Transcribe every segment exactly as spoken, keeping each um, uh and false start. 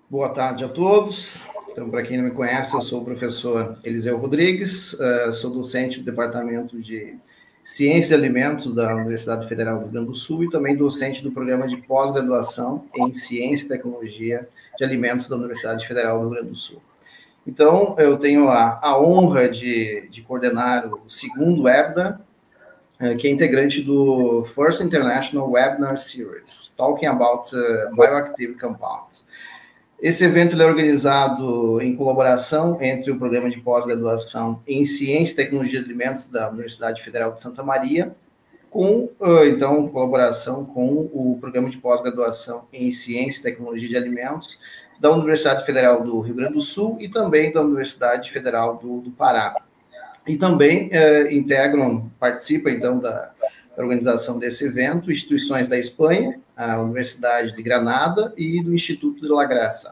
Boa tarde a todos. Então, para quem não me conhece, eu sou o professor Eliseu Rodrigues, uh, sou docente do Departamento de Ciência e Alimentos da Universidade Federal do Rio Grande do Sul e também docente do programa de pós-graduação em Ciência e Tecnologia de Alimentos da Universidade Federal do Rio Grande do Sul. Então, eu tenho a, a honra de, de coordenar o segundo webinar, uh, que é integrante do First International Webinar Series, Talking About uh, Bioactive Compounds. Esse evento é organizado em colaboração entre o Programa de Pós-Graduação em Ciência e Tecnologia de Alimentos da Universidade Federal de Santa Maria, com, então, colaboração com o Programa de Pós-Graduação em Ciência e Tecnologia de Alimentos da Universidade Federal do Rio Grande do Sul e também da Universidade Federal do, do Pará. E também eh, integram, participam, então, da a organização desse evento, instituições da Espanha, a Universidade de Granada e do Instituto de La Graça.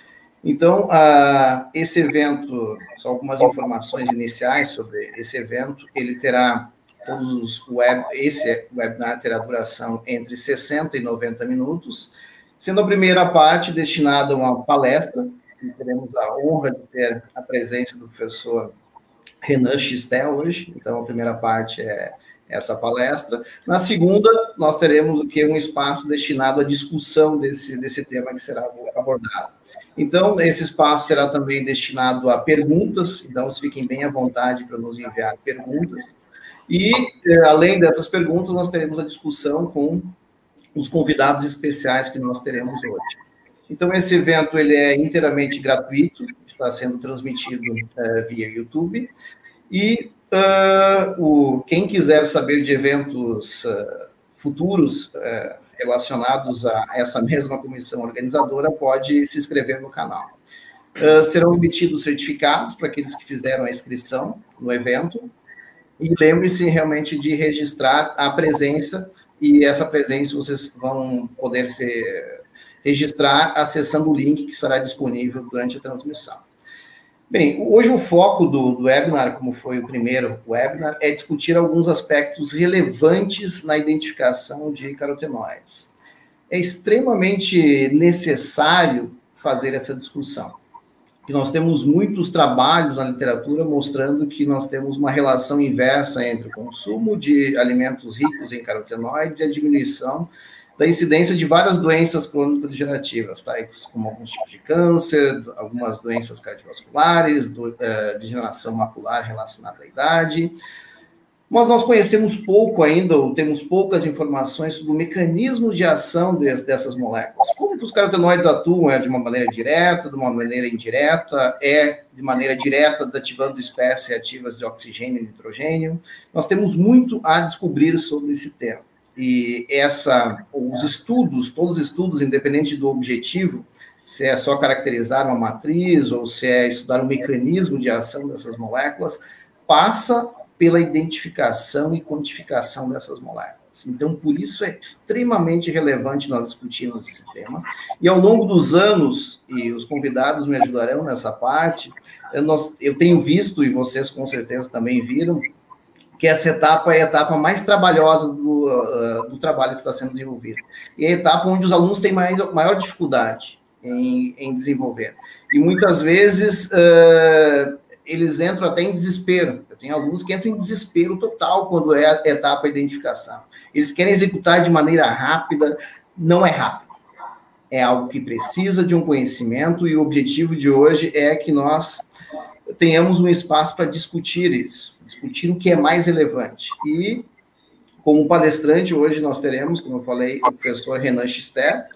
Então, uh, esse evento, só algumas informações iniciais sobre esse evento, ele terá todos os web, esse webinar terá duração entre sessenta e noventa minutos, sendo a primeira parte destinada a uma palestra, e teremos a honra de ter a presença do professor Renan Chistel hoje, então a primeira parte é essa palestra. Na segunda, nós teremos o que? Um espaço destinado à discussão desse, desse tema que será abordado. Então, esse espaço será também destinado a perguntas, então fiquem bem à vontade para nos enviar perguntas. E, além dessas perguntas, nós teremos a discussão com os convidados especiais que nós teremos hoje. Então, esse evento ele é inteiramente gratuito, está sendo transmitido uh, via YouTube, e Uh, o, quem quiser saber de eventos uh, futuros uh, relacionados a essa mesma comissão organizadora, pode se inscrever no canal. Uh, serão emitidos certificados para aqueles que fizeram a inscrição no evento, e lembre-se realmente de registrar a presença, e essa presença vocês vão poder se registrar acessando o link que estará disponível durante a transmissão. Bem, hoje o foco do, do webinar, como foi o primeiro webinar, é discutir alguns aspectos relevantes na identificação de carotenoides. É extremamente necessário fazer essa discussão, porque nós temos muitos trabalhos na literatura mostrando que nós temos uma relação inversa entre o consumo de alimentos ricos em carotenoides e a diminuição da incidência de várias doenças crônico-degenerativas, tá? Como alguns tipos de câncer, algumas doenças cardiovasculares, do, uh, degeneração macular relacionada à idade. Mas nós conhecemos pouco ainda, ou temos poucas informações sobre o mecanismo de ação des, dessas moléculas. Como que os carotenoides atuam? É de uma maneira direta, de uma maneira indireta? É de maneira direta, desativando espécies reativas de oxigênio e nitrogênio? Nós temos muito a descobrir sobre esse tema. E essa, os estudos, todos os estudos, independente do objetivo, se é só caracterizar uma matriz ou se é estudar o mecanismo de ação dessas moléculas, passa pela identificação e quantificação dessas moléculas. Então, por isso é extremamente relevante nós discutirmos esse tema. E ao longo dos anos, e os convidados me ajudarão nessa parte, eu, nós, eu tenho visto, e vocês com certeza também viram, que essa etapa é a etapa mais trabalhosa do, uh, do trabalho que está sendo desenvolvido. E é a etapa onde os alunos têm mais, maior dificuldade em, em desenvolver. E muitas vezes uh, eles entram até em desespero. Eu tenho alunos que entram em desespero total quando é a etapa de identificação. Eles querem executar de maneira rápida, não é rápido. É algo que precisa de um conhecimento e o objetivo de hoje é que nós tenhamos um espaço para discutir isso, discutir o que é mais relevante. E, como palestrante, hoje nós teremos, como eu falei, o professor Renan Chistel.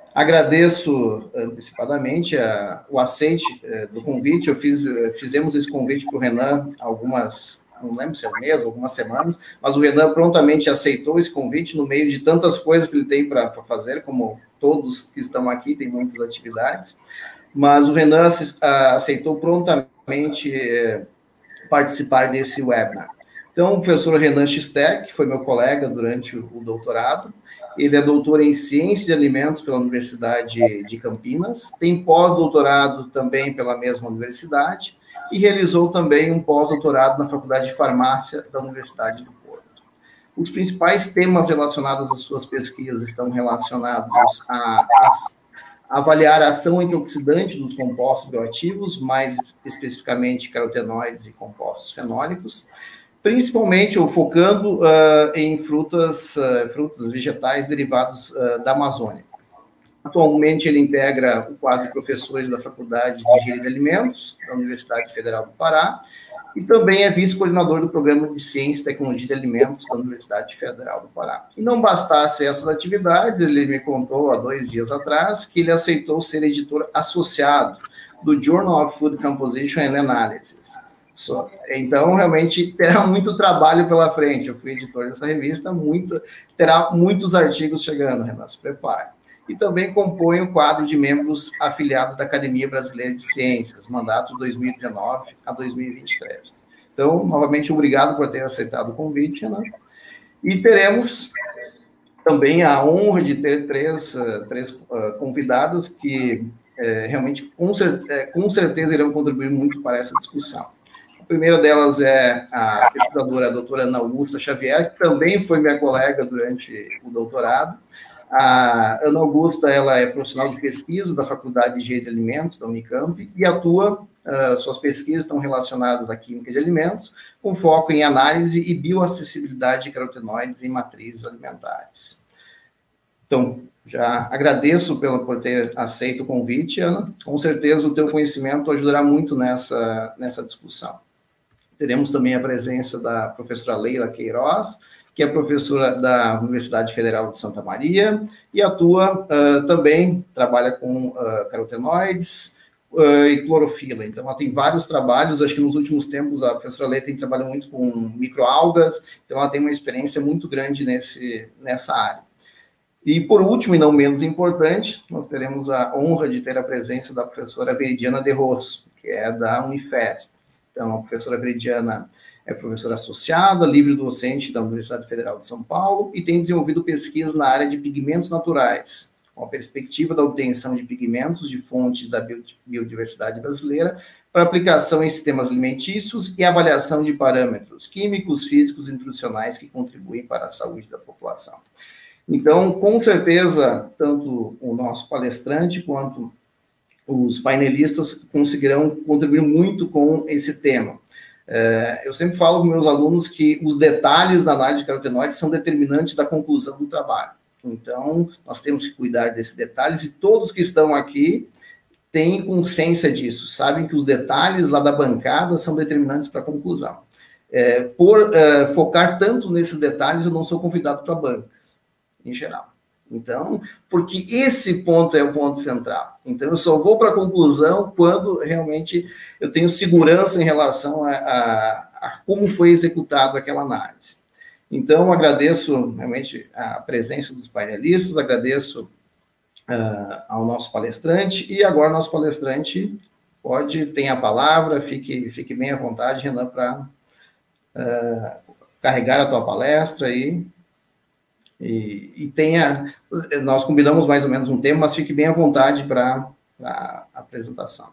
Agradeço antecipadamente a, o aceite eh, do convite. Eu fiz, fizemos esse convite para o Renan algumas, não lembro se é mês, algumas semanas, mas o Renan prontamente aceitou esse convite no meio de tantas coisas que ele tem para fazer, como todos que estão aqui, tem muitas atividades. Mas o Renan aceitou prontamente eh, participar desse webinar. Então, o professor Renan Chistel, que foi meu colega durante o, o doutorado, ele é doutor em Ciência de Alimentos pela Universidade de Campinas, tem pós-doutorado também pela mesma universidade e realizou também um pós-doutorado na Faculdade de Farmácia da Universidade do Porto. Os principais temas relacionados às suas pesquisas estão relacionados a, a avaliar a ação antioxidante dos compostos bioativos, mais especificamente carotenoides e compostos fenólicos, principalmente ou focando uh, em frutas, uh, frutas vegetais derivados uh, da Amazônia. Atualmente, ele integra o quadro de professores da Faculdade de Engenharia de Alimentos, da Universidade Federal do Pará, e também é vice-coordenador do Programa de Ciência e Tecnologia de Alimentos da Universidade Federal do Pará. E não bastasse essas atividades, ele me contou há dois dias atrás que ele aceitou ser editor associado do Journal of Food Composition and Analysis. Então, realmente, terá muito trabalho pela frente. Eu fui editor dessa revista, muito, terá muitos artigos chegando, Renan, se prepare. E também compõe o quadro de membros afiliados da Academia Brasileira de Ciências, mandato dois mil e dezenove a dois mil e vinte e três. Então, novamente, obrigado por ter aceitado o convite, Renan. E teremos também a honra de ter três, três uh, convidados que uh, realmente, com, cer uh, com certeza, irão contribuir muito para essa discussão. A primeira delas é a pesquisadora a doutora Ana Augusta Xavier, que também foi minha colega durante o doutorado. A Ana Augusta, ela é profissional de pesquisa da Faculdade de Engenharia de Alimentos, da Unicamp, e atua, uh, suas pesquisas estão relacionadas à química de alimentos, com foco em análise e bioacessibilidade de carotenoides em matrizes alimentares. Então, já agradeço pela, por ter aceito o convite, Ana. Com certeza o teu conhecimento ajudará muito nessa, nessa discussão. Teremos também a presença da professora Leila Queiroz, que é professora da Universidade Federal de Santa Maria, e atua uh, também, trabalha com uh, carotenoides uh, e clorofila. Então, ela tem vários trabalhos, acho que nos últimos tempos a professora Leila tem trabalhado muito com microalgas, então ela tem uma experiência muito grande nesse, nessa área. E, por último, e não menos importante, nós teremos a honra de ter a presença da professora Veridiana de Rosso, que é da Unifesp. Então, a professora Veridiana é professora associada, livre-docente da Universidade Federal de São Paulo e tem desenvolvido pesquisas na área de pigmentos naturais, com a perspectiva da obtenção de pigmentos de fontes da biodiversidade brasileira para aplicação em sistemas alimentícios e avaliação de parâmetros químicos, físicos e nutricionais que contribuem para a saúde da população. Então, com certeza, tanto o nosso palestrante quanto os painelistas conseguirão contribuir muito com esse tema. É, eu sempre falo com meus alunos que os detalhes da análise de carotenoides são determinantes da conclusão do trabalho. Então, nós temos que cuidar desses detalhes e todos que estão aqui têm consciência disso, sabem que os detalhes lá da bancada são determinantes para a conclusão. É, por é, focar tanto nesses detalhes, eu não sou convidado para bancas, em geral. Então, porque esse ponto é o ponto central. Então, eu só vou para a conclusão quando realmente eu tenho segurança em relação a, a, a como foi executada aquela análise. Então, agradeço realmente a presença dos painelistas, agradeço uh, ao nosso palestrante, e agora nosso palestrante pode ter a palavra, fique, fique bem à vontade, Renan, para uh, carregar a tua palestra aí. E, e tenha, nós combinamos mais ou menos um tema, mas fique bem à vontade para a apresentação.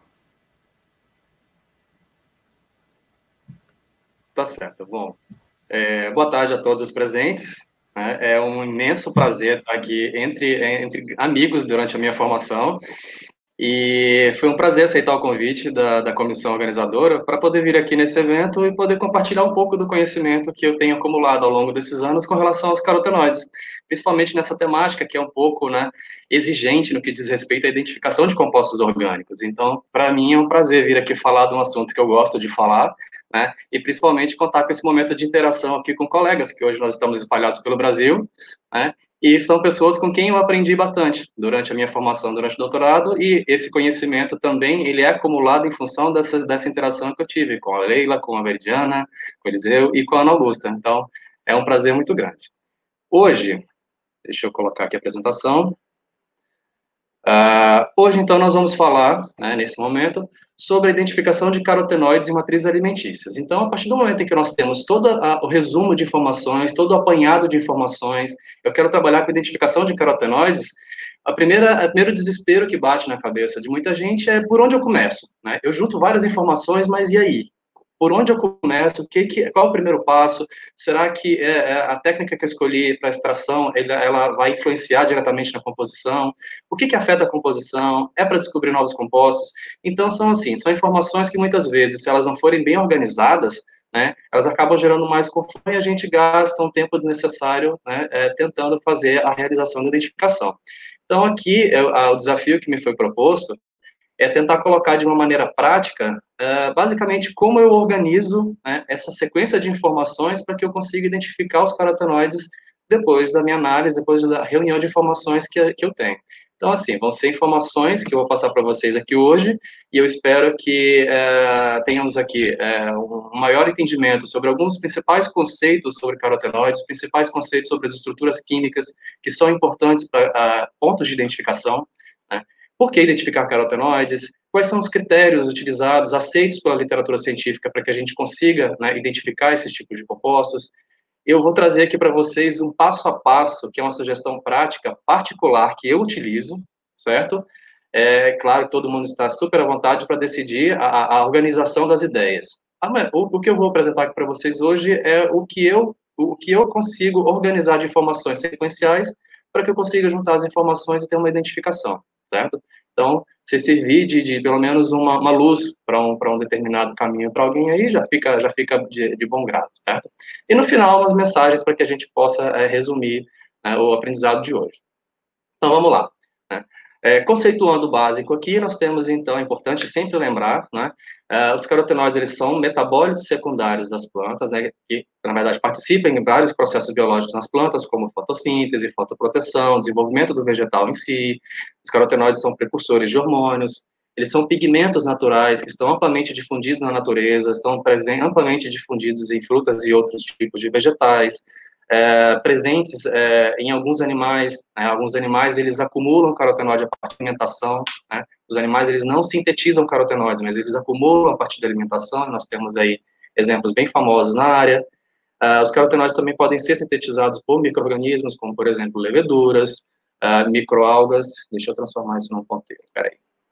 Tá certo, bom. É, boa tarde a todos os presentes. É, é um imenso prazer estar aqui entre, entre amigos durante a minha formação. E foi um prazer aceitar o convite da, da comissão organizadora para poder vir aqui nesse evento e poder compartilhar um pouco do conhecimento que eu tenho acumulado ao longo desses anos com relação aos carotenoides, principalmente nessa temática que é um pouco, né, exigente no que diz respeito à identificação de compostos orgânicos. Então, para mim é um prazer vir aqui falar de um assunto que eu gosto de falar, né, e principalmente contar com esse momento de interação aqui com colegas, que hoje nós estamos espalhados pelo Brasil, né, e são pessoas com quem eu aprendi bastante durante a minha formação, durante o doutorado, e esse conhecimento também, ele é acumulado em função dessa, dessa interação que eu tive com a Leila, com a Veridiana, com o Eliseu e com a Ana Augusta. Então, é um prazer muito grande. Hoje, deixa eu colocar aqui a apresentação. Uh, hoje, então, nós vamos falar, né, nesse momento, sobre a identificação de carotenoides em matrizes alimentícias. Então, a partir do momento em que nós temos todo a, o resumo de informações, todo o apanhado de informações, eu quero trabalhar com a identificação de carotenoides, a primeira, o primeiro desespero que bate na cabeça de muita gente é por onde eu começo, né? Eu junto várias informações, mas e aí? por onde eu começo, o que, que, qual é o primeiro passo, será que é, é, a técnica que eu escolhi para extração, ela, ela vai influenciar diretamente na composição, o que, que afeta a composição, é para descobrir novos compostos, então são assim, são informações que muitas vezes, se elas não forem bem organizadas, né, elas acabam gerando mais confusão e a gente gasta um tempo desnecessário, né, é, tentando fazer a realização da identificação. Então aqui, é, o desafio que me foi proposto é tentar colocar de uma maneira prática, uh, basicamente, como eu organizo, né, essa sequência de informações para que eu consiga identificar os carotenoides depois da minha análise, depois da reunião de informações que, que eu tenho. Então, assim, vão ser informações que eu vou passar para vocês aqui hoje, e eu espero que uh, tenhamos aqui uh, um maior entendimento sobre alguns principais conceitos sobre carotenoides, principais conceitos sobre as estruturas químicas que são importantes para uh, pontos de identificação, né? Por que identificar carotenoides? Quais são os critérios utilizados, aceitos pela literatura científica para que a gente consiga, né, identificar esses tipos de compostos? Eu vou trazer aqui para vocês um passo a passo, que é uma sugestão prática particular que eu utilizo, certo? É claro que todo mundo está super à vontade para decidir a, a organização das ideias. O, o que eu vou apresentar aqui para vocês hoje é o que eu, o que eu consigo organizar de informações sequenciais para que eu consiga juntar as informações e ter uma identificação, certo? Então, se servir de, de pelo menos uma, uma luz para um, para um determinado caminho para alguém aí, já fica, já fica de, de bom grado, certo? E no final, umas mensagens para que a gente possa é, resumir, né, o aprendizado de hoje. Então, vamos lá, né? É, conceituando o básico aqui, nós temos, então, é importante sempre lembrar, né, uh, os carotenoides, eles são metabólitos secundários das plantas, né, que, na verdade, participam em vários processos biológicos nas plantas, como fotossíntese, fotoproteção, desenvolvimento do vegetal em si. Os carotenoides são precursores de hormônios, eles são pigmentos naturais que estão amplamente difundidos na natureza, estão amplamente difundidos em frutas e outros tipos de vegetais, É, presentes é, em alguns animais, né, alguns animais eles acumulam carotenoide a partir da alimentação, né, os animais eles não sintetizam carotenoides, mas eles acumulam a partir da alimentação, nós temos aí exemplos bem famosos na área. Uh, os carotenoides também podem ser sintetizados por micro-organismos, como por exemplo leveduras, uh, microalgas, deixa eu transformar isso num ponteiro, peraí,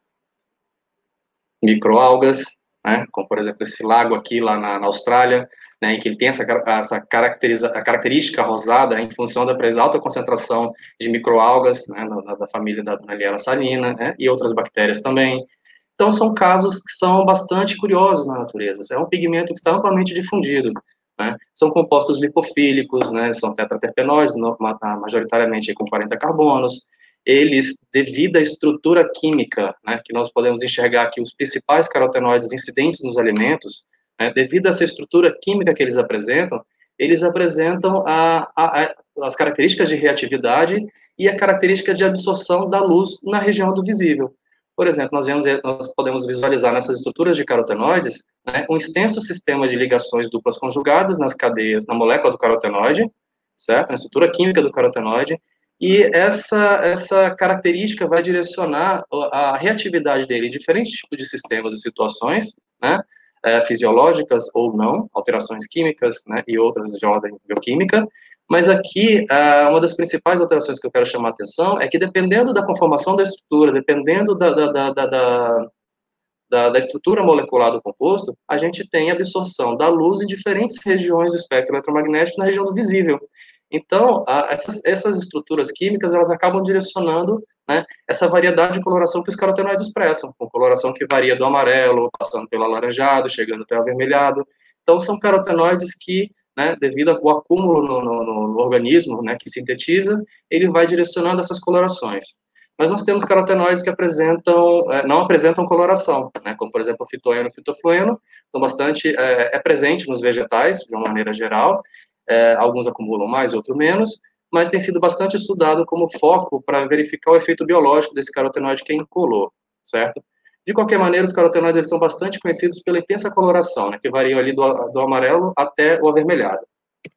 microalgas, né, como, por exemplo, esse lago aqui, lá na, na Austrália, né, em que ele tem essa, essa caracteriza, a característica rosada em função da alta concentração de microalgas, né, na, da família da Dunaliella salina, né, e outras bactérias também. Então, são casos que são bastante curiosos na natureza. É um pigmento que está amplamente difundido, né, são compostos lipofílicos, né, são tetraterpenoides, majoritariamente com quarenta carbonos. Eles, devido à estrutura química, né, que nós podemos enxergar aqui os principais carotenoides incidentes nos alimentos, né, devido a essa estrutura química que eles apresentam, eles apresentam a, a, a, as características de reatividade e a característica de absorção da luz na região do visível. Por exemplo, nós, vemos, nós podemos visualizar nessas estruturas de carotenoides, né, um extenso sistema de ligações duplas conjugadas nas cadeias, na molécula do carotenoide, certo? Na estrutura química do carotenoide, e essa, essa característica vai direcionar a reatividade dele em diferentes tipos de sistemas e situações, né, é, fisiológicas ou não, alterações químicas, né, e outras de ordem bioquímica. Mas aqui, uma das principais alterações que eu quero chamar a atenção é que, dependendo da conformação da estrutura, dependendo da, da, da, da, da, da estrutura molecular do composto, a gente tem absorção da luz em diferentes regiões do espectro eletromagnético na região do visível. Então, a, essas, essas estruturas químicas, elas acabam direcionando, né, essa variedade de coloração que os carotenoides expressam, com coloração que varia do amarelo, passando pelo alaranjado, chegando até o avermelhado. Então, são carotenoides que, né, devido ao acúmulo no, no, no organismo, né, que sintetiza, ele vai direcionando essas colorações. Mas nós temos carotenoides que apresentam, não apresentam coloração, né, como, por exemplo, o fitoeno e o fitoflueno, então bastante, é, é presente nos vegetais, de uma maneira geral. É, alguns acumulam mais, outros menos, mas tem sido bastante estudado como foco para verificar o efeito biológico desse carotenoide que é incolor, certo? De qualquer maneira, os carotenoides eles são bastante conhecidos pela intensa coloração, né, que variam ali do, do amarelo até o avermelhado.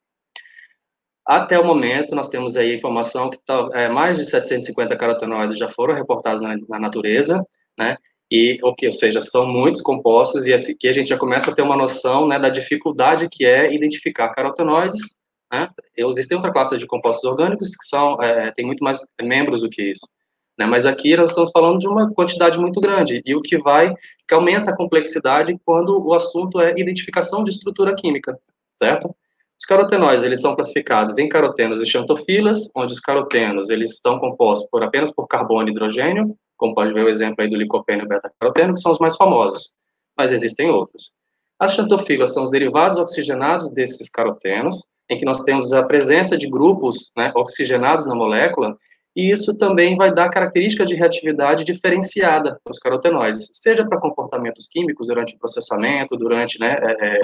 Até o momento, nós temos aí a informação que tá, é, mais de setecentos e cinquenta carotenoides já foram reportados na, na natureza, né, e, ou, que, ou seja, são muitos compostos, e aqui a gente já começa a ter uma noção, né, da dificuldade que é identificar carotenoides, né. Existem outra classe de compostos orgânicos que são, é, tem muito mais membros do que isso, né? Mas aqui nós estamos falando de uma quantidade muito grande, e o que vai, que aumenta a complexidade quando o assunto é identificação de estrutura química, certo? Os carotenoides, eles são classificados em carotenos e xantofilas, onde os carotenos, eles são compostos por, apenas por carbono e hidrogênio, como pode ver o exemplo aí do licopeno e beta-caroteno, que são os mais famosos, mas existem outros. As xantofilas são os derivados oxigenados desses carotenos, em que nós temos a presença de grupos, né, oxigenados na molécula, e isso também vai dar característica de reatividade diferenciada para os carotenoides, seja para comportamentos químicos durante o processamento, durante, né, é,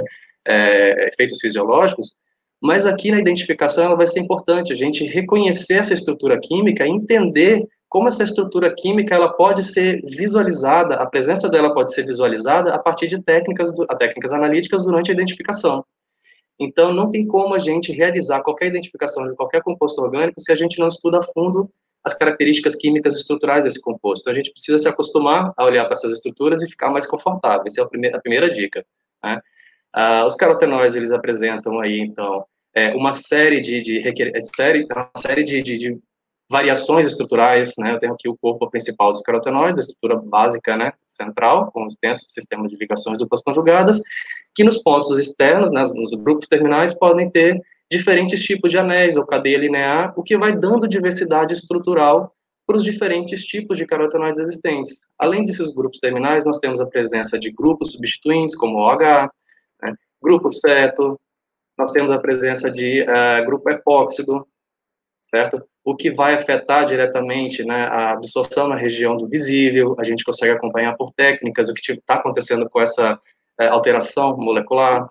é, efeitos fisiológicos, mas aqui na identificação ela vai ser importante, a gente reconhecer essa estrutura química e entender como essa estrutura química ela pode ser visualizada, a presença dela pode ser visualizada a partir de técnicas, técnicas analíticas durante a identificação. Então, não tem como a gente realizar qualquer identificação de qualquer composto orgânico se a gente não estuda a fundo as características químicas estruturais desse composto. Então, a gente precisa se acostumar a olhar para essas estruturas e ficar mais confortável. Essa é a primeira, a primeira dica, né? Ah, os carotenoides, eles apresentam aí, então, é, uma série de, de, de, série, uma série de, de, de variações estruturais, né? Eu tenho aqui o corpo principal dos carotenoides, a estrutura básica, né, central, com um extenso sistema de ligações duplas conjugadas, que nos pontos externos, né, nos grupos terminais, podem ter diferentes tipos de anéis ou cadeia linear, o que vai dando diversidade estrutural para os diferentes tipos de carotenoides existentes. Além desses grupos terminais, nós temos a presença de grupos substituintes, como o OH, né, grupo ceto, nós temos a presença de uh, grupo epóxido, certo? O que vai afetar diretamente, né, a absorção na região do visível, a gente consegue acompanhar por técnicas o que está acontecendo com essa é, alteração molecular.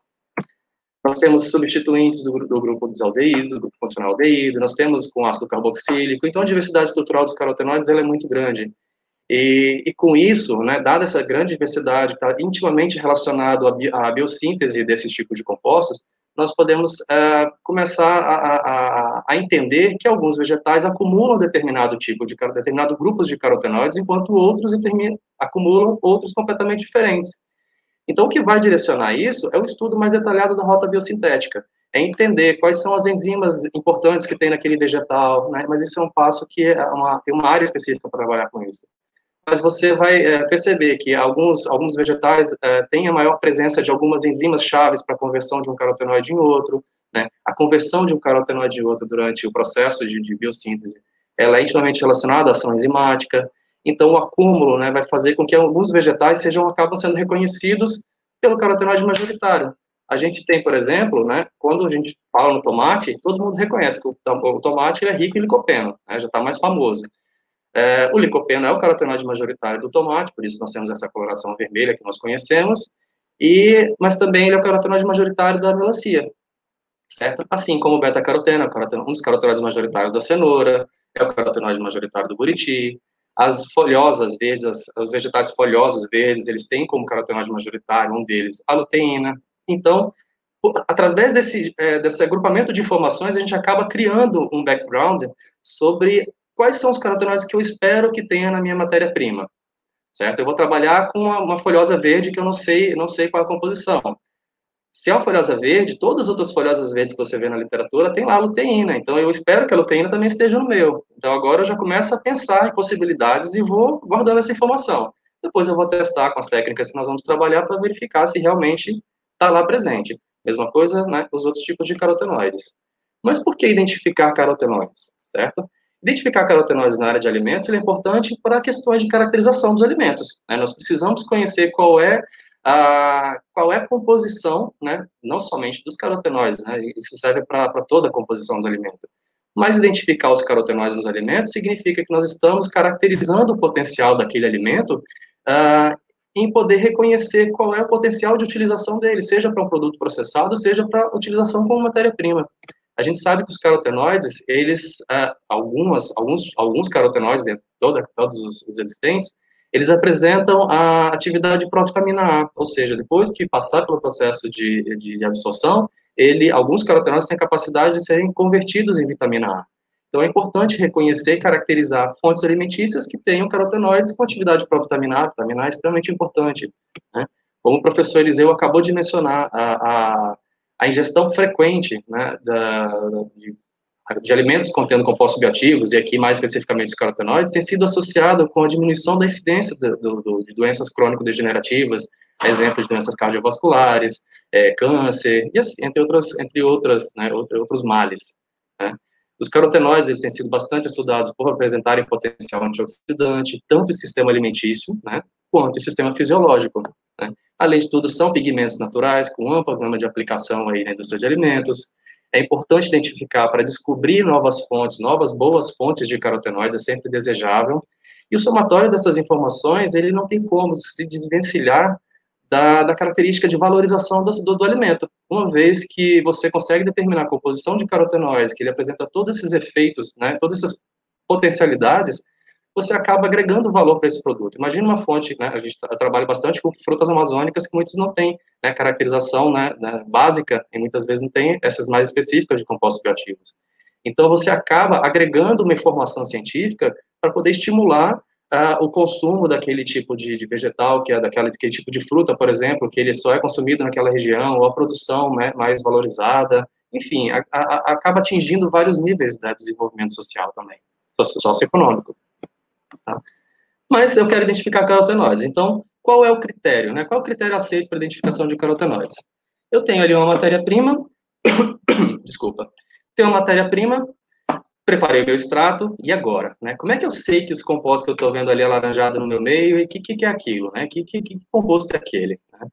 Nós temos substituintes do, do grupo desaldeído, do grupo funcional aldeído, nós temos com ácido carboxílico, então a diversidade estrutural dos carotenoides ela é muito grande. E, e com isso, né, dada essa grande diversidade, está intimamente relacionado à, bi, à biossíntese desses tipos de compostos, nós podemos uh, começar a, a, a entender que alguns vegetais acumulam determinado tipo de, determinado grupos de carotenoides, enquanto outros acumulam outros completamente diferentes. Então, o que vai direcionar isso é o estudo mais detalhado da rota biosintética, é entender quais são as enzimas importantes que tem naquele vegetal, né? Mas isso é um passo que é uma, tem uma área específica para trabalhar com isso. Mas você vai é, perceber que alguns, alguns vegetais é, têm a maior presença de algumas enzimas chaves para a conversão de um carotenoide em outro, né? A conversão de um carotenoide em outro durante o processo de, de biossíntese, ela é intimamente relacionada à ação enzimática. Então, o acúmulo, né, vai fazer com que alguns vegetais sejam, acabam sendo reconhecidos pelo carotenoide majoritário. A gente tem, por exemplo, né, quando a gente fala no tomate, todo mundo reconhece que o, o tomate ele é rico em licopeno, né, já está mais famoso. É, o licopeno é o carotenoide majoritário do tomate, por isso nós temos essa coloração vermelha que nós conhecemos, e, mas também ele é o carotenoide majoritário da melancia, certo? Assim como o beta-caroteno, é um dos carotenoides majoritários da cenoura, é o carotenoide majoritário do buriti. As folhosas verdes, as, os vegetais folhosos verdes, eles têm como carotenoide majoritário, um deles, a luteína. Então, através desse, é, desse agrupamento de informações, a gente acaba criando um background sobre quais são os carotenoides que eu espero que tenha na minha matéria-prima, certo? Eu vou trabalhar com uma, uma folhosa verde que eu não sei, não sei qual é a composição. Se é uma folhosa verde, todas as outras folhosas verdes que você vê na literatura tem lá a luteína, então eu espero que a luteína também esteja no meu. Então agora eu já começo a pensar em possibilidades e vou guardando essa informação. Depois eu vou testar com as técnicas que nós vamos trabalhar para verificar se realmente está lá presente. Mesma coisa, né, os outros tipos de carotenoides. Mas por que identificar carotenoides, certo? Identificar carotenoides na área de alimentos é importante para questões de caracterização dos alimentos, né? Nós precisamos conhecer qual é a, qual é a composição, né, não somente dos carotenoides, né, isso serve para toda a composição do alimento. Mas identificar os carotenoides nos alimentos significa que nós estamos caracterizando o potencial daquele alimento uh, em poder reconhecer qual é o potencial de utilização dele, seja para um produto processado, seja para utilização como matéria-prima. A gente sabe que os carotenoides, eles, uh, algumas, alguns, alguns carotenoides, dentro de toda, todos os, os existentes, eles apresentam a atividade provitamina A, ou seja, depois que passar pelo processo de, de absorção, ele, alguns carotenoides têm capacidade de serem convertidos em vitamina A. Então, é importante reconhecer e caracterizar fontes alimentícias que tenham carotenoides com atividade provitamina A. Vitamina A é extremamente importante, né? Como o professor Eliseu acabou de mencionar, a, a, a ingestão frequente, né, da, de de alimentos contendo compostos bioativos, e aqui mais especificamente os carotenoides, tem sido associado com a diminuição da incidência do, do, do, de doenças crônico-degenerativas, exemplos de doenças cardiovasculares, é, câncer, e assim, entre outras, entre outras, né, outros males, né. Os carotenoides, eles têm sido bastante estudados por apresentarem potencial antioxidante, tanto em sistema alimentício, né, quanto em sistema fisiológico, né. Além de tudo, são pigmentos naturais, com ampla gama de aplicação aí na indústria de alimentos. É importante identificar para descobrir novas fontes, novas boas fontes de carotenoides, é sempre desejável. E o somatório dessas informações, ele não tem como se desvencilhar da, da característica de valorização do, do, do alimento, uma vez que você consegue determinar a composição de carotenoides, que ele apresenta todos esses efeitos, né, todas essas potencialidades, você acaba agregando valor para esse produto. Imagina uma fonte, né, a gente trabalha bastante com frutas amazônicas que muitos não têm, né, caracterização, né, né, básica, e muitas vezes não tem essas mais específicas de compostos bioativos. Então, você acaba agregando uma informação científica para poder estimular uh, o consumo daquele tipo de, de vegetal, que é daquele, daquele tipo de fruta, por exemplo, que ele só é consumido naquela região, ou a produção, né, mais valorizada, enfim, a, a, acaba atingindo vários níveis de desenvolvimento social também, socioeconômico. Tá? Mas eu quero identificar carotenoides. Então, qual é o critério? Né? Qual é o critério aceito para identificação de carotenoides? Eu tenho ali uma matéria-prima, desculpa, tenho uma matéria-prima, preparei o meu extrato, e agora? Né? Como é que eu sei que os compostos que eu estou vendo ali alaranjado no meu meio, e o que, que, que é aquilo? Né? Que, que, que composto é aquele? Né?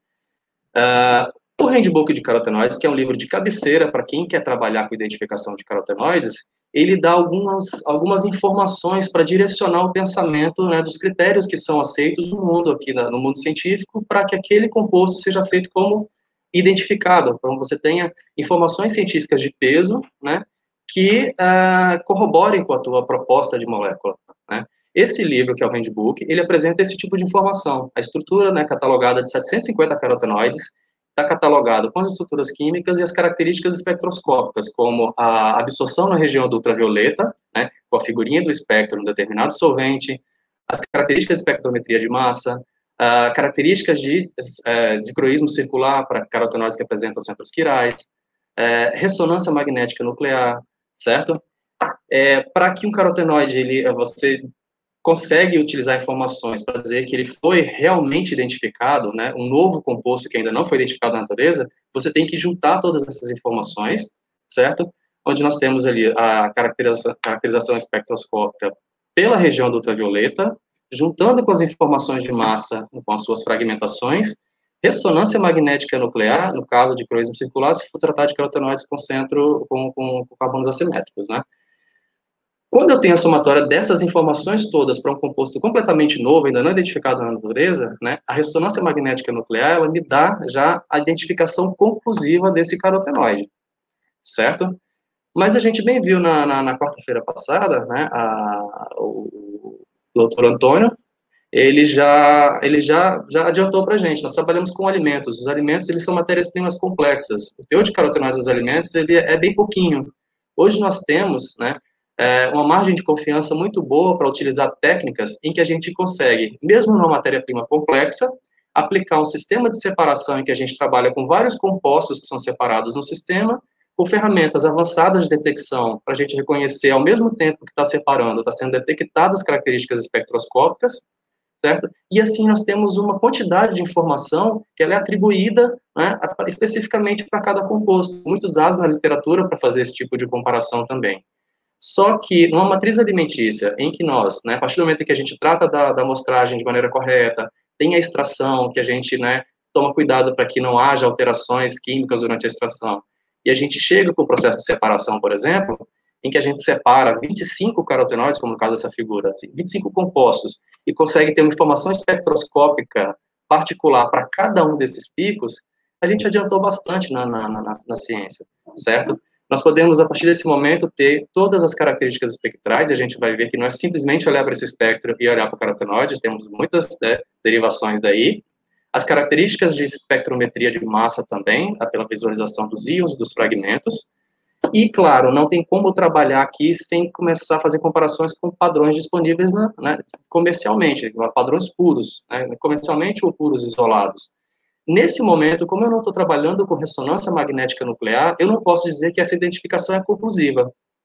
Uh, o Handbook de Carotenoides, que é um livro de cabeceira para quem quer trabalhar com identificação de carotenoides, ele dá algumas, algumas informações para direcionar o pensamento, né, dos critérios que são aceitos no mundo, aqui na, no mundo científico, para que aquele composto seja aceito como identificado. Então, você tenha informações científicas de peso, né, que uh, corroborem com a tua proposta de molécula, né. Esse livro, que é o Handbook, ele apresenta esse tipo de informação. A estrutura, né, catalogada de setecentos e cinquenta carotenoides, está catalogado com as estruturas químicas e as características espectroscópicas, como a absorção na região do ultravioleta, né, com a figurinha do espectro em um determinado solvente, as características de espectrometria de massa, uh, características de, uh, de croísmo circular para carotenoides que apresentam centros quirais, uh, ressonância magnética nuclear, certo? É, para que um carotenoide, ele, você consegue utilizar informações para dizer que ele foi realmente identificado, né, um novo composto que ainda não foi identificado na natureza, você tem que juntar todas essas informações, certo? Onde nós temos ali a caracterização, caracterização espectroscópica pela região do ultravioleta, juntando com as informações de massa, com as suas fragmentações, ressonância magnética nuclear, no caso de croísmo circular, se for tratar de carotenoides com centro, com, com, com carbonos assimétricos, né? Quando eu tenho a somatória dessas informações todas para um composto completamente novo, ainda não identificado na natureza, né, a ressonância magnética nuclear, ela me dá já a identificação conclusiva desse carotenoide, certo? Mas a gente bem viu na, na, na quarta-feira passada, né, a, o, o doutor Antônio, ele já, ele já, já adiantou para a gente. Nós trabalhamos com alimentos. Os alimentos, eles são matérias-primas complexas. O teor de carotenoides dos alimentos, ele é bem pouquinho. Hoje nós temos, né, é, uma margem de confiança muito boa para utilizar técnicas em que a gente consegue, mesmo numa matéria-prima complexa, aplicar um sistema de separação em que a gente trabalha com vários compostos que são separados no sistema, com ferramentas avançadas de detecção, para a gente reconhecer, ao mesmo tempo que está separando, está sendo detectadas as características espectroscópicas, certo? E assim nós temos uma quantidade de informação que ela é atribuída, né, especificamente para cada composto. Muitos dados na literatura para fazer esse tipo de comparação também. Só que numa matriz alimentícia em que nós, né, a partir do momento em que a gente trata da, da amostragem de maneira correta, tem a extração, que a gente, né, toma cuidado para que não haja alterações químicas durante a extração, e a gente chega com o processo de separação, por exemplo, em que a gente separa vinte e cinco carotenoides, como no caso dessa figura, assim, vinte e cinco compostos, e consegue ter uma informação espectroscópica particular para cada um desses picos, a gente adiantou bastante na, na, na, na ciência, certo? Nós podemos, a partir desse momento, ter todas as características espectrais, e a gente vai ver que não é simplesmente olhar para esse espectro e olhar para o carotenoide, temos muitas, né, derivações daí. As características de espectrometria de massa também, pela visualização dos íons, dos fragmentos. E, claro, não tem como trabalhar aqui sem começar a fazer comparações com padrões disponíveis, né, né, comercialmente, padrões puros, né, comercialmente ou puros isolados. Nesse momento, como eu não estou trabalhando com ressonância magnética nuclear, eu não posso dizer que essa identificação é conclusiva.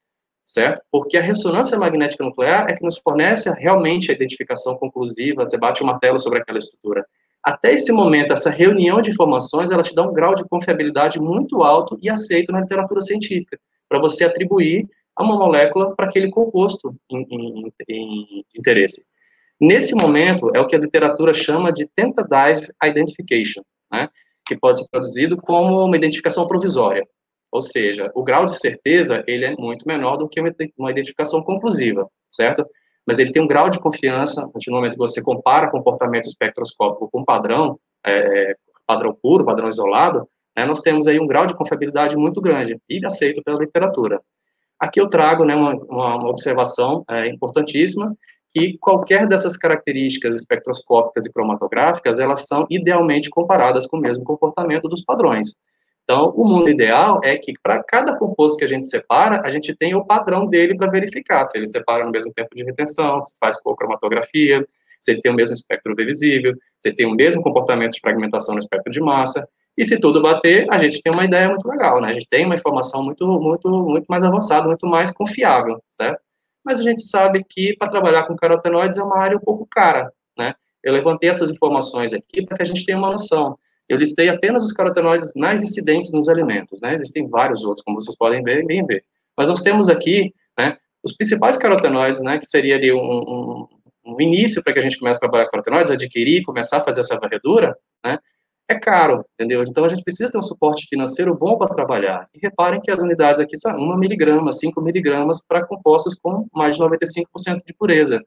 certo? Porque a ressonância magnética nuclear é que nos fornece realmente a identificação conclusiva, você bate o martelo sobre aquela estrutura. Até esse momento, essa reunião de informações, ela te dá um grau de confiabilidade muito alto e aceito na literatura científica, para você atribuir a uma molécula para aquele composto em, em, em interesse. Nesse momento, é o que a literatura chama de tentative identification, né? Que pode ser traduzido como uma identificação provisória. Ou seja, o grau de certeza ele é muito menor do que uma identificação conclusiva, certo? Mas ele tem um grau de confiança, a partir do momento que você compara comportamento espectroscópico com padrão, é, padrão puro, padrão isolado, né, nós temos aí um grau de confiabilidade muito grande e aceito pela literatura. Aqui eu trago, né, uma, uma observação é, importantíssima, que qualquer dessas características espectroscópicas e cromatográficas, elas são idealmente comparadas com o mesmo comportamento dos padrões. Então, o mundo ideal é que, para cada composto que a gente separa, a gente tem o padrão dele para verificar se ele separa no mesmo tempo de retenção, se faz cromatografia, se ele tem o mesmo espectro visível, se ele tem o mesmo comportamento de fragmentação no espectro de massa, e se tudo bater, a gente tem uma ideia muito legal, né? A gente tem uma informação muito, muito, muito mais avançada, muito mais confiável, certo? Mas a gente sabe que, para trabalhar com carotenoides, é uma área um pouco cara, né? Eu levantei essas informações aqui para que a gente tenha uma noção. Eu listei apenas os carotenoides mais incidentes nos alimentos, né? Existem vários outros, como vocês podem ver e bem ver. Mas nós temos aqui, né, os principais carotenoides, né, que seria ali um, um, um início para que a gente comece a trabalhar com carotenoides, adquirir, começar a fazer essa varredura, né? É caro, entendeu? Então a gente precisa ter um suporte financeiro bom para trabalhar. E reparem que as unidades aqui são um miligrama, cinco miligramas para compostos com mais de noventa e cinco por cento de pureza.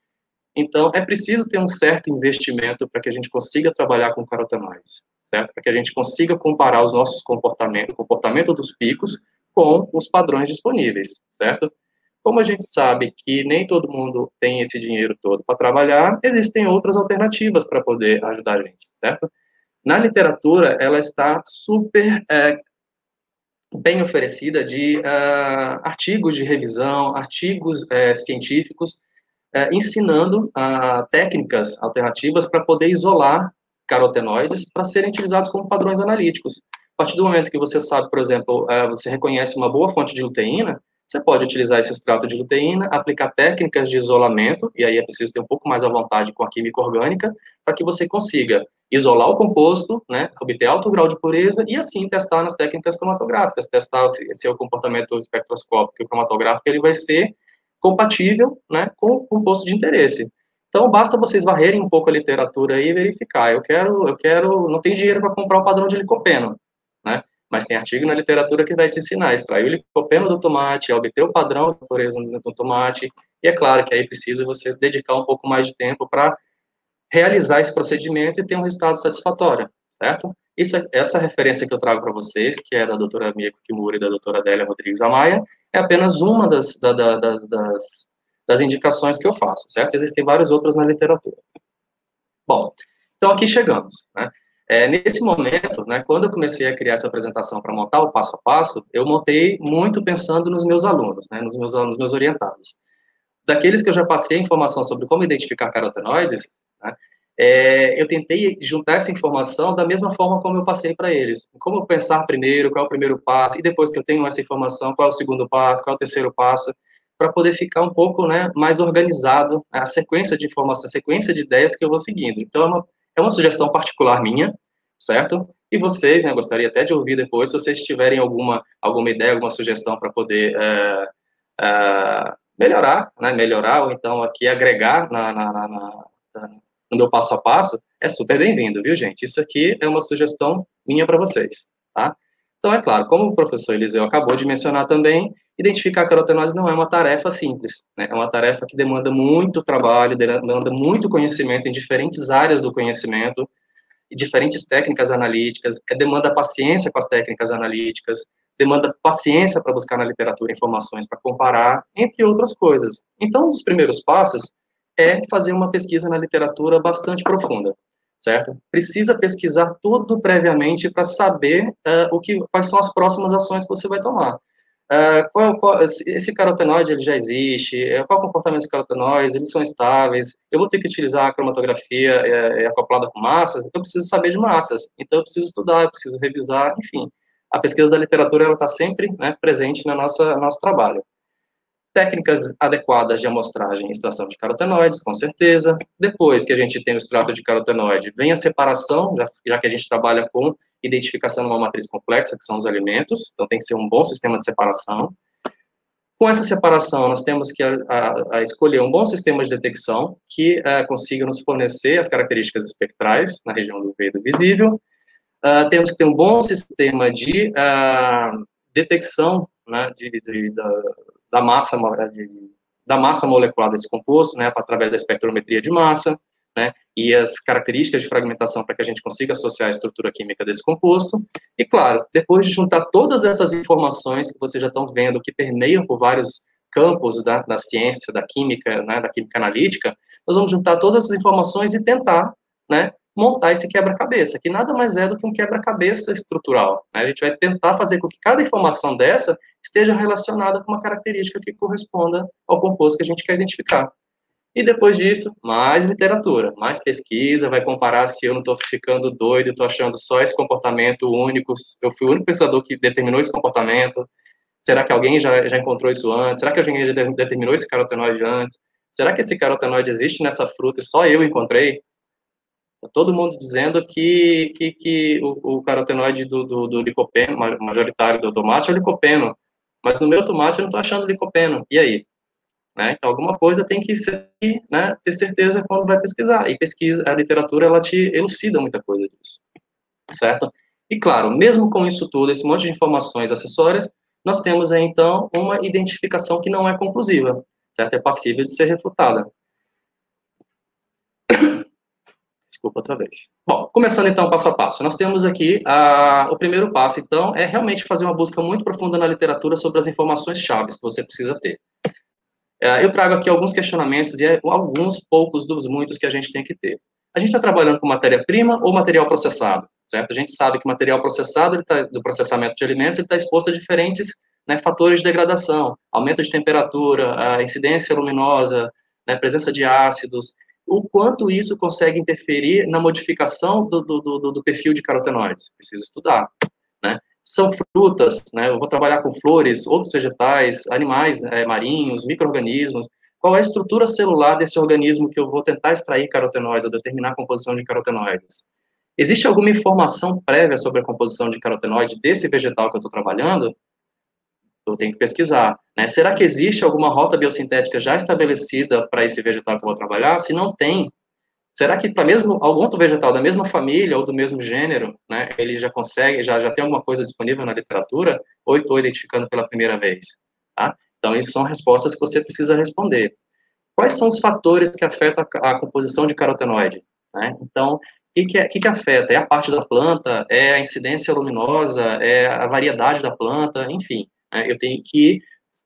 Então, é preciso ter um certo investimento para que a gente consiga trabalhar com carotenoides, certo? Para que a gente consiga comparar os nossos comportamentos, o comportamento dos picos com os padrões disponíveis, certo? Como a gente sabe que nem todo mundo tem esse dinheiro todo para trabalhar, existem outras alternativas para poder ajudar a gente, certo? Na literatura, ela está super é, bem oferecida de uh, artigos de revisão, artigos é, científicos, é, ensinando uh, técnicas alternativas para poder isolar carotenoides para serem utilizados como padrões analíticos. A partir do momento que você sabe, por exemplo, uh, você reconhece uma boa fonte de luteína, você pode utilizar esse extrato de luteína, aplicar técnicas de isolamento, e aí é preciso ter um pouco mais à vontade com a química orgânica, para que você consiga isolar o composto, né, obter alto grau de pureza, e assim testar nas técnicas cromatográficas, testar se, se o comportamento espectroscópico e cromatográfico ele vai ser compatível, né, com o composto de interesse. Então, basta vocês varrerem um pouco a literatura aí e verificar. Eu quero, eu quero, não tenho dinheiro para comprar o padrão de licopeno, né? Mas tem artigo na literatura que vai te ensinar a extrair o licopeno do tomate, a obter o padrão de pureza do tomate, e é claro que aí precisa você dedicar um pouco mais de tempo para realizar esse procedimento e ter um resultado satisfatório, certo? Isso, essa referência que eu trago para vocês, que é da doutora Mieko Kimura e da doutora Adélia Rodrigues Amaya, é apenas uma das, da, da, das, das, das indicações que eu faço, certo? Existem várias outras na literatura. Bom, então aqui chegamos, né? É, nesse momento, né, quando eu comecei a criar essa apresentação para montar o passo a passo, eu montei muito pensando nos meus alunos, né, nos meus alunos, meus orientados. Daqueles que eu já passei informação sobre como identificar carotenoides, né, é, eu tentei juntar essa informação da mesma forma como eu passei para eles. Como pensar primeiro, qual é o primeiro passo, e depois que eu tenho essa informação, qual é o segundo passo, qual é o terceiro passo, para poder ficar um pouco, né, mais organizado a sequência de informação, a sequência de ideias que eu vou seguindo. Então, é uma, é uma sugestão particular minha, certo? E vocês, né, gostaria até de ouvir depois, se vocês tiverem alguma, alguma ideia, alguma sugestão para poder é, é, melhorar, né, melhorar, ou então aqui agregar na, na, na, na, no meu passo a passo, é super bem-vindo, viu, gente? Isso aqui é uma sugestão minha para vocês, tá? Então, é claro, como o professor Eliseu acabou de mencionar também, identificar carotenoides não é uma tarefa simples, né? É uma tarefa que demanda muito trabalho, demanda muito conhecimento em diferentes áreas do conhecimento, e diferentes técnicas analíticas, é, demanda paciência com as técnicas analíticas, demanda paciência para buscar na literatura informações para comparar, entre outras coisas. Então, um dos primeiros passos é fazer uma pesquisa na literatura bastante profunda, certo? Precisa pesquisar tudo previamente para saber uh, o que, quais são as próximas ações que você vai tomar. Uh, qual, qual, esse carotenoide ele já existe, qual o comportamento dos carotenoides, eles são estáveis, eu vou ter que utilizar a cromatografia é, é, acoplada com massas, eu preciso saber de massas, então eu preciso estudar, eu preciso revisar, enfim. A pesquisa da literatura está sempre, né, presente no nosso, nosso trabalho. Técnicas adequadas de amostragem e extração de carotenoides, com certeza. Depois que a gente tem o extrato de carotenoide, vem a separação, já, já que a gente trabalha com identificação numa matriz complexa, que são os alimentos, então tem que ser um bom sistema de separação. Com essa separação, nós temos que a, a, a escolher um bom sistema de detecção que uh, consiga nos fornecer as características espectrais na região do V e do visível. Uh, temos que ter um bom sistema de uh, detecção, né, de, de, da, da, massa, de, da massa molecular desse composto, né, através da espectrometria de massa, né, e as características de fragmentação para que a gente consiga associar a estrutura química desse composto. E, claro, depois de juntar todas essas informações que vocês já estão vendo, que permeiam por vários campos da, da ciência, da química, né, da química analítica, nós vamos juntar todas essas informações e tentar, né, montar esse quebra-cabeça, que nada mais é do que um quebra-cabeça estrutural, né? A gente vai tentar fazer com que cada informação dessa esteja relacionada com uma característica que corresponda ao composto que a gente quer identificar. E depois disso, mais literatura, mais pesquisa, vai comparar se eu não estou ficando doido, estou achando só esse comportamento único, eu fui o único pensador que determinou esse comportamento, será que alguém já, já encontrou isso antes? Será que alguém já determinou esse carotenoide antes? Será que esse carotenoide existe nessa fruta e só eu encontrei? Todo mundo dizendo que, que, que o, o carotenoide do, do, do licopeno, majoritário do tomate, é o licopeno. Mas no meu tomate eu não estou achando licopeno. E aí? Né? Então, alguma coisa tem que ser, né, ter certeza quando vai pesquisar. E pesquisa, a literatura, ela te elucida muita coisa disso. Certo? E, claro, mesmo com isso tudo, esse monte de informações acessórias, nós temos aí, então, uma identificação que não é conclusiva. Certo? É passível de ser refutada. Desculpa outra vez. Bom, começando então passo a passo. Nós temos aqui, a, o primeiro passo, então, é realmente fazer uma busca muito profunda na literatura sobre as informações chaves que você precisa ter. É, eu trago aqui alguns questionamentos e é, alguns poucos dos muitos que a gente tem que ter. A gente está trabalhando com matéria-prima ou material processado, certo? A gente sabe que o material processado, ele tá, do processamento de alimentos, ele está exposto a diferentes, né, fatores de degradação, aumento de temperatura, a incidência luminosa, né, presença de ácidos, o quanto isso consegue interferir na modificação do, do, do, do perfil de carotenoides. Preciso estudar, né? São frutas, né? Eu vou trabalhar com flores, outros vegetais, animais é, marinhos, micro-organismos. Qual é a estrutura celular desse organismo que eu vou tentar extrair carotenoides ou determinar a composição de carotenoides? Existe alguma informação prévia sobre a composição de carotenoide desse vegetal que eu estou trabalhando? Eu tenho que pesquisar, né? Será que existe alguma rota biosintética já estabelecida para esse vegetal que eu vou trabalhar? Se não tem, será que para mesmo algum outro vegetal da mesma família ou do mesmo gênero, né, ele já consegue, já, já tem alguma coisa disponível na literatura, ou estou identificando pela primeira vez? Tá? Então, isso são respostas que você precisa responder. Quais são os fatores que afetam a, a composição de carotenoide? Né? Então, o que, que, é, que, que afeta? É a parte da planta? É a incidência luminosa? É a variedade da planta? Enfim, né, eu tenho que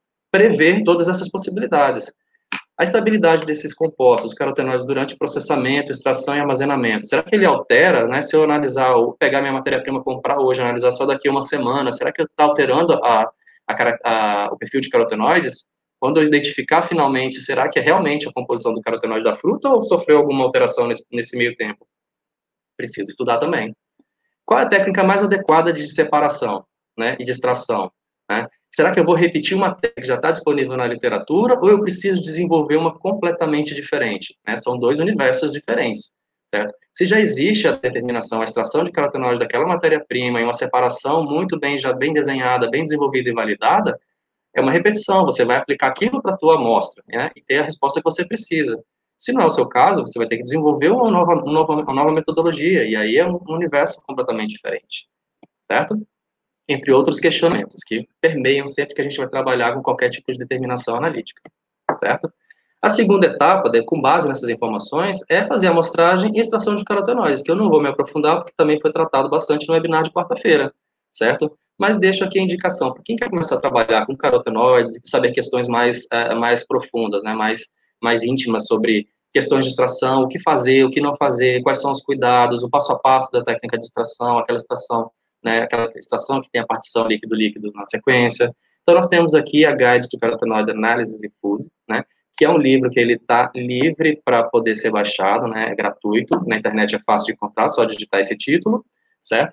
prever todas essas possibilidades. A estabilidade desses compostos, carotenoides, durante o processamento, extração e armazenamento, será que ele altera, né, se eu analisar, ou pegar minha matéria-prima, comprar hoje, analisar só daqui a uma semana, será que está alterando a, a, a, o perfil de carotenoides? Quando eu identificar finalmente, será que é realmente a composição do carotenoide da fruta ou sofreu alguma alteração nesse, nesse meio tempo? Preciso estudar também. Qual é a técnica mais adequada de separação, né, e de extração? Né? Será que eu vou repetir uma técnica que já está disponível na literatura ou eu preciso desenvolver uma completamente diferente? Né? São dois universos diferentes, certo? Se já existe a determinação, a extração de carotenoide daquela matéria-prima e uma separação muito bem, já bem desenhada, bem desenvolvida e validada, é uma repetição, você vai aplicar aquilo para a tua amostra, né, e ter a resposta que você precisa. Se não é o seu caso, você vai ter que desenvolver uma nova, uma nova, uma nova metodologia, e aí é um universo completamente diferente, certo? Entre outros questionamentos que permeiam sempre que a gente vai trabalhar com qualquer tipo de determinação analítica, certo? A segunda etapa, com base nessas informações, é fazer a amostragem e extração de carotenoides, que eu não vou me aprofundar, porque também foi tratado bastante no webinar de quarta-feira, certo? Mas deixo aqui a indicação, para quem quer começar a trabalhar com carotenoides e saber questões mais, uh, mais profundas, né, mais, mais íntimas sobre questões de extração, o que fazer, o que não fazer, quais são os cuidados, o passo a passo da técnica de extração, aquela extração, né, aquela extração que tem a partição líquido-líquido na sequência. Então, nós temos aqui a Guide to Carotenoid Analysis in Food, né, que é um livro que ele está livre para poder ser baixado, né, é gratuito, na internet é fácil de encontrar, só digitar esse título, certo?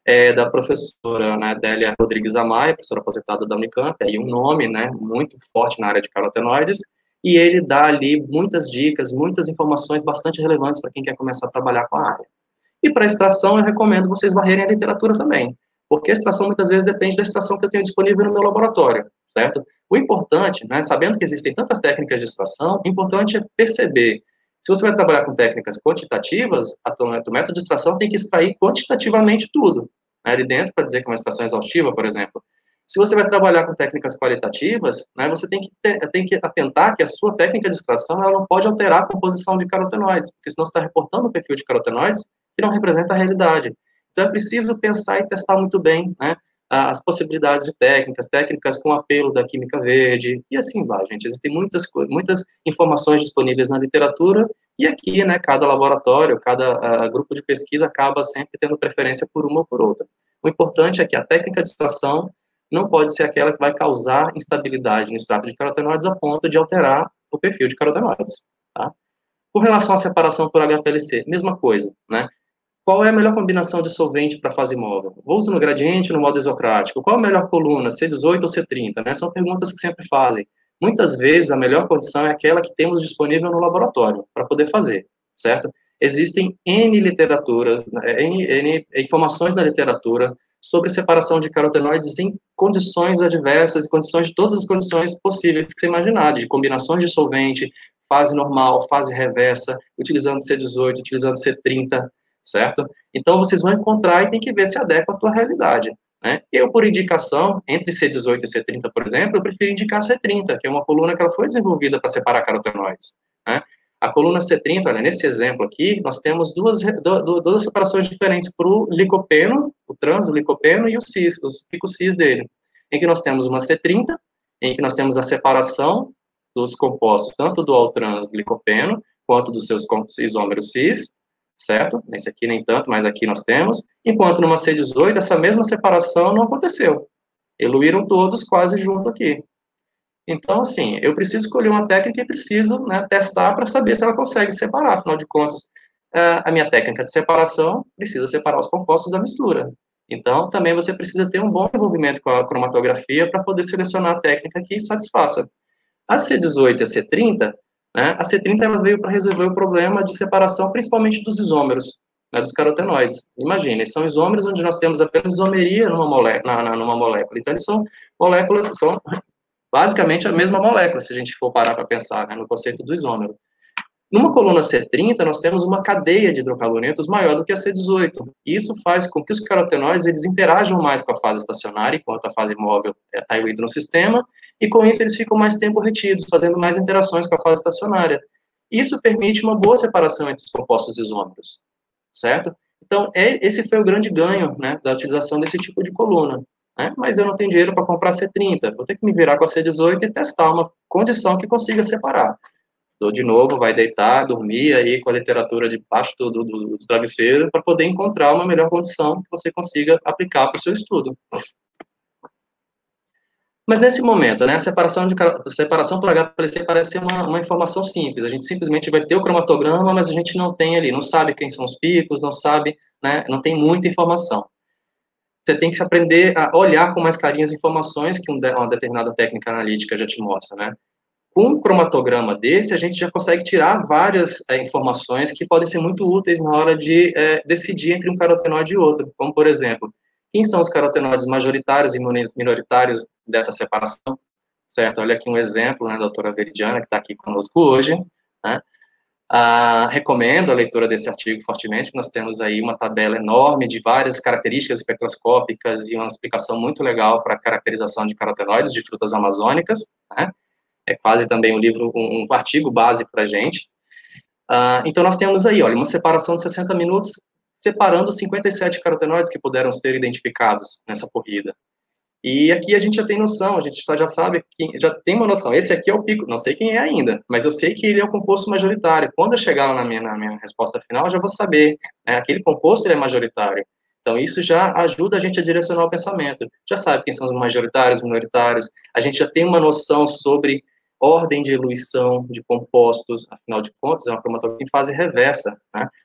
é da professora, né, Délia Rodrigues Amaya, professora aposentada da Unicamp, aí um nome, né, muito forte na área de carotenoides, e ele dá ali muitas dicas, muitas informações bastante relevantes para quem quer começar a trabalhar com a área. E para extração, eu recomendo vocês varrerem a literatura também, porque a extração muitas vezes depende da extração que eu tenho disponível no meu laboratório, certo? O importante, né, sabendo que existem tantas técnicas de extração, o importante é perceber. Se você vai trabalhar com técnicas quantitativas, a tua, a tua método de extração tem que extrair quantitativamente tudo, né, ali dentro, para dizer que é uma extração exaustiva, por exemplo. Se você vai trabalhar com técnicas qualitativas, né, você tem que, ter, tem que atentar que a sua técnica de extração ela não pode alterar a composição de carotenoides, porque senão você está reportando um perfil de carotenoides que não representa a realidade. Então, é preciso pensar e testar muito bem, né, as possibilidades de técnicas, técnicas com apelo da química verde, e assim vai, gente. Existem muitas, muitas informações disponíveis na literatura, e aqui, né, cada laboratório, cada uh, grupo de pesquisa acaba sempre tendo preferência por uma ou por outra. O importante é que a técnica de extração não pode ser aquela que vai causar instabilidade no extrato de carotenoides a ponto de alterar o perfil de carotenoides, tá? Com relação à separação por H P L C, mesma coisa, né? Qual é a melhor combinação de solvente para fase móvel? Vou usar no gradiente ou no modo isocrático? Qual a melhor coluna, C dezoito ou C trinta? Né? São perguntas que sempre fazem. Muitas vezes, a melhor condição é aquela que temos disponível no laboratório, para poder fazer, certo? Existem N literaturas, N, N informações na literatura sobre separação de carotenoides em condições adversas, em condições de todas as condições possíveis que você imaginar, de combinações de solvente, fase normal, fase reversa, utilizando C dezoito, utilizando C trinta, certo? Então, vocês vão encontrar e tem que ver se adequa à tua realidade, né? Eu, por indicação, entre C dezoito e C trinta, por exemplo, eu prefiro indicar C trinta, que é uma coluna que ela foi desenvolvida para separar carotenoides, né? A coluna C trinta, olha, nesse exemplo aqui, nós temos duas, duas separações diferentes para o licopeno, o trans, o licopeno e o cis, os pico-cis dele, em que nós temos uma C trinta, em que nós temos a separação dos compostos, tanto do altrans glicopeno, quanto dos seus isômeros cis, certo? Nesse aqui nem tanto, mas aqui nós temos. Enquanto numa C dezoito, essa mesma separação não aconteceu. Eluíram todos quase junto aqui. Então, assim, eu preciso escolher uma técnica e preciso, né, testar para saber se ela consegue separar. Afinal de contas, a minha técnica de separação precisa separar os compostos da mistura. Então, também você precisa ter um bom envolvimento com a cromatografia para poder selecionar a técnica que satisfaça. A C dezoito e a C trinta, né, a C trinta ela veio para resolver o problema de separação, principalmente dos isômeros, né, dos carotenoides. Imagina, são isômeros onde nós temos apenas isomeria numa molécula, na, numa molécula. Então, eles são moléculas, são basicamente a mesma molécula, se a gente for parar para pensar, né, no conceito do isômero. Numa coluna C trinta, nós temos uma cadeia de hidrocarbonetos maior do que a C dezoito. Isso faz com que os carotenoides eles interajam mais com a fase estacionária, enquanto a fase móvel está diluída no sistema, e com isso eles ficam mais tempo retidos, fazendo mais interações com a fase estacionária. Isso permite uma boa separação entre os compostos isômeros, certo? Então, é, esse foi o grande ganho, né, da utilização desse tipo de coluna. Né? Mas eu não tenho dinheiro para comprar C trinta, vou ter que me virar com a C dezoito e testar uma condição que consiga separar. Então, de novo, vai deitar, dormir aí com a literatura debaixo do, do, do travesseiro para poder encontrar uma melhor condição que você consiga aplicar para o seu estudo. Mas nesse momento, né, a separação, de, separação por H P L C parece ser uma, uma informação simples. A gente simplesmente vai ter o cromatograma, mas a gente não tem ali, não sabe quem são os picos, não sabe, né, não tem muita informação. Você tem que aprender a olhar com mais carinho as informações que uma determinada técnica analítica já te mostra, né? Com um cromatograma desse, a gente já consegue tirar várias é, informações que podem ser muito úteis na hora de é, decidir entre um carotenoide e outro, como, por exemplo, quem são os carotenoides majoritários e minoritários dessa separação, certo? Olha aqui um exemplo, né, da doutora Veridiana, que está aqui conosco hoje, né? Ah, recomendo a leitura desse artigo fortemente, nós temos aí uma tabela enorme de várias características espectroscópicas e uma explicação muito legal para a caracterização de carotenoides de frutas amazônicas, né? É quase também um livro, um, um artigo básico para a gente. Ah, então, nós temos aí, olha, uma separação de sessenta minutos, separando cinquenta e sete carotenoides que puderam ser identificados nessa corrida. E aqui a gente já tem noção, a gente já sabe, que, já tem uma noção, esse aqui é o pico, não sei quem é ainda, mas eu sei que ele é o composto majoritário. Quando eu chegar na minha, na minha resposta final, eu já vou saber, né, aquele composto ele é majoritário. Então, isso já ajuda a gente a direcionar o pensamento. Já sabe quem são os majoritários, minoritários, a gente já tem uma noção sobre ordem de eluição de compostos, afinal de contas, é uma cromatografia em fase reversa, né?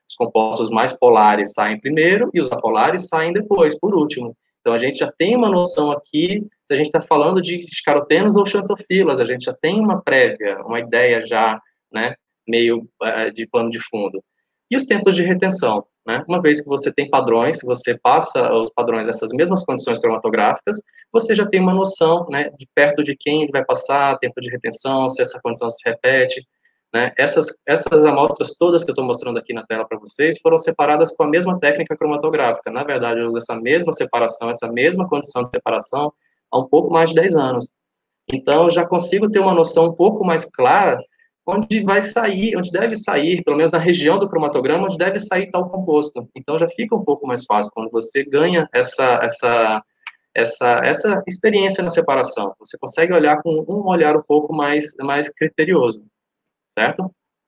Os compostos mais polares saem primeiro e os apolares saem depois, por último. Então, a gente já tem uma noção aqui, se a gente está falando de escarotenos ou xantofilas, a gente já tem uma prévia, uma ideia já, né, meio uh, de plano de fundo. E os tempos de retenção, né? Uma vez que você tem padrões, se você passa os padrões dessas mesmas condições cromatográficas, você já tem uma noção, né, de perto de quem ele vai passar, tempo de retenção, se essa condição se repete, né? Essas, essas amostras todas que eu estou mostrando aqui na tela para vocês foram separadas com a mesma técnica cromatográfica. Na verdade, eu uso essa mesma separação, essa mesma condição de separação há um pouco mais de dez anos. Então, eu já consigo ter uma noção um pouco mais clara onde vai sair, onde deve sair, pelo menos na região do cromatograma, onde deve sair tal composto. Então, já fica um pouco mais fácil quando você ganha essa, essa, essa, essa experiência na separação. Você consegue olhar com um olhar um pouco mais, mais criterioso, certo?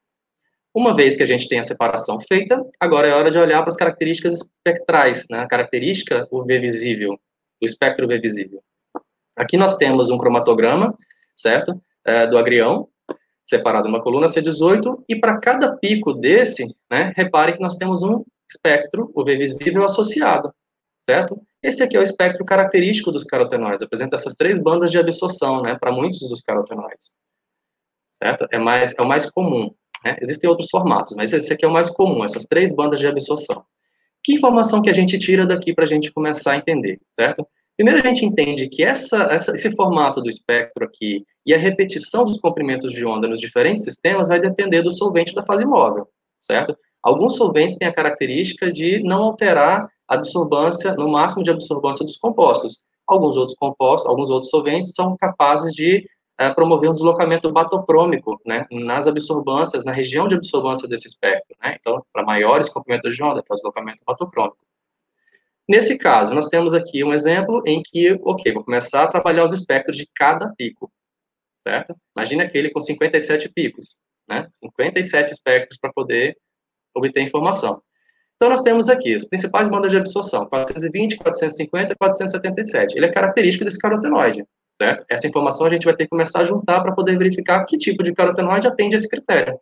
Uma vez que a gente tem a separação feita, agora é hora de olhar para as características espectrais, né? A característica U V visível, o espectro U V visível. Aqui nós temos um cromatograma, certo? É, do agrião, separado numa coluna C dezoito, e para cada pico desse, né, repare que nós temos um espectro U V visível associado, certo? Esse aqui é o espectro característico dos carotenoides, apresenta essas três bandas de absorção, né, para muitos dos carotenoides, certo? É, mais, é o mais comum, né? Existem outros formatos, mas esse aqui é o mais comum, essas três bandas de absorção. Que informação que a gente tira daqui para a gente começar a entender, certo? Primeiro, a gente entende que essa, essa, esse formato do espectro aqui e a repetição dos comprimentos de onda nos diferentes sistemas vai depender do solvente da fase móvel, certo? Alguns solventes têm a característica de não alterar a absorbância, no máximo de absorbância dos compostos. Alguns outros compostos, alguns outros solventes são capazes de é, promover um deslocamento batocrômico, né, nas absorbâncias, na região de absorbância desse espectro, né? Então, para maiores comprimentos de onda, que é o deslocamento batocrômico. Nesse caso, nós temos aqui um exemplo em que, ok, vou começar a trabalhar os espectros de cada pico, certo? Imagina aquele com cinquenta e sete picos, né? cinquenta e sete espectros para poder obter informação. Então, nós temos aqui as principais bandas de absorção, quatrocentos e vinte, quatrocentos e cinquenta e quatrocentos e setenta e sete. Ele é característico desse carotenoide, certo? Essa informação a gente vai ter que começar a juntar para poder verificar que tipo de carotenoide atende a esse critério.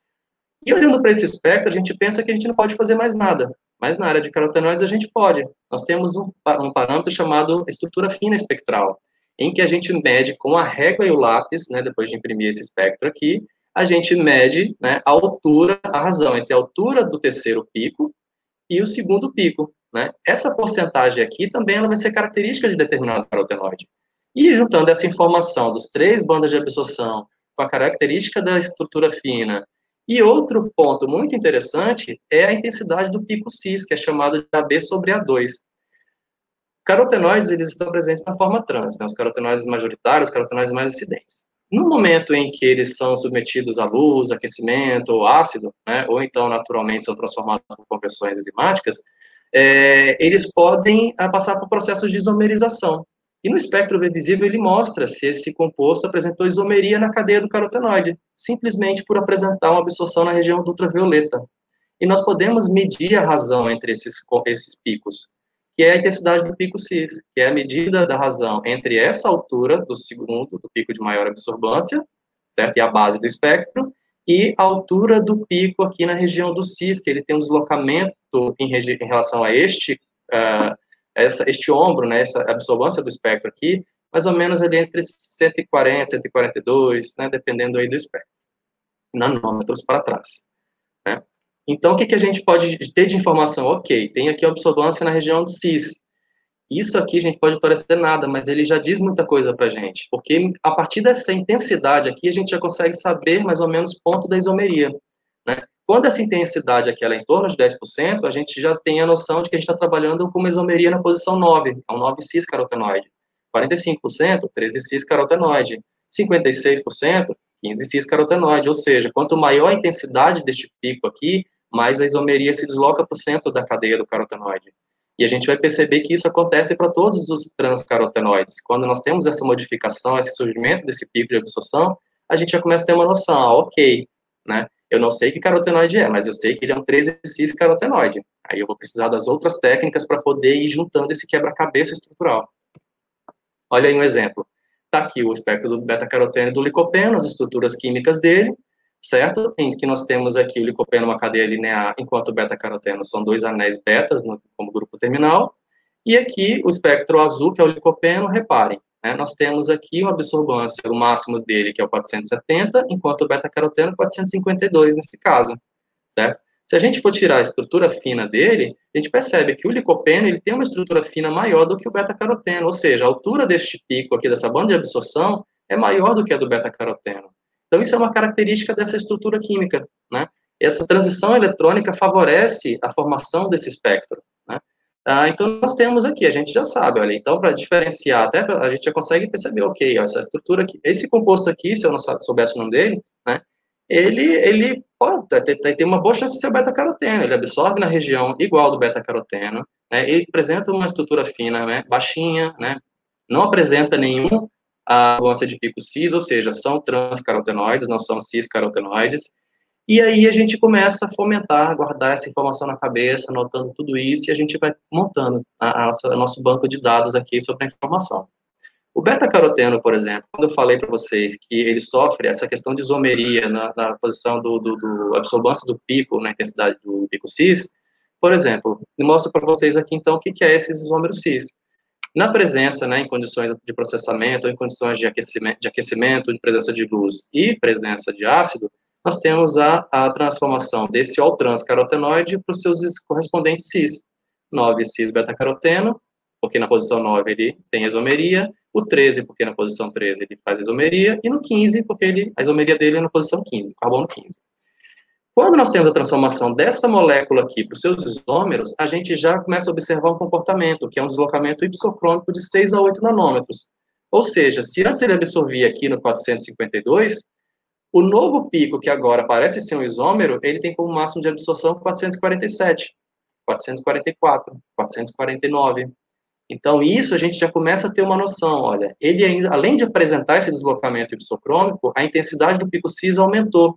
E olhando para esse espectro, a gente pensa que a gente não pode fazer mais nada. Mas na área de carotenoides a gente pode. Nós temos um, um parâmetro chamado estrutura fina espectral, em que a gente mede com a régua e o lápis, né, depois de imprimir esse espectro aqui, a gente mede, né, a altura, a razão entre a altura do terceiro pico e o segundo pico, né? Essa porcentagem aqui também ela vai ser característica de determinado carotenoide. E juntando essa informação dos três bandas de absorção com a característica da estrutura fina. E outro ponto muito interessante é a intensidade do pico cis, que é chamado de A B sobre A dois. Carotenoides, eles estão presentes na forma trans, né? Os carotenoides majoritários, os carotenoides mais incidentes. No momento em que eles são submetidos à luz, aquecimento ou ácido, né? Ou então, naturalmente, são transformados por conversões enzimáticas, é, eles podem a, passar por processos de isomerização. E no espectro U V visível, ele mostra se esse composto apresentou isomeria na cadeia do carotenoide, simplesmente por apresentar uma absorção na região do ultravioleta. E nós podemos medir a razão entre esses, esses picos, que é a intensidade do pico cis, que é a medida da razão entre essa altura do segundo, do pico de maior absorbância, certo? E a base do espectro, e a altura do pico aqui na região do cis, que ele tem um deslocamento em, em relação a este... Uh, Essa, este ombro, né, essa absorbância do espectro aqui, mais ou menos ali entre cento e quarenta, cento e quarenta e dois, né, dependendo aí do espectro, nanômetros para trás, né? Então, o que, que a gente pode ter de informação? Ok, tem aqui a absorbância na região do cis. Isso aqui, a gente pode parecer nada, mas ele já diz muita coisa para a gente, porque a partir dessa intensidade aqui, a gente já consegue saber mais ou menos o ponto da isomeria, né? Quando essa intensidade aqui ela é em torno de dez por cento, a gente já tem a noção de que a gente está trabalhando com uma isomeria na posição nove, é um nove cis carotenoide. quarenta e cinco por cento, treze cis carotenoide. cinquenta e seis por cento, quinze cis carotenoide. Ou seja, quanto maior a intensidade deste pico aqui, mais a isomeria se desloca para o centro da cadeia do carotenoide. E a gente vai perceber que isso acontece para todos os transcarotenoides. Quando nós temos essa modificação, esse surgimento desse pico de absorção, a gente já começa a ter uma noção, ah, ok, né? Eu não sei que carotenoide é, mas eu sei que ele é um treze cis carotenoide. Aí eu vou precisar das outras técnicas para poder ir juntando esse quebra-cabeça estrutural. Olha aí um exemplo. Está aqui o espectro do beta-caroteno e do licopeno, as estruturas químicas dele, certo? Em que nós temos aqui o licopeno, uma cadeia linear, enquanto o beta-caroteno são dois anéis betas, no, como grupo terminal. E aqui, o espectro azul, que é o licopeno, reparem, né, nós temos aqui uma absorbância, o máximo dele, que é o quatrocentos e setenta, enquanto o beta-caroteno, quatrocentos e cinquenta e dois, nesse caso, certo? Se a gente for tirar a estrutura fina dele, a gente percebe que o licopeno ele tem uma estrutura fina maior do que o beta-caroteno, ou seja, a altura deste pico aqui, dessa banda de absorção, é maior do que a do beta-caroteno. Então, isso é uma característica dessa estrutura química, né? Essa transição eletrônica favorece a formação desse espectro, né? Ah, então, nós temos aqui, a gente já sabe, olha, então, para diferenciar, até a gente já consegue perceber, ok, ó, essa estrutura aqui, esse composto aqui, se eu não soubesse o nome dele, né, ele, ele pode ter, ter uma boa chance de ser beta-caroteno, ele absorve na região igual do beta-caroteno, né, ele apresenta uma estrutura fina, né, baixinha, né, não apresenta nenhum a abundância de pico cis, ou seja, são transcarotenoides, não são ciscarotenoides. E aí a gente começa a fomentar, guardar essa informação na cabeça, anotando tudo isso, e a gente vai montando a, a nossa, o nosso banco de dados aqui sobre a informação. O beta-caroteno, por exemplo, quando eu falei para vocês que ele sofre essa questão de isomeria na, na posição do, do, do absorbância do pico, na intensidade do pico cis, por exemplo, eu mostro para vocês aqui, então, o que, que é esses isômeros cis. Na presença, né, em condições de processamento, ou em condições de aquecimento, de aquecimento, de presença de luz e presença de ácido, nós temos a, a transformação desse all-trans-carotenoide para os seus correspondentes cis. nove cis-beta-caroteno, porque na posição nove ele tem isomeria, o treze, porque na posição treze ele faz isomeria, e no quinze, porque ele, a isomeria dele é na posição quinze, carbono quinze. Quando nós temos a transformação dessa molécula aqui para os seus isômeros, a gente já começa a observar um comportamento, que é um deslocamento ipsocrômico de seis a oito nanômetros. Ou seja, se antes ele absorvia aqui no quatrocentos e cinquenta e dois, o novo pico, que agora parece ser um isômero, ele tem como máximo de absorção quatrocentos e quarenta e sete, quatrocentos e quarenta e quatro, quatrocentos e quarenta e nove. Então, isso a gente já começa a ter uma noção, olha, ele ainda, além de apresentar esse deslocamento ipsocrômico, a intensidade do pico cis aumentou.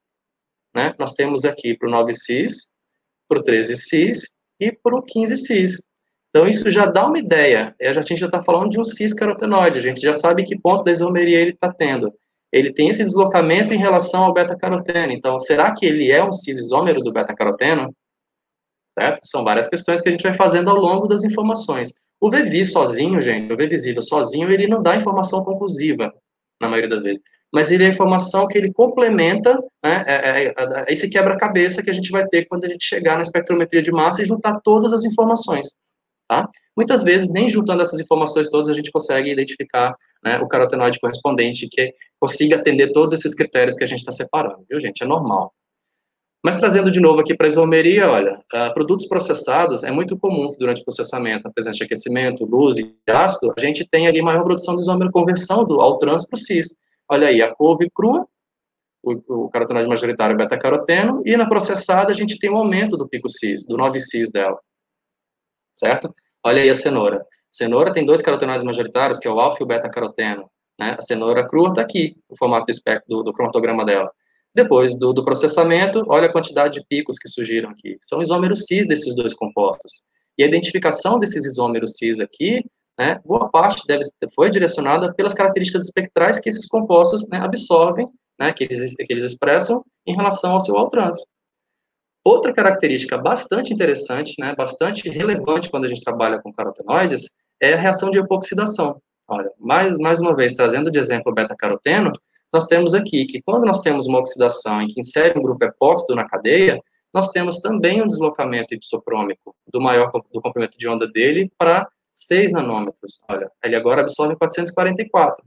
Né? Nós temos aqui para o nove cis, para o treze cis e para o quinze cis. Então, isso já dá uma ideia. A gente já está falando de um cis-carotenoide, a gente já sabe que ponto da isomeria ele está tendo. Ele tem esse deslocamento em relação ao beta-caroteno. Então, será que ele é um cis-isômero do beta-caroteno? Certo? São várias questões que a gente vai fazendo ao longo das informações. O V V I sozinho, gente, o V visível sozinho, ele não dá informação conclusiva, na maioria das vezes. Mas ele é a informação que ele complementa, né, é, é, é esse quebra-cabeça que a gente vai ter quando a gente chegar na espectrometria de massa e juntar todas as informações. Tá? Muitas vezes, nem juntando essas informações todas, a gente consegue identificar, né, o carotenoide correspondente que consiga atender todos esses critérios que a gente está separando, viu, gente? É normal. Mas trazendo de novo aqui para a isomeria, olha, uh, produtos processados, é muito comum que durante o processamento, na presença de aquecimento, luz e ácido, a gente tem ali maior produção do isômero, conversão do ao trans para o cis. Olha aí, a couve crua, o, o carotenoide majoritário beta-caroteno, e na processada a gente tem um aumento do pico cis, do nove cis dela. Certo? Olha aí a cenoura. A cenoura tem dois carotenoides majoritários, que é o alfa e o beta-caroteno. Né? A cenoura crua está aqui, o formato do espectro do, do cromatograma dela. Depois do, do processamento, olha a quantidade de picos que surgiram aqui. São isômeros cis desses dois compostos. E a identificação desses isômeros cis aqui, né, boa parte deve, foi direcionada pelas características espectrais que esses compostos, né, absorvem, né, que, eles, que eles expressam em relação ao seu all-trans. Outra característica bastante interessante, né, bastante relevante quando a gente trabalha com carotenoides, é a reação de epoxidação. Olha, mais, mais uma vez, trazendo de exemplo o beta-caroteno, nós temos aqui que quando nós temos uma oxidação em que insere um grupo epóxido na cadeia, nós temos também um deslocamento ipsocrômico do maior do comprimento de onda dele para seis nanômetros. Olha, ele agora absorve quatrocentos e quarenta e quatro.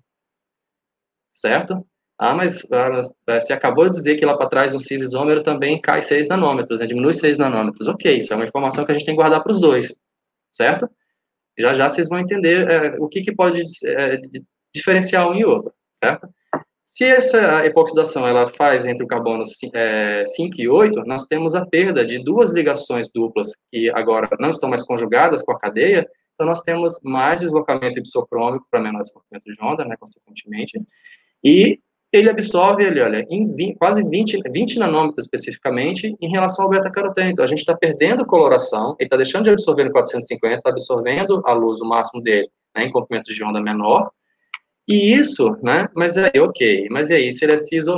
Certo? Ah, mas ah, você acabou de dizer que lá para trás um cis-isômero também cai seis nanômetros, né? Diminui seis nanômetros. Ok, isso é uma informação que a gente tem que guardar para os dois. Certo? Já já vocês vão entender é, o que, que pode é, diferenciar um e outro. Certo? Se essa epoxidação ela faz entre o carbono cinco e oito, nós temos a perda de duas ligações duplas que agora não estão mais conjugadas com a cadeia, então nós temos mais deslocamento ipsocrômico para menor deslocamento de onda, né, consequentemente, e ele absorve, ele, olha, em vinte, quase vinte, vinte nanômetros especificamente em relação ao beta-caroteno. Então a gente está perdendo coloração, ele está deixando de absorver no quatrocentos e cinquenta, está absorvendo a luz, o máximo dele, né, em comprimento de onda menor. E isso, né, mas aí, ok, mas e aí, se ele é cis ou não?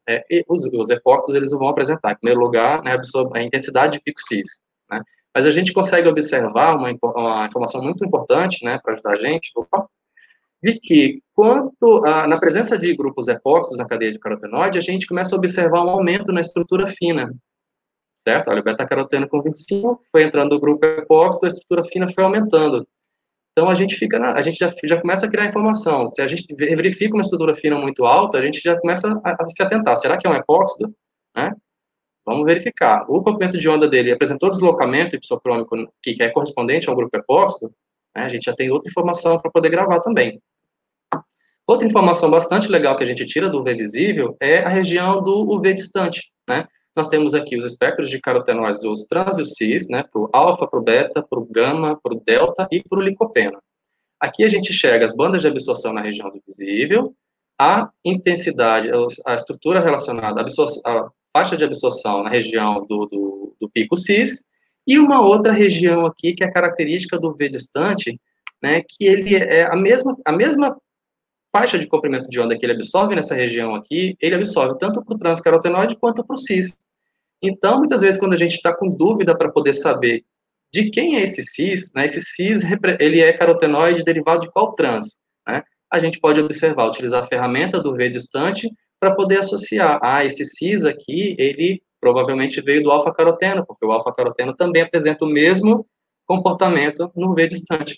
é, os, os epóxitos, eles vão apresentar, em primeiro lugar, né, a intensidade de pico cis, né? Mas a gente consegue observar uma, uma informação muito importante, né, para ajudar a gente, opa, de que, quanto a, na presença de grupos epóxitos na cadeia de carotenoide, a gente começa a observar um aumento na estrutura fina, certo? Olha, o beta-caroteno com vinte e cinco, foi entrando o grupo epóxito, a estrutura fina foi aumentando. Então, a gente, fica na, a gente já, já começa a criar informação. Se a gente verifica uma estrutura fina muito alta, a gente já começa a, a se atentar. Será que é um epóxido? Né? Vamos verificar. O comprimento de onda dele apresentou deslocamento hipsocrômico, que é correspondente ao grupo epóxido, né? A gente já tem outra informação para poder gravar também. Outra informação bastante legal que a gente tira do U V visível é a região do U V distante, né? Nós temos aqui os espectros de carotenoides, os trans e os cis, né? Para o alfa, para o beta, para o gama, para o delta e para o licopeno. Aqui a gente enxerga as bandas de absorção na região do visível, a intensidade, a estrutura relacionada, a, a faixa de absorção na região do, do, do pico cis, e uma outra região aqui que é característica do U V distante, né? Que ele é a mesma, a mesma faixa de comprimento de onda que ele absorve nessa região aqui, ele absorve tanto para o transcarotenoide quanto para o cis. Então, muitas vezes, quando a gente está com dúvida para poder saber de quem é esse cis, né, esse cis, ele é carotenoide derivado de qual trans, né? A gente pode observar, utilizar a ferramenta do U V distante para poder associar. Ah, esse cis aqui, ele provavelmente veio do alfa-caroteno, porque o alfa-caroteno também apresenta o mesmo comportamento no U V distante.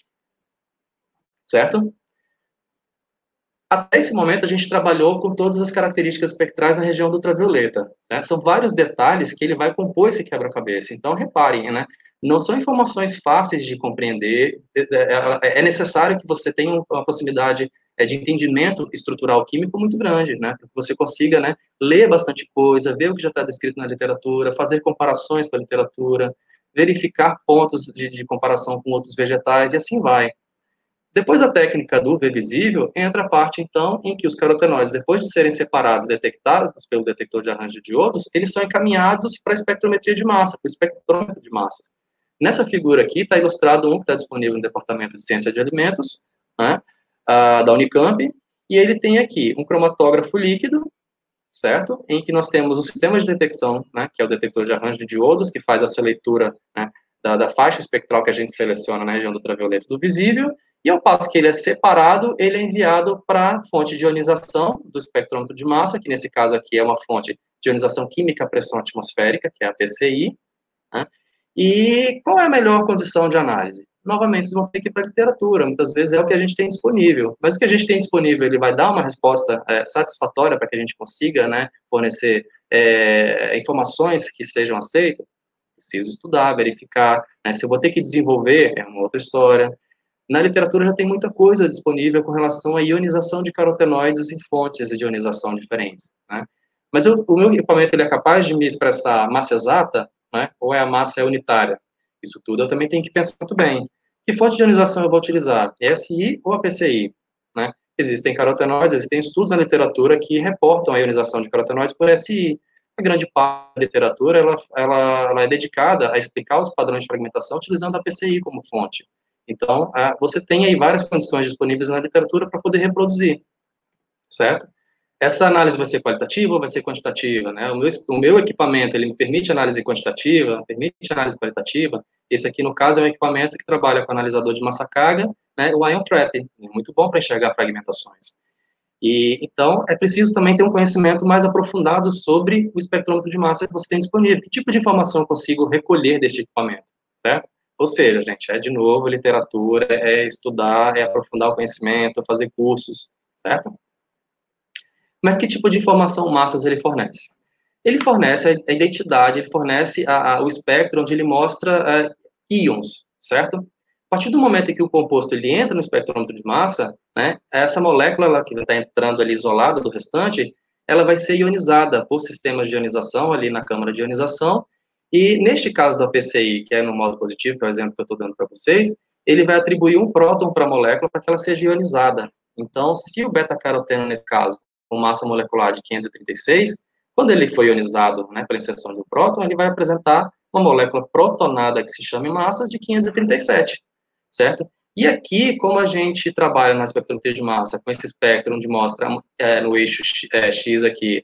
Certo? Até esse momento, a gente trabalhou com todas as características espectrais na região do ultravioleta, né? São vários detalhes que ele vai compor esse quebra-cabeça. Então, reparem, né? Não são informações fáceis de compreender. É necessário que você tenha uma possibilidade de entendimento estrutural químico muito grande, né? Para que você consiga, né, ler bastante coisa, ver o que já está descrito na literatura, fazer comparações com a literatura, verificar pontos de, de comparação com outros vegetais, e assim vai. Depois da técnica do U V visível, entra a parte, então, em que os carotenoides, depois de serem separados, detectados pelo detector de arranjo de diodos, eles são encaminhados para a espectrometria de massa, para o espectrômetro de massas. Nessa figura aqui está ilustrado um que está disponível no Departamento de Ciência de Alimentos, né, uh, da Unicamp, e ele tem aqui um cromatógrafo líquido, certo? Em que nós temos o sistema de detecção, né, que é o detector de arranjo de diodos, que faz essa leitura, né, da, da faixa espectral que a gente seleciona na região do ultravioleta do visível, e ao passo que ele é separado, ele é enviado para a fonte de ionização do espectrômetro de massa, que nesse caso aqui é uma fonte de ionização química à pressão atmosférica, que é a P C I, né? E qual é a melhor condição de análise? Novamente, vocês vão ter que ir para a literatura, muitas vezes é o que a gente tem disponível, mas o que a gente tem disponível, ele vai dar uma resposta é, satisfatória para que a gente consiga, né, fornecer é, informações que sejam aceitas. Preciso estudar, verificar, né? Se eu vou ter que desenvolver, é uma outra história. Na literatura já tem muita coisa disponível com relação à ionização de carotenoides em fontes de ionização diferentes, né? Mas eu, o meu equipamento ele é capaz de me expressar a massa exata, né? Ou é a massa unitária? Isso tudo eu também tenho que pensar muito bem. Que fonte de ionização eu vou utilizar? S I ou a P C I? Né? Existem carotenoides, existem estudos na literatura que reportam a ionização de carotenoides por S I. A grande parte da literatura ela, ela, ela é dedicada a explicar os padrões de fragmentação utilizando a P C I como fonte. Então, você tem aí várias condições disponíveis na literatura para poder reproduzir, certo? Essa análise vai ser qualitativa ou vai ser quantitativa, né? O meu, o meu equipamento, ele me permite análise quantitativa, permite análise qualitativa. Esse aqui, no caso, é um equipamento que trabalha com analisador de massa-carga, né? O Ion Trap, é muito bom para enxergar fragmentações. E, então, é preciso também ter um conhecimento mais aprofundado sobre o espectrômetro de massa que você tem disponível. Que tipo de informação eu consigo recolher deste equipamento, certo? Ou seja, gente, é de novo literatura, é estudar, é aprofundar o conhecimento, fazer cursos, certo? Mas que tipo de informação massas ele fornece? Ele fornece a identidade, ele fornece a, a, o espectro onde ele mostra uh, íons, certo? A partir do momento em que o composto ele entra no espectrômetro de massa, né, essa molécula ela, que está entrando ali isolada do restante, ela vai ser ionizada por sistemas de ionização ali na câmara de ionização. E neste caso da P C I, que é no modo positivo, que é o exemplo que eu estou dando para vocês, ele vai atribuir um próton para a molécula para que ela seja ionizada. Então, se o beta-caroteno, nesse caso, com massa molecular de quinhentos e trinta e seis, quando ele foi ionizado, né, pela inserção de um próton, ele vai apresentar uma molécula protonada que se chama em massas de quinhentos e trinta e sete, certo? E aqui, como a gente trabalha na espectrometria de massa com esse espectro onde mostra é, no eixo X, é, X aqui,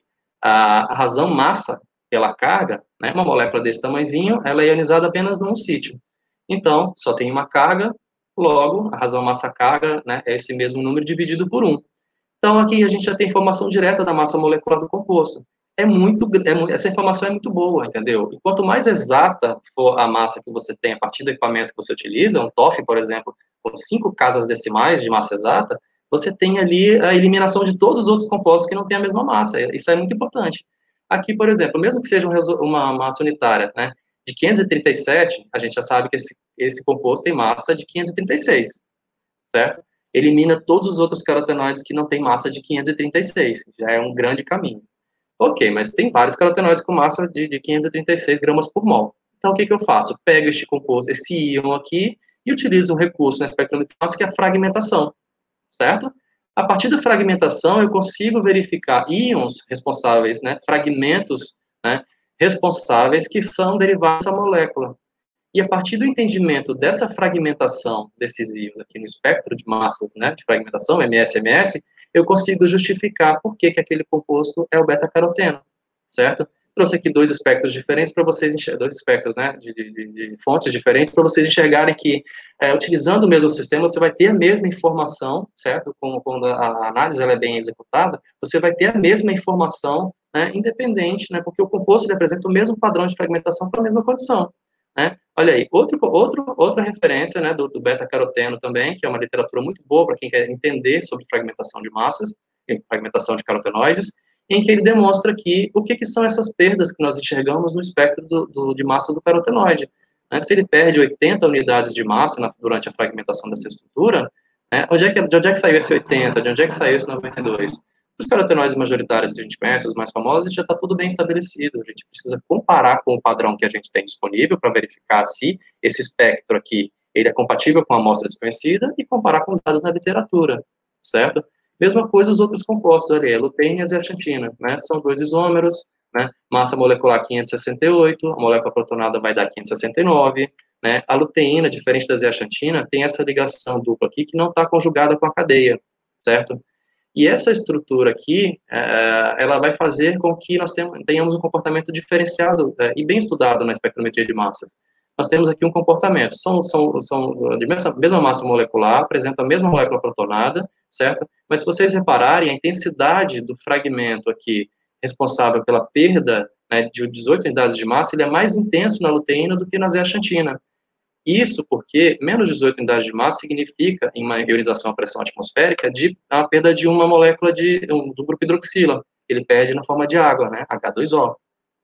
A, a razão massa pela carga, né, uma molécula desse tamanhozinho, ela é ionizada apenas num sítio. Então, só tem uma carga, logo, a razão massa-carga, né, é esse mesmo número dividido por um. Então, aqui a gente já tem informação direta da massa molecular do composto. É muito, é, essa informação é muito boa, entendeu? E quanto mais exata for a massa que você tem a partir do equipamento que você utiliza, um T O F, por exemplo, com cinco casas decimais de massa exata, você tem ali a eliminação de todos os outros compostos que não têm a mesma massa. Isso é muito importante. Aqui, por exemplo, mesmo que seja uma massa unitária, né, de quinhentos e trinta e sete, a gente já sabe que esse, esse composto tem massa de quinhentos e trinta e seis, certo? Elimina todos os outros carotenoides que não têm massa de quinhentos e trinta e seis, já é um grande caminho. Ok, mas tem vários carotenoides com massa de, de quinhentos e trinta e seis gramas por mol. Então, o que, que eu faço? Pego este composto, esse íon aqui, e utilizo um recurso na espectrometria que é a fragmentação, certo? A partir da fragmentação, eu consigo verificar íons responsáveis, né, fragmentos, né, responsáveis que são derivados dessa molécula. E a partir do entendimento dessa fragmentação desses íons aqui no espectro de massas, né, de fragmentação, M S M S, eu consigo justificar por que, que aquele composto é o beta-caroteno, certo? Trouxe aqui dois espectros diferentes para vocês enxergarem, dois espectros, né, de, de, de fontes diferentes para vocês enxergarem que, é, utilizando o mesmo sistema, você vai ter a mesma informação, certo? Quando, quando a análise ela é bem executada, você vai ter a mesma informação, né, independente, né, porque o composto ele apresenta o mesmo padrão de fragmentação para a mesma condição. Né? Olha aí, outro, outro, outra referência, né, do, do beta-caroteno também, que é uma literatura muito boa para quem quer entender sobre fragmentação de massas, fragmentação de carotenoides, em que ele demonstra aqui o que, que são essas perdas que nós enxergamos no espectro do, do, de massa do carotenoide. Né? Se ele perde oitenta unidades de massa na, durante a fragmentação dessa estrutura, né, onde é que, de onde é que saiu esse oitenta, de onde é que saiu esse noventa e dois? Os carotenoides majoritários que a gente conhece, os mais famosos, já está tudo bem estabelecido. A gente precisa comparar com o padrão que a gente tem disponível para verificar se esse espectro aqui ele é compatível com a amostra desconhecida e comparar com os dados na literatura, certo? Mesma coisa os outros compostos ali, a luteína e a zeaxantina, né? São dois isômeros, né? Massa molecular quinhentos e sessenta e oito, a molécula protonada vai dar quinhentos e sessenta e nove, né? A luteína, diferente da zeaxantina, tem essa ligação dupla aqui que não está conjugada com a cadeia, certo? E essa estrutura aqui, é, ela vai fazer com que nós tenhamos um comportamento diferenciado é, e bem estudado na espectrometria de massas. Nós temos aqui um comportamento, são, são, são de mesma, mesma massa molecular, apresentam a mesma molécula protonada, certo? Mas se vocês repararem, a intensidade do fragmento aqui, responsável pela perda, né, de dezoito unidades de massa, ele é mais intenso na luteína do que na zeaxantina. Isso porque menos de dezoito unidades de massa significa, em uma ionização à pressão atmosférica, de, a perda de uma molécula de, um, do grupo hidroxila. Ele perde na forma de água, né, H dois O.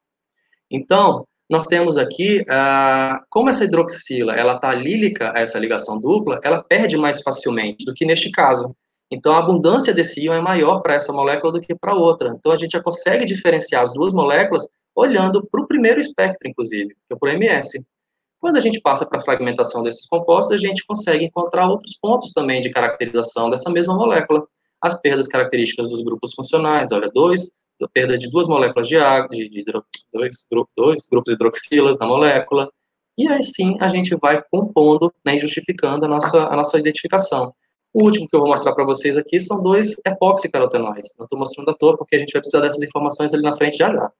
Então, nós temos aqui, ah, como essa hidroxila, ela está lílica a essa ligação dupla, ela perde mais facilmente do que neste caso. Então, a abundância desse íon é maior para essa molécula do que para outra. Então, a gente já consegue diferenciar as duas moléculas olhando para o primeiro espectro, inclusive, que é para o M S. Quando a gente passa para a fragmentação desses compostos, a gente consegue encontrar outros pontos também de caracterização dessa mesma molécula. As perdas características dos grupos funcionais, olha, dois, a perda de duas moléculas de água, de, de dois, dois grupos hidroxilas na molécula, e aí sim a gente vai compondo, né, e justificando a nossa, a nossa identificação. O último que eu vou mostrar para vocês aqui são dois epoxicarotenoides. Não estou mostrando à toa, porque a gente vai precisar dessas informações ali na frente já já.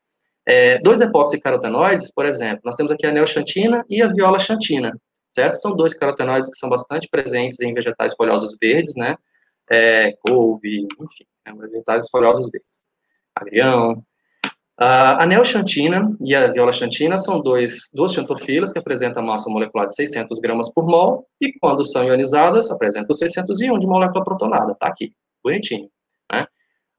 É, dois epoxicarotenoides, por exemplo, nós temos aqui a neoxantina e a viola-xantina, certo? São dois carotenoides que são bastante presentes em vegetais folhosos verdes, né? É, couve, enfim, né? Vegetais folhosos verdes. Agrião. Uh, a neoxantina e a viola-xantina são dois, duas xantofilas que apresentam massa molecular de seiscentos gramas por mol e, quando são ionizadas, apresentam seiscentos e um de molécula protonada. Tá aqui, bonitinho, né?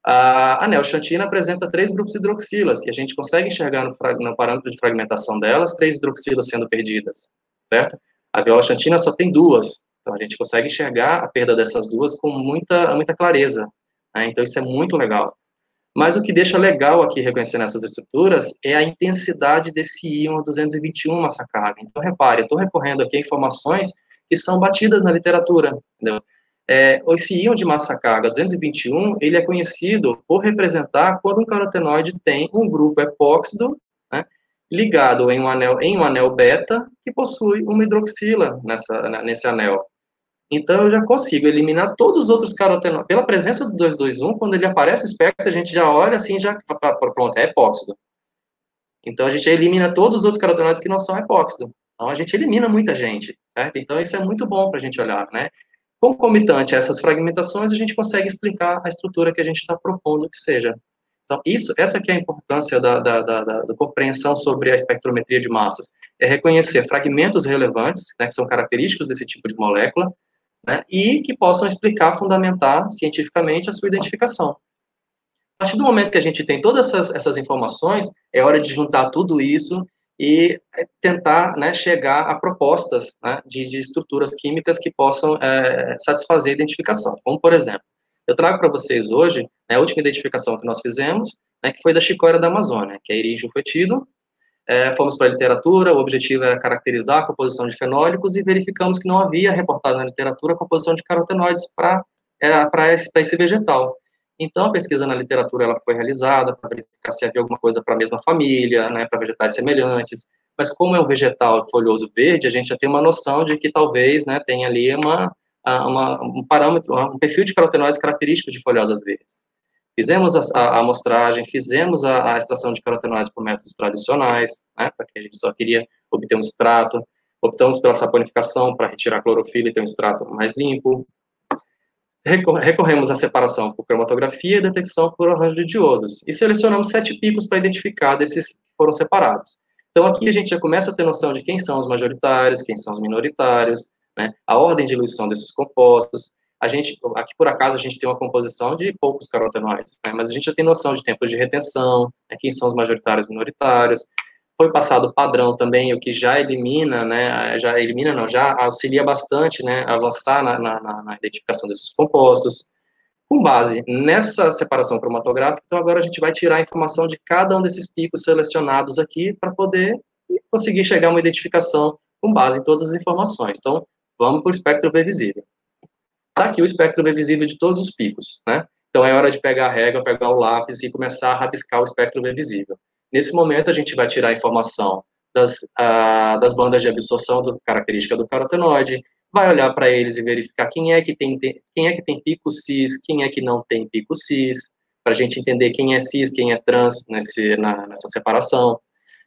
A neoxantina apresenta três grupos hidroxilas, e a gente consegue enxergar no, no parâmetro de fragmentação delas, três hidroxilas sendo perdidas, certo? A viola-xantina só tem duas, então a gente consegue enxergar a perda dessas duas com muita, muita clareza, né? Então isso é muito legal. Mas o que deixa legal aqui, reconhecendo essas estruturas, é a intensidade desse íon duzentos e vinte e um massa carga. Então, repare, eu estou recorrendo aqui a informações que são batidas na literatura, entendeu? É, esse íon de massa carga duzentos e vinte e um, ele é conhecido por representar quando um carotenoide tem um grupo epóxido, né, ligado em um anel, em um anel beta, que possui uma hidroxila nessa, nesse anel. Então, eu já consigo eliminar todos os outros carotenoides. Pela presença do dois dois um, quando ele aparece no espectro, a gente já olha assim, já pronto, é epóxido. Então, a gente elimina todos os outros carotenoides que não são epóxido. Então, a gente elimina muita gente, certo? Então, isso é muito bom para a gente olhar, né? Concomitante a essas fragmentações, a gente consegue explicar a estrutura que a gente está propondo que seja. Então, isso, essa que é a importância da, da, da, da, da compreensão sobre a espectrometria de massas. É reconhecer fragmentos relevantes, né, que são característicos desse tipo de molécula, né, e que possam explicar, fundamentar cientificamente a sua identificação. A partir do momento que a gente tem todas essas, essas informações, é hora de juntar tudo isso e tentar, né, chegar a propostas, né, de, de estruturas químicas que possam é, satisfazer a identificação. Como, por exemplo, eu trago para vocês hoje, né, a última identificação que nós fizemos, né, que foi da chicória da Amazônia, que é Erigeum foetidum. É, fomos para a literatura, o objetivo era caracterizar a composição de fenólicos e verificamos que não havia reportado na literatura a composição de carotenoides para esse, esse vegetal. Então, a pesquisa na literatura ela foi realizada para verificar se havia alguma coisa para a mesma família, né, para vegetais semelhantes, mas como é um vegetal folhoso verde, a gente já tem uma noção de que talvez, né, tenha ali uma, uma, um parâmetro, um perfil de carotenoides característico de folhosas verdes. Fizemos a, a, a amostragem, fizemos a, a extração de carotenoides por métodos tradicionais, né, porque a gente só queria obter um extrato, optamos pela saponificação para retirar a clorofila e ter um extrato mais limpo. Recorremos à separação por cromatografia e detecção por arranjo de diodos. E selecionamos sete picos para identificar desses que foram separados. Então, aqui a gente já começa a ter noção de quem são os majoritários, quem são os minoritários, né, a ordem de diluição desses compostos. A gente, aqui por acaso, a gente tem uma composição de poucos carotenoides, né, mas a gente já tem noção de tempos de retenção, né, quem são os majoritários e minoritários. Foi passado o padrão também, o que já elimina, né, já elimina não, já auxilia bastante, né, a avançar na, na, na identificação desses compostos. Com base nessa separação cromatográfica, então agora a gente vai tirar a informação de cada um desses picos selecionados aqui para poder conseguir chegar a uma identificação com base em todas as informações. Então, vamos para o espectro V visível. Está aqui o espectro V visível de todos os picos, né? Então, é hora de pegar a régua, pegar o lápis e começar a rabiscar o espectro V visível. Nesse momento, a gente vai tirar a informação das, uh, das bandas de absorção do, característica do carotenoide, vai olhar para eles e verificar quem é que tem, tem, quem é que tem pico cis, quem é que não tem pico cis, para a gente entender quem é cis, quem é trans nesse, na, nessa separação.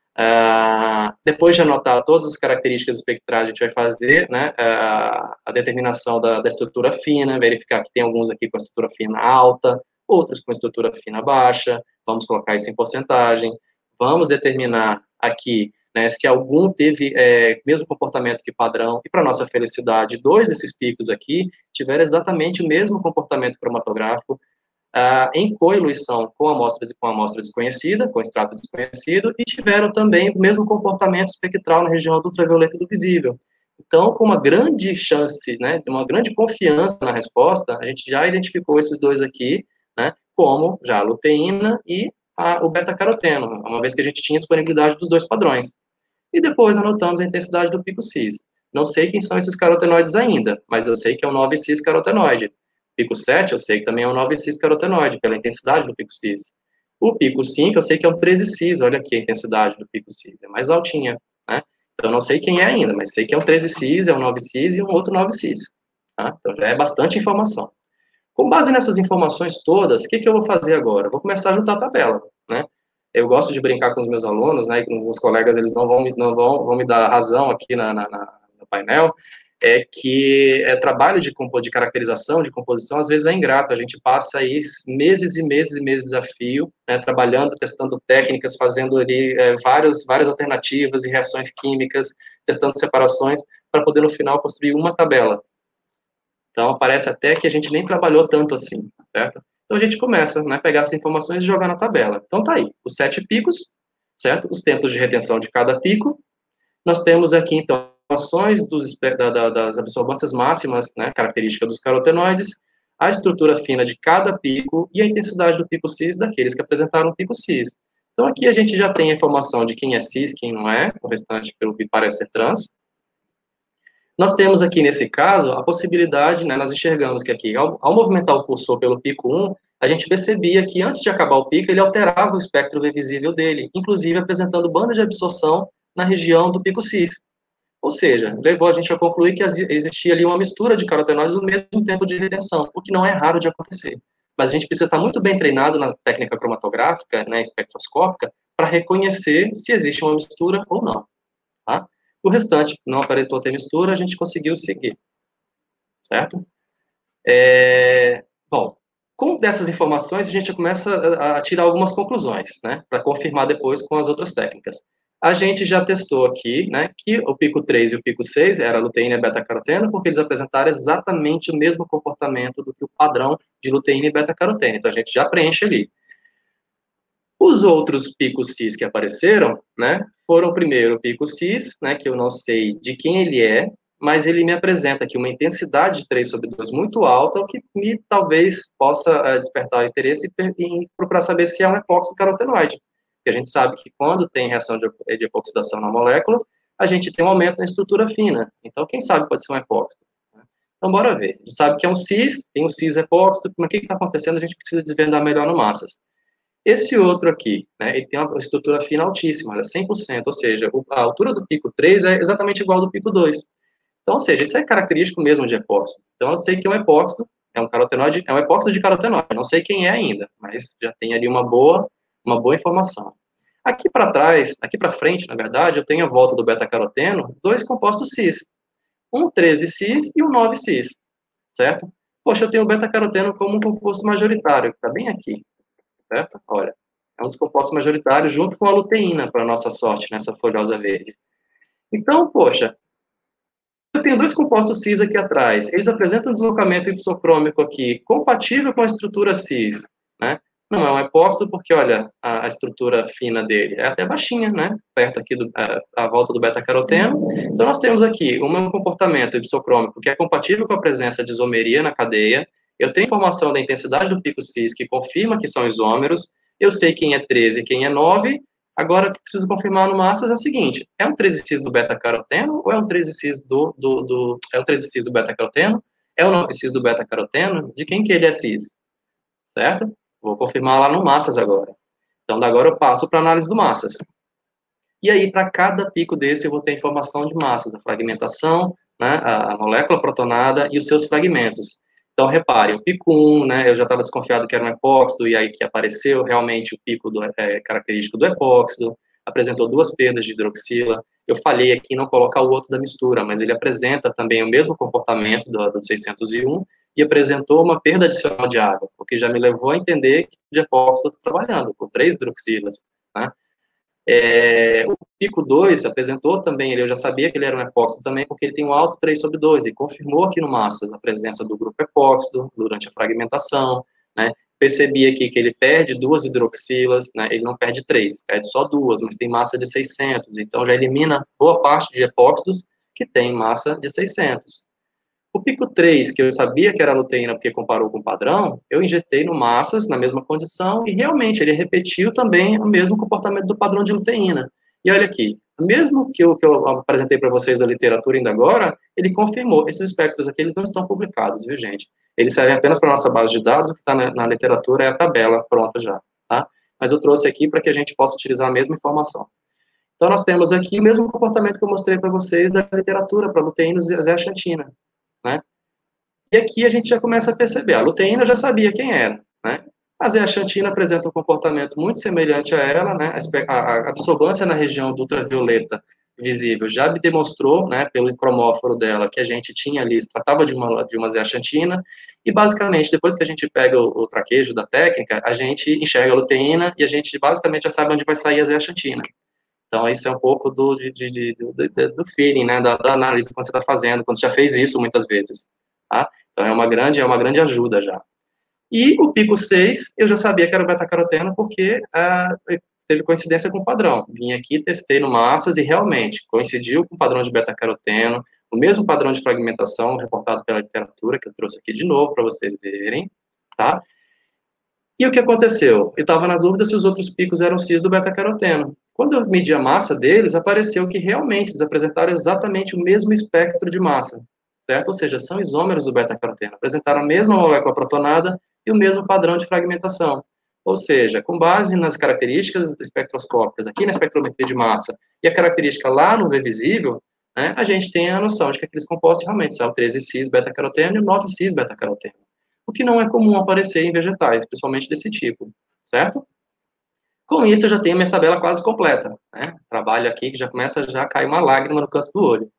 Uh, depois de anotar todas as características espectrais, a gente vai fazer, né, uh, a determinação da, da estrutura fina, verificar que tem alguns aqui com a estrutura fina alta, outros com a estrutura fina baixa, vamos colocar isso em porcentagem, vamos determinar aqui, né, se algum teve é, mesmo comportamento que padrão, e para nossa felicidade, dois desses picos aqui tiveram exatamente o mesmo comportamento cromatográfico, Uh, em coeluição com a amostra, com a amostra desconhecida, com o extrato desconhecido, e tiveram também o mesmo comportamento espectral na região do ultravioleta do visível. Então, com uma grande chance, né, uma grande confiança na resposta, a gente já identificou esses dois aqui, né, como já a luteína e a, o beta-caroteno, uma vez que a gente tinha disponibilidade dos dois padrões. E depois anotamos a intensidade do pico cis. Não sei quem são esses carotenoides ainda, mas eu sei que é o nove cis carotenoide. Pico sete, eu sei que também é um nove cis carotenoide, pela intensidade do pico cis. O pico cinco, eu sei que é um treze cis, olha aqui a intensidade do pico cis, é mais altinha, né? Então, eu não sei quem é ainda, mas sei que é um treze cis, é um nove cis e um outro nove cis, tá? Então, já é bastante informação. Com base nessas informações todas, o que, que eu vou fazer agora? Eu vou começar a juntar a tabela, né? Eu gosto de brincar com os meus alunos, né, e com os colegas, eles não vão, não vão, vão me dar razão aqui na, na, na, no painel, é que é, trabalho de, de caracterização, de composição, às vezes é ingrato. A gente passa aí meses e meses e meses a fio, né, trabalhando, testando técnicas, fazendo ali é, várias, várias alternativas e reações químicas, testando separações, para poder, no final, construir uma tabela. Então, parece até que a gente nem trabalhou tanto assim, certo? Então, a gente começa, né, a pegar essas informações e jogar na tabela. Então, tá aí, os sete picos, certo? Os tempos de retenção de cada pico. Nós temos aqui, então, ações dos, da, da, das absorbâncias máximas, né, característica dos carotenoides, a estrutura fina de cada pico e a intensidade do pico cis daqueles que apresentaram pico cis. Então, aqui a gente já tem a informação de quem é cis, quem não é, o restante, pelo que parece ser trans. Nós temos aqui, nesse caso, a possibilidade, né, nós enxergamos que aqui, ao, ao movimentar o cursor pelo pico um, a gente percebia que antes de acabar o pico, ele alterava o espectro V visível dele, inclusive apresentando banda de absorção na região do pico cis. Ou seja, levou a gente a concluir que existia ali uma mistura de carotenoides no mesmo tempo de retenção, o que não é raro de acontecer. Mas a gente precisa estar muito bem treinado na técnica cromatográfica, né, espectroscópica, para reconhecer se existe uma mistura ou não. Tá? O restante, não aparentou ter mistura, a gente conseguiu seguir. Certo? É, bom, com dessas informações, a gente começa a, a tirar algumas conclusões, né, para confirmar depois com as outras técnicas. A gente já testou aqui, né, que o pico três e o pico seis era luteína e beta-caroteno, porque eles apresentaram exatamente o mesmo comportamento do que o padrão de luteína e beta-caroteno. Então, a gente já preenche ali. Os outros picos cis que apareceram, né, foram primeiro o pico cis, né, que eu não sei de quem ele é, mas ele me apresenta aqui uma intensidade de três sobre dois muito alta, o que me talvez possa uh, despertar o interesse em procurar saber se é um epóxido carotenoide. Porque a gente sabe que quando tem reação de, de epoxidação na molécula, a gente tem um aumento na estrutura fina. Então, quem sabe pode ser um epóxido. Né? Então, bora ver. A gente sabe que é um cis, tem um cis epóxido, mas o que está acontecendo? A gente precisa desvendar melhor no massas. Esse outro aqui, né, ele tem uma estrutura fina altíssima, olha, cem por cento, ou seja, a altura do pico três é exatamente igual ao do pico dois. Então, ou seja, isso é característico mesmo de epóxido. Então, eu sei que é um epóxido, é um carotenoide, é um epóxido de carotenoide. Não sei quem é ainda, mas já tem ali uma boa, uma boa informação. Aqui para trás, aqui para frente, na verdade, eu tenho a volta do beta-caroteno, dois compostos cis. Um treze cis e um nove cis, certo? Poxa, eu tenho o beta-caroteno como um composto majoritário, que está bem aqui, certo? Olha, é um dos compostos majoritários junto com a luteína, para nossa sorte, nessa folhosa verde. Então, poxa, eu tenho dois compostos cis aqui atrás, eles apresentam um deslocamento ipsocrômico aqui, compatível com a estrutura cis, né? Não é um epóxido porque, olha, a, a estrutura fina dele é até baixinha, né? Perto aqui do, a, a volta do beta-caroteno. Então, nós temos aqui um comportamento ipsocrômico que é compatível com a presença de isomeria na cadeia. Eu tenho informação da intensidade do pico cis que confirma que são isômeros. Eu sei quem é treze e quem é nove. Agora, o que preciso confirmar no massas é o seguinte: é um treze cis do beta-caroteno ou é um treze cis do, do, do é um treze cis do beta-caroteno? É o nove cis do beta-caroteno? De quem que ele é cis? Certo? Vou confirmar lá no massas agora. Então, agora eu passo para a análise do massas. E aí, para cada pico desse, eu vou ter informação de massa, da fragmentação, né, a molécula protonada e os seus fragmentos. Então, repare, o pico um, né, eu já estava desconfiado que era um epóxido, e aí que apareceu realmente o pico do, é, característico do epóxido, apresentou duas perdas de hidroxila. Eu falhei aqui em não colocar o outro da mistura, mas ele apresenta também o mesmo comportamento do, do seiscentos e um, e apresentou uma perda adicional de água, o que já me levou a entender que de epóxido eu estou trabalhando, com três hidroxilas, né? É, o pico dois apresentou também, eu já sabia que ele era um epóxido também, porque ele tem um alto três sobre dois, e confirmou aqui no massas a presença do grupo epóxido durante a fragmentação, né? Percebi aqui que ele perde duas hidroxilas, né? Ele não perde três, perde só duas, mas tem massa de seiscentos, então já elimina boa parte de epóxidos que tem massa de seiscentos. O pico três, que eu sabia que era luteína porque comparou com o padrão, eu injetei no massas, na mesma condição, e realmente ele repetiu também o mesmo comportamento do padrão de luteína. E olha aqui, mesmo que o que eu apresentei para vocês da literatura ainda agora, ele confirmou. Esses espectros aqui, eles não estão publicados, viu, gente? Eles servem apenas para a nossa base de dados, o que está na, na literatura é a tabela pronta já, tá? Mas eu trouxe aqui para que a gente possa utilizar a mesma informação. Então, nós temos aqui o mesmo comportamento que eu mostrei para vocês da literatura, para luteína e zeaxantina, né? E aqui a gente já começa a perceber, a luteína eu já sabia quem era, né? A zeaxantina apresenta um comportamento muito semelhante a ela, né? A absorvância na região do ultravioleta visível já demonstrou, né, pelo cromóforo dela, que a gente tinha ali, se tratava de uma, de uma zeaxantina, e basicamente, depois que a gente pega o, o traquejo da técnica, a gente enxerga a luteína e a gente basicamente já sabe onde vai sair a zeaxantina. Então, isso é um pouco do, de, de, de, do, do feeling, né, da, da análise quando você está fazendo, quando você já fez isso muitas vezes, tá? Então, é uma grande, é uma grande ajuda já. E o pico seis, eu já sabia que era o beta-caroteno, porque ah, teve coincidência com o padrão. Vim aqui, testei no massas e realmente coincidiu com o padrão de beta-caroteno, o mesmo padrão de fragmentação reportado pela literatura, que eu trouxe aqui de novo para vocês verem, tá? E o que aconteceu? Eu estava na dúvida se os outros picos eram cis do beta-caroteno. Quando eu medi a massa deles, apareceu que realmente eles apresentaram exatamente o mesmo espectro de massa, certo? Ou seja, são isômeros do beta-caroteno, apresentaram a mesma molécula protonada e o mesmo padrão de fragmentação. Ou seja, com base nas características espectroscópicas aqui na espectrometria de massa e a característica lá no V visível, né, a gente tem a noção de que aqueles compostos realmente são treze cis beta-caroteno e nove cis beta-caroteno, o que não é comum aparecer em vegetais, principalmente desse tipo, certo? Com isso, eu já tenho minha tabela quase completa, né? Trabalho aqui que já começa já a cair uma lágrima no canto do olho.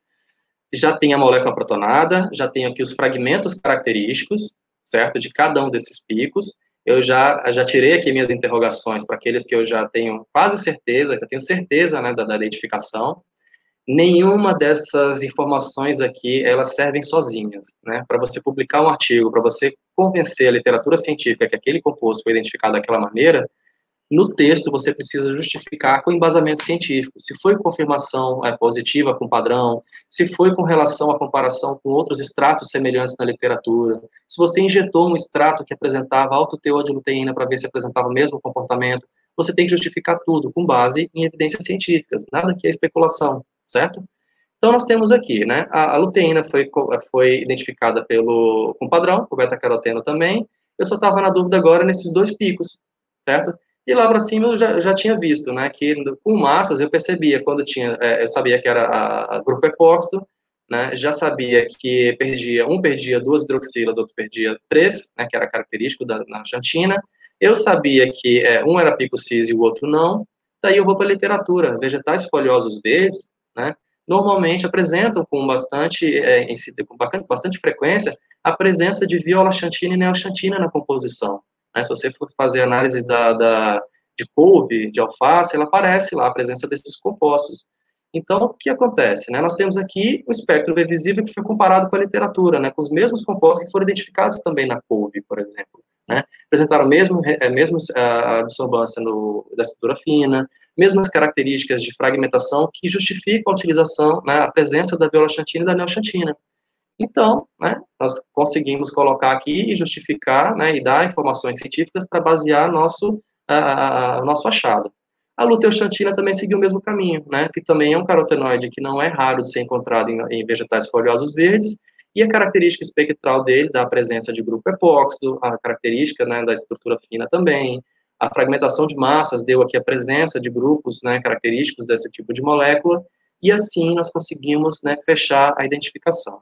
Já tem a molécula protonada, já tenho aqui os fragmentos característicos, certo? De cada um desses picos. Eu já, já tirei aqui minhas interrogações para aqueles que eu já tenho quase certeza, que eu tenho certeza, né, da, da identificação. Nenhuma dessas informações aqui, elas servem sozinhas, né? Para você publicar um artigo, para você convencer a literatura científica que aquele composto foi identificado daquela maneira, no texto você precisa justificar com embasamento científico, se foi confirmação é, positiva com padrão, se foi com relação à comparação com outros extratos semelhantes na literatura, se você injetou um extrato que apresentava alto teor de luteína para ver se apresentava o mesmo comportamento, você tem que justificar tudo com base em evidências científicas, nada que é especulação, certo? Então, nós temos aqui, né, a, a luteína foi, foi identificada pelo, com padrão, o beta-caroteno também, eu só estava na dúvida agora nesses dois picos, certo? E lá para cima eu já, eu já tinha visto, né, que com massas eu percebia quando tinha, é, eu sabia que era a, a grupo epóxito, né, já sabia que perdia, um perdia duas hidroxilas, outro perdia três, né, que era característico da na xantina. Eu sabia que é, um era pico cis e o outro não. Daí eu vou para a literatura, vegetais folhosos verdes, né, normalmente apresentam com bastante, é, com bastante frequência a presença de violaxantina e neoxantina na composição. Né? Se você for fazer análise da, da, de couve, de alface, ela aparece lá a presença desses compostos. Então, o que acontece? Né? Nós temos aqui o espectro V visível que foi comparado com a literatura, né? Com os mesmos compostos que foram identificados também na couve, por exemplo. Né? Apresentaram a mesma, a mesma absorvância no, da estrutura fina, mesmas características de fragmentação que justificam a utilização, né, a presença da violaxantina e da neoxantina. Então, né, nós conseguimos colocar aqui e justificar, né, e dar informações científicas para basear nosso, a, a, nosso achado. A luteoxantina também seguiu o mesmo caminho, né, que também é um carotenoide que não é raro de ser encontrado em, em vegetais folhosos verdes, e a característica espectral dele, da presença de grupo epóxido, a característica, né, da estrutura fina também, a fragmentação de massas deu aqui a presença de grupos, né, característicos desse tipo de molécula, e assim nós conseguimos, né, fechar a identificação.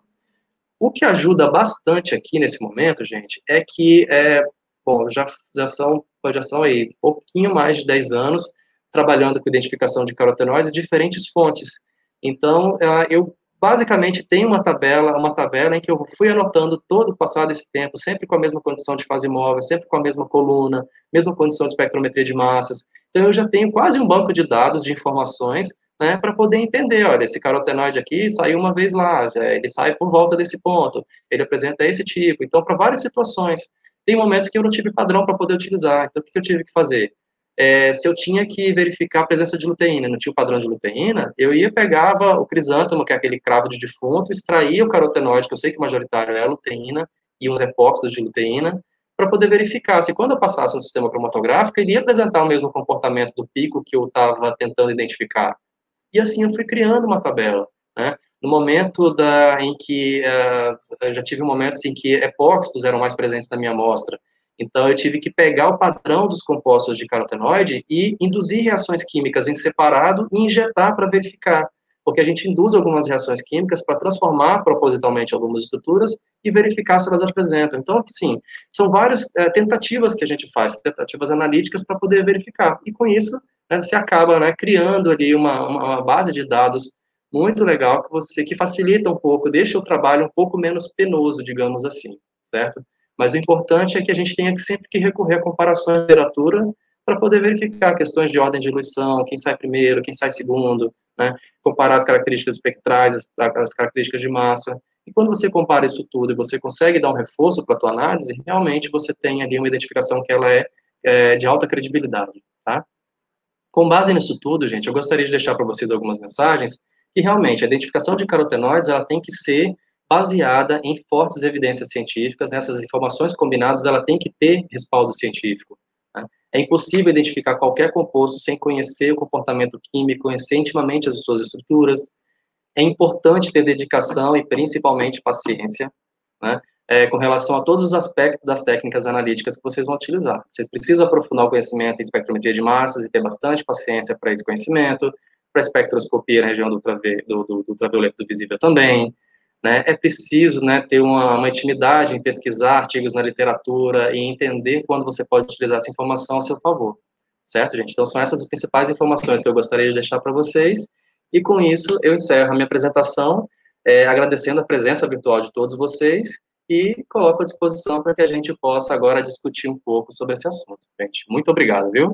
O que ajuda bastante aqui nesse momento, gente, é que, é, bom, já, já, são, já são aí um pouquinho mais de dez anos trabalhando com identificação de carotenoides de diferentes fontes. Então, eu basicamente tenho uma tabela, uma tabela em que eu fui anotando todo o passado desse tempo, sempre com a mesma condição de fase móvel, sempre com a mesma coluna, mesma condição de espectrometria de massas. Então, eu já tenho quase um banco de dados de informações, né, para poder entender, olha, esse carotenoide aqui saiu uma vez lá, já, ele sai por volta desse ponto, ele apresenta esse tipo. Então, para várias situações, tem momentos que eu não tive padrão para poder utilizar. Então, o que eu tive que fazer? É, se eu tinha que verificar a presença de luteína, não tinha o padrão de luteína, eu ia, pegava o crisântemo, que é aquele cravo de defunto, extraía o carotenoide, que eu sei que o majoritário é a luteína, e uns epóxidos de luteína, para poder verificar se quando eu passasse um sistema cromatográfico, ele ia apresentar o mesmo comportamento do pico que eu estava tentando identificar. E assim eu fui criando uma tabela, né? No momento da, em que, uh, eu já tive momentos em que epóxitos eram mais presentes na minha amostra, então eu tive que pegar o padrão dos compostos de carotenoide e induzir reações químicas em separado e injetar para verificar, porque a gente induz algumas reações químicas para transformar propositalmente algumas estruturas e verificar se elas apresentam. Então, sim, são várias uh, tentativas que a gente faz, tentativas analíticas para poder verificar, e com isso, né, você acaba, né, criando ali uma, uma base de dados muito legal que você que facilita um pouco, deixa o trabalho um pouco menos penoso, digamos assim, certo? Mas o importante é que a gente tenha que sempre que recorrer a comparações de literatura para poder verificar questões de ordem de diluição, quem sai primeiro, quem sai segundo, né? Comparar as características espectrais, as, as características de massa. E quando você compara isso tudo e você consegue dar um reforço para a tua análise, realmente você tem ali uma identificação que ela é, é de alta credibilidade, tá? Com base nisso tudo, gente, eu gostaria de deixar para vocês algumas mensagens que realmente a identificação de carotenoides ela tem que ser baseada em fortes evidências científicas, nessas né? informações combinadas ela tem que ter respaldo científico. Né? É impossível identificar qualquer composto sem conhecer o comportamento químico, conhecer intimamente as suas estruturas. É importante ter dedicação e principalmente paciência, né? É, com relação a todos os aspectos das técnicas analíticas que vocês vão utilizar. Vocês precisam aprofundar o conhecimento em espectrometria de massas e ter bastante paciência para esse conhecimento. para espectroscopia na região do, ultrave, do, do, do ultravioleta do visível também, né? É preciso, né, ter uma, uma intimidade em pesquisar artigos na literatura e entender quando você pode utilizar essa informação a seu favor, certo, gente? Então, são essas as principais informações que eu gostaria de deixar para vocês, e com isso eu encerro a minha apresentação, é, agradecendo a presença virtual de todos vocês, e coloco à disposição para que a gente possa agora discutir um pouco sobre esse assunto, gente. Muito obrigado, viu?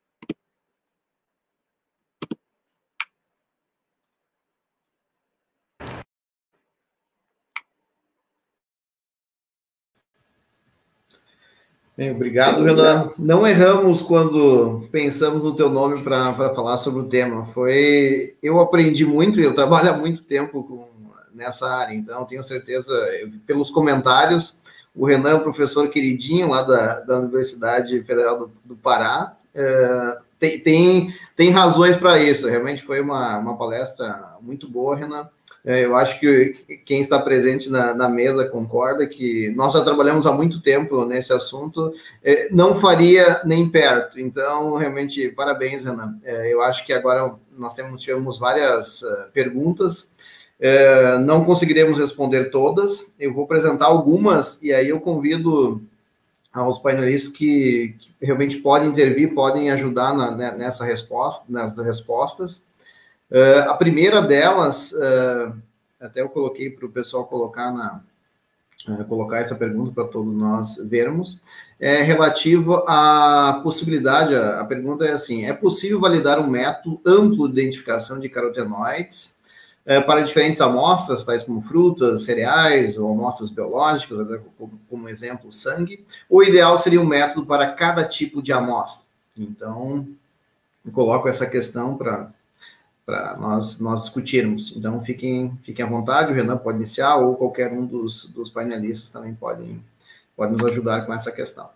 Bem, obrigado, Renan. Não erramos quando pensamos no teu nome para falar sobre o tema. Foi, eu aprendi muito, eu trabalho há muito tempo com, nessa área, então tenho certeza, pelos comentários, o Renan é um professor queridinho lá da, da Universidade Federal do, do Pará, é, tem, tem, tem razões para isso, realmente foi uma, uma palestra muito boa, Renan. Eu acho que quem está presente na, na mesa concorda que nós já trabalhamos há muito tempo nesse assunto, não faria nem perto. Então, realmente, parabéns, Renan. Eu acho que agora nós temos, tivemos várias perguntas, não conseguiremos responder todas. Eu vou apresentar algumas e aí eu convido aos painelistas que, que realmente podem intervir, podem ajudar na, nessa resposta, nessas respostas. Uh, a primeira delas, uh, até eu coloquei para o pessoal colocar, na, uh, colocar essa pergunta para todos nós vermos, é relativo à possibilidade, a, a pergunta é assim, é possível validar um método amplo de identificação de carotenoides uh, para diferentes amostras, tais como frutas, cereais ou amostras biológicas, como, como exemplo, sangue, ou o ideal seria um método para cada tipo de amostra? Então, eu coloco essa questão para para nós, nós discutirmos. Então, fiquem, fiquem à vontade, o Renan pode iniciar, ou qualquer um dos, dos painelistas também pode, pode nos ajudar com essa questão.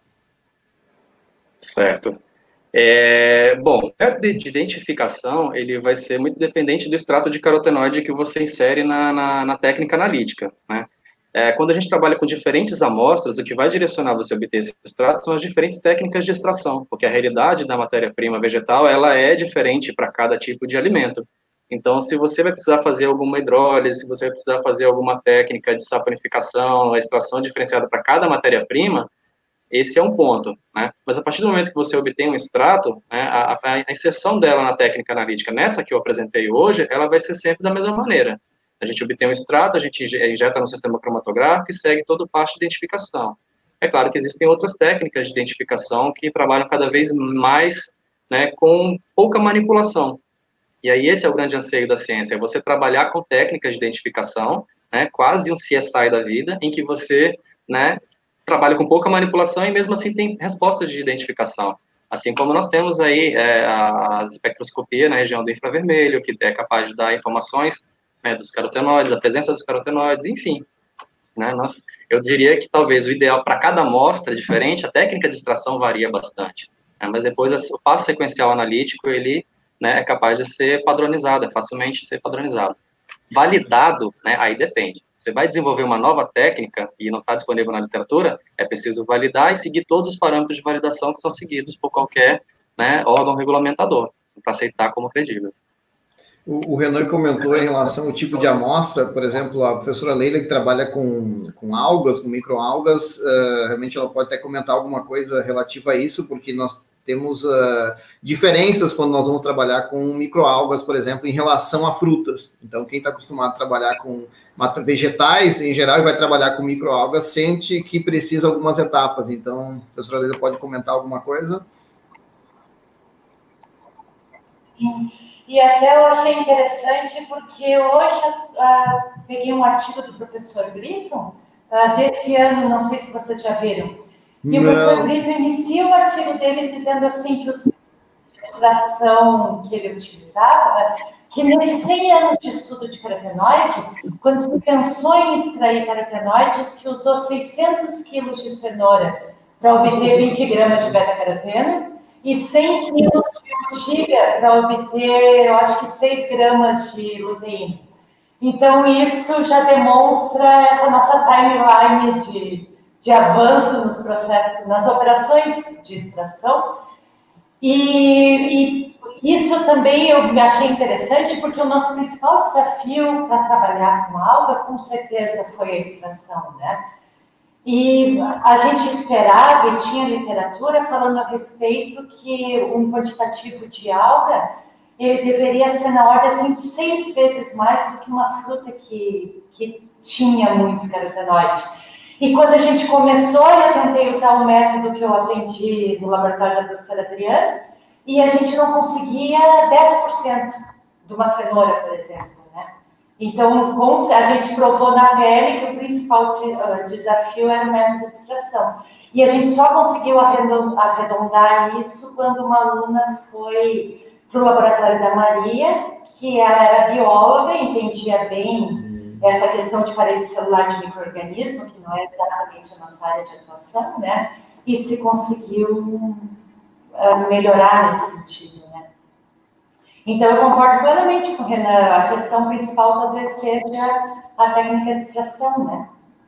Certo. É, bom, o método de identificação, ele vai ser muito dependente do extrato de carotenoide que você insere na, na, na técnica analítica, né? É, quando a gente trabalha com diferentes amostras, o que vai direcionar você a obter esse extrato são as diferentes técnicas de extração, porque a realidade da matéria-prima vegetal, ela é diferente para cada tipo de alimento. Então, se você vai precisar fazer alguma hidrólise, se você vai precisar fazer alguma técnica de saponificação, a extração diferenciada para cada matéria-prima, esse é um ponto, né? Mas a partir do momento que você obtém um extrato, né, a, a inserção dela na técnica analítica, nessa que eu apresentei hoje, ela vai ser sempre da mesma maneira. A gente obtém um extrato, a gente injeta no sistema cromatográfico e segue todo o passo de identificação. É claro que existem outras técnicas de identificação que trabalham cada vez mais, né, com pouca manipulação. E aí esse é o grande anseio da ciência, é você trabalhar com técnicas de identificação, né, quase um C S I da vida, em que você, né, trabalha com pouca manipulação e mesmo assim tem respostas de identificação. Assim como nós temos aí é, a espectroscopia na região do infravermelho, que é capaz de dar informações, né, dos carotenoides, a presença dos carotenoides, enfim. Né, nós, eu diria que talvez o ideal para cada amostra diferente, a técnica de extração varia bastante. Né, mas depois o passo sequencial analítico, ele, né, é capaz de ser padronizado, é facilmente ser padronizado. Validado, né, aí depende. Você vai desenvolver uma nova técnica e não está disponível na literatura, é preciso validar e seguir todos os parâmetros de validação que são seguidos por qualquer, né, órgão regulamentador, para aceitar como credível. O, o Renan comentou em relação ao tipo de amostra, por exemplo, a professora Leila, que trabalha com, com algas, com microalgas, uh, realmente ela pode até comentar alguma coisa relativa a isso, porque nós temos uh, diferenças quando nós vamos trabalhar com microalgas, por exemplo, em relação a frutas. Então, quem está acostumado a trabalhar com vegetais, em geral, e vai trabalhar com microalgas, sente que precisa algumas etapas. Então, a professora Leila pode comentar alguma coisa? Sim. E até eu achei interessante, porque hoje uh, peguei um artigo do professor Brito, uh, desse ano, não sei se vocês já viram, e não. O professor Brito inicia o artigo dele dizendo assim que os de extração que ele utilizava, que nesses cem anos de estudo de carotenoide, quando se pensou em extrair carotenoide, se usou seiscentos quilos de cenoura para obter vinte gramas de beta-caroteno, e cem quilos de urtiga para obter, eu acho que seis gramas de luteína. Então, isso já demonstra essa nossa timeline de, de avanço nos processos, nas operações de extração. E, e isso também eu achei interessante, porque o nosso principal desafio para trabalhar com alga, com certeza, foi a extração, né? E a gente esperava, e tinha literatura falando a respeito que um quantitativo de alga ele deveria ser na ordem assim, de seis vezes mais do que uma fruta que, que tinha muito carotenoide. E quando a gente começou, eu tentei usar o método que eu aprendi no laboratório da professora Adriana, e a gente não conseguia dez por cento de uma cenoura, por exemplo. Então, a gente provou na pele que o principal desafio era o método de extração. E a gente só conseguiu arredondar isso quando uma aluna foi para o laboratório da Maria, que ela era bióloga, entendia bem essa questão de parede celular de micro-organismo, que não é exatamente a nossa área de atuação, né? E se conseguiu melhorar nesse sentido. Então, eu concordo plenamente com o Renan. A questão principal talvez seja a técnica de extração, né?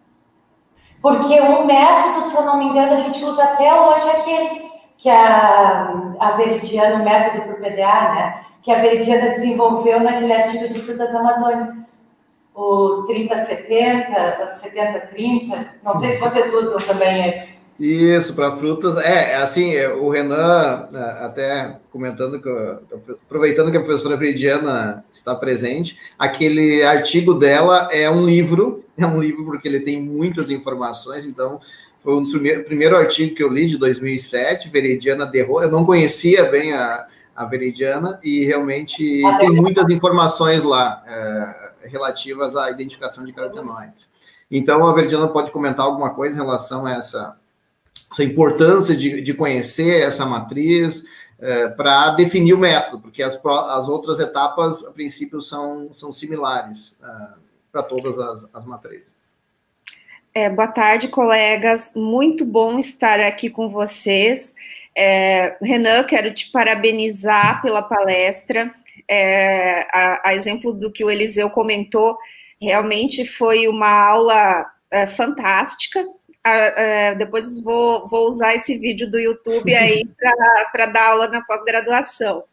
Porque o método, se eu não me engano, a gente usa até hoje aquele, que a, a Veridiana, o método para o P D A, né? Que a Veridiana desenvolveu naquele artigo de frutas amazônicas. O trinta setenta, setenta trinta. Não sei se vocês usam também esse. Isso, para frutas, é, assim, o Renan, até comentando, que, aproveitando que a professora Veridiana está presente, aquele artigo dela é um livro, é um livro porque ele tem muitas informações, então foi um dos primeiros, primeiro artigo que eu li de dois mil e sete, Veridiana Derro, eu não conhecia bem a, a Veridiana, e realmente tem muitas informações lá, é, relativas à identificação de carotenoides. Então, a Veridiana pode comentar alguma coisa em relação a essa... essa importância de, de conhecer essa matriz é, para definir o método, porque as, as outras etapas, a princípio, são, são similares é, para todas as, as matrizes. É, boa tarde, colegas. Muito bom estar aqui com vocês. É, Renan, quero te parabenizar pela palestra. É, a, a exemplo do que o Eliseu comentou, realmente foi uma aula é, fantástica. Uh, uh, depois vou, vou usar esse vídeo do YouTube aí para dar aula na pós-graduação.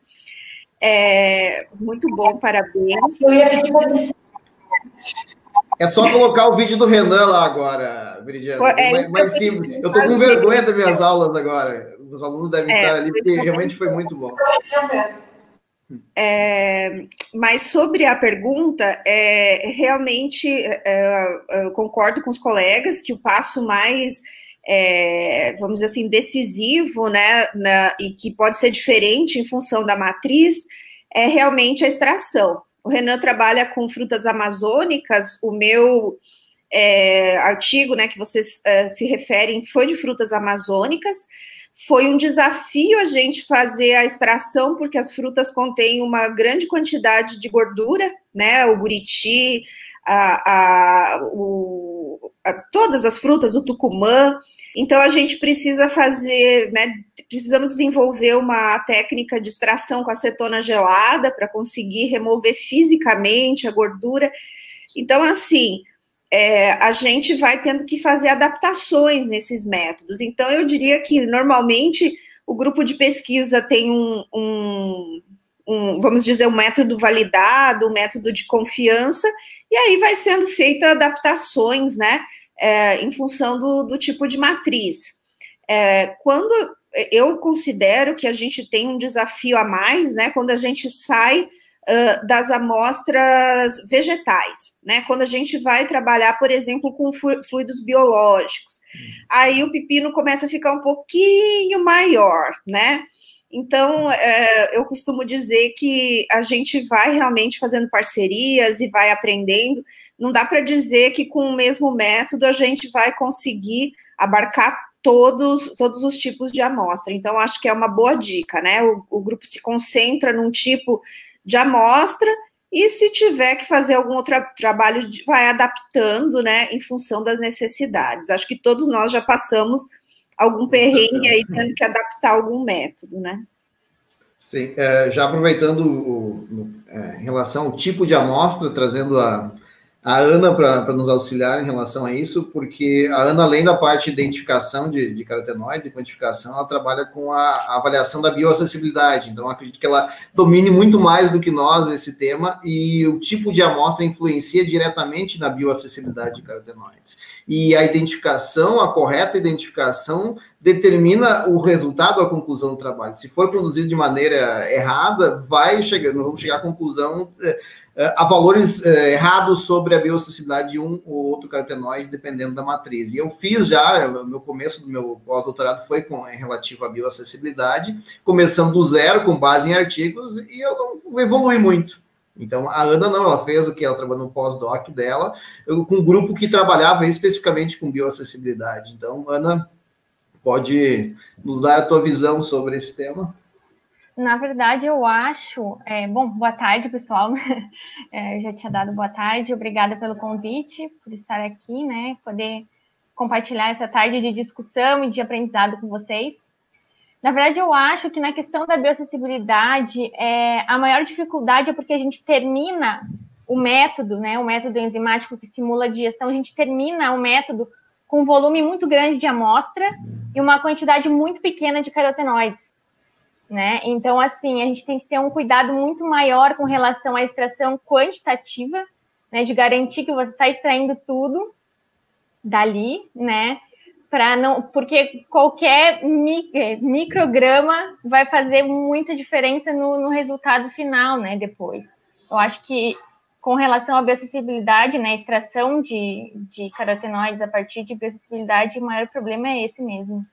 É, muito bom, parabéns. É só colocar o vídeo do Renan lá agora, Veridiana. É, mais, mais simples. Eu estou com vergonha das minhas aulas agora. Os alunos devem é, estar ali, porque realmente foi muito bom. É, mas sobre a pergunta, é, realmente é, eu concordo com os colegas que o passo mais, é, vamos dizer assim, decisivo, né, na, e que pode ser diferente em função da matriz, é realmente a extração. O Renan trabalha com frutas amazônicas, o meu é, artigo, né, que vocês é, se referem, foi de frutas amazônicas. Foi um desafio a gente fazer a extração, porque as frutas contêm uma grande quantidade de gordura, né? O buriti, a, a, o, a, todas as frutas, o tucumã. Então, a gente precisa fazer, né? Precisamos desenvolver uma técnica de extração com acetona gelada para conseguir remover fisicamente a gordura. Então, assim... É, a gente vai tendo que fazer adaptações nesses métodos. Então, eu diria que, normalmente, o grupo de pesquisa tem um, um, um, vamos dizer, um método validado, um método de confiança, e aí vai sendo feita adaptações, né, é, em função do, do tipo de matriz. É, quando eu considero que a gente tem um desafio a mais, né, quando a gente sai Uh, das amostras vegetais, né? Quando a gente vai trabalhar, por exemplo, com fluidos biológicos, aí o pepino começa a ficar um pouquinho maior, né? Então, uh, eu costumo dizer que a gente vai realmente fazendo parcerias e vai aprendendo. Não dá para dizer que com o mesmo método a gente vai conseguir abarcar todos, todos os tipos de amostra. Então, acho que é uma boa dica, né? O, o grupo se concentra num tipo de amostra, e se tiver que fazer algum outro trabalho, vai adaptando, né, em função das necessidades. Acho que todos nós já passamos algum perrengue aí, tendo que adaptar algum método, né? Sim, é, já aproveitando o, o, é, em relação ao tipo de amostra, trazendo a, a Ana para nos auxiliar em relação a isso, porque a Ana, além da parte de identificação de, de carotenoides e quantificação, ela trabalha com a, a avaliação da bioacessibilidade. Então, acredito que ela domine muito mais do que nós esse tema, e o tipo de amostra influencia diretamente na bioacessibilidade de carotenoides. E a identificação, a correta identificação, determina o resultado, a conclusão do trabalho. Se for conduzido de maneira errada, vai chegar, nós vamos chegar à conclusão... a valores eh, errados sobre a bioacessibilidade de um ou outro carotenoide, dependendo da matriz. E eu fiz já, o meu começo do meu pós-doutorado foi com, em relativo à bioacessibilidade, começando do zero, com base em artigos, e eu não evolui muito. Então, a Ana não, ela fez o que? Ela trabalhou no pós-doc dela, eu, com um grupo que trabalhava especificamente com bioacessibilidade. Então, Ana, pode nos dar a tua visão sobre esse tema? Na verdade, eu acho... É, bom, boa tarde, pessoal. É, eu já tinha dado boa tarde. Obrigada pelo convite, por estar aqui, né? Poder compartilhar essa tarde de discussão e de aprendizado com vocês. Na verdade, eu acho que na questão da bioacessibilidade, é, a maior dificuldade é porque a gente termina o método, né? O método enzimático que simula a digestão, a gente termina o método com um volume muito grande de amostra e uma quantidade muito pequena de carotenoides. Né? Então, assim, a gente tem que ter um cuidado muito maior com relação à extração quantitativa, né? De garantir que você está extraindo tudo dali, né? Para não, porque qualquer mi, micrograma vai fazer muita diferença no, no resultado final, né? Depois. Eu acho que com relação à bioacessibilidade, né? Extração de, de carotenoides a partir de bioacessibilidade, o maior problema é esse mesmo.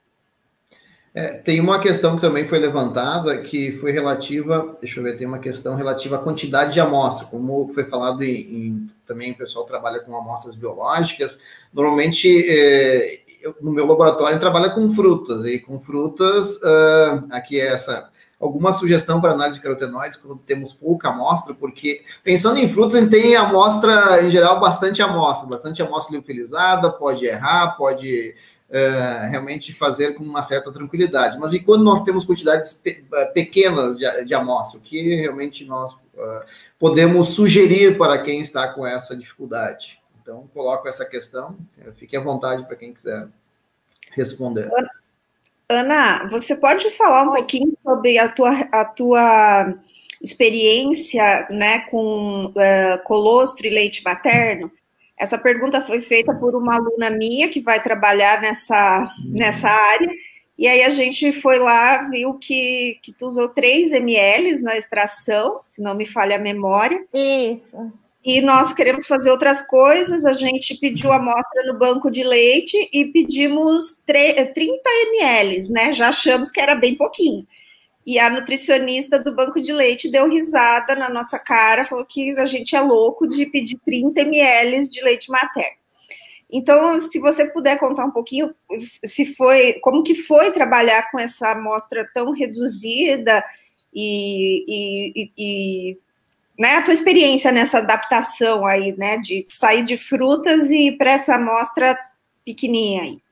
É, tem uma questão que também foi levantada, que foi relativa, deixa eu ver, tem uma questão relativa à quantidade de amostra, como foi falado em, em também o pessoal trabalha com amostras biológicas, normalmente é, eu, no meu laboratório trabalha com frutas, e com frutas, uh, aqui é essa, alguma sugestão para análise de carotenoides, quando temos pouca amostra, porque pensando em frutas, a gente tem amostra, em geral, bastante amostra, bastante amostra liofilizada, pode errar, pode... Uh, realmente fazer com uma certa tranquilidade. Mas e quando nós temos quantidades pe pequenas de, de amostra, o que realmente nós uh, podemos sugerir para quem está com essa dificuldade? Então, coloco essa questão, fique à vontade para quem quiser responder. Ana, você pode falar um pouquinho sobre a tua, a tua experiência, né, com uh, colostro e leite materno? Essa pergunta foi feita por uma aluna minha que vai trabalhar nessa, nessa área, e aí a gente foi lá, viu que, que tu usou três mililitros na extração, se não me falha a memória. Isso. E nós queremos fazer outras coisas, a gente pediu amostra no banco de leite e pedimos trinta mililitros, né? Já achamos que era bem pouquinho. E a nutricionista do banco de leite deu risada na nossa cara, falou que a gente é louco de pedir trinta mililitros de leite materno. Então, se você puder contar um pouquinho, se foi, como que foi trabalhar com essa amostra tão reduzida e, e, e né, a tua experiência nessa adaptação aí, né, de sair de frutas e para essa amostra pequenininha aí.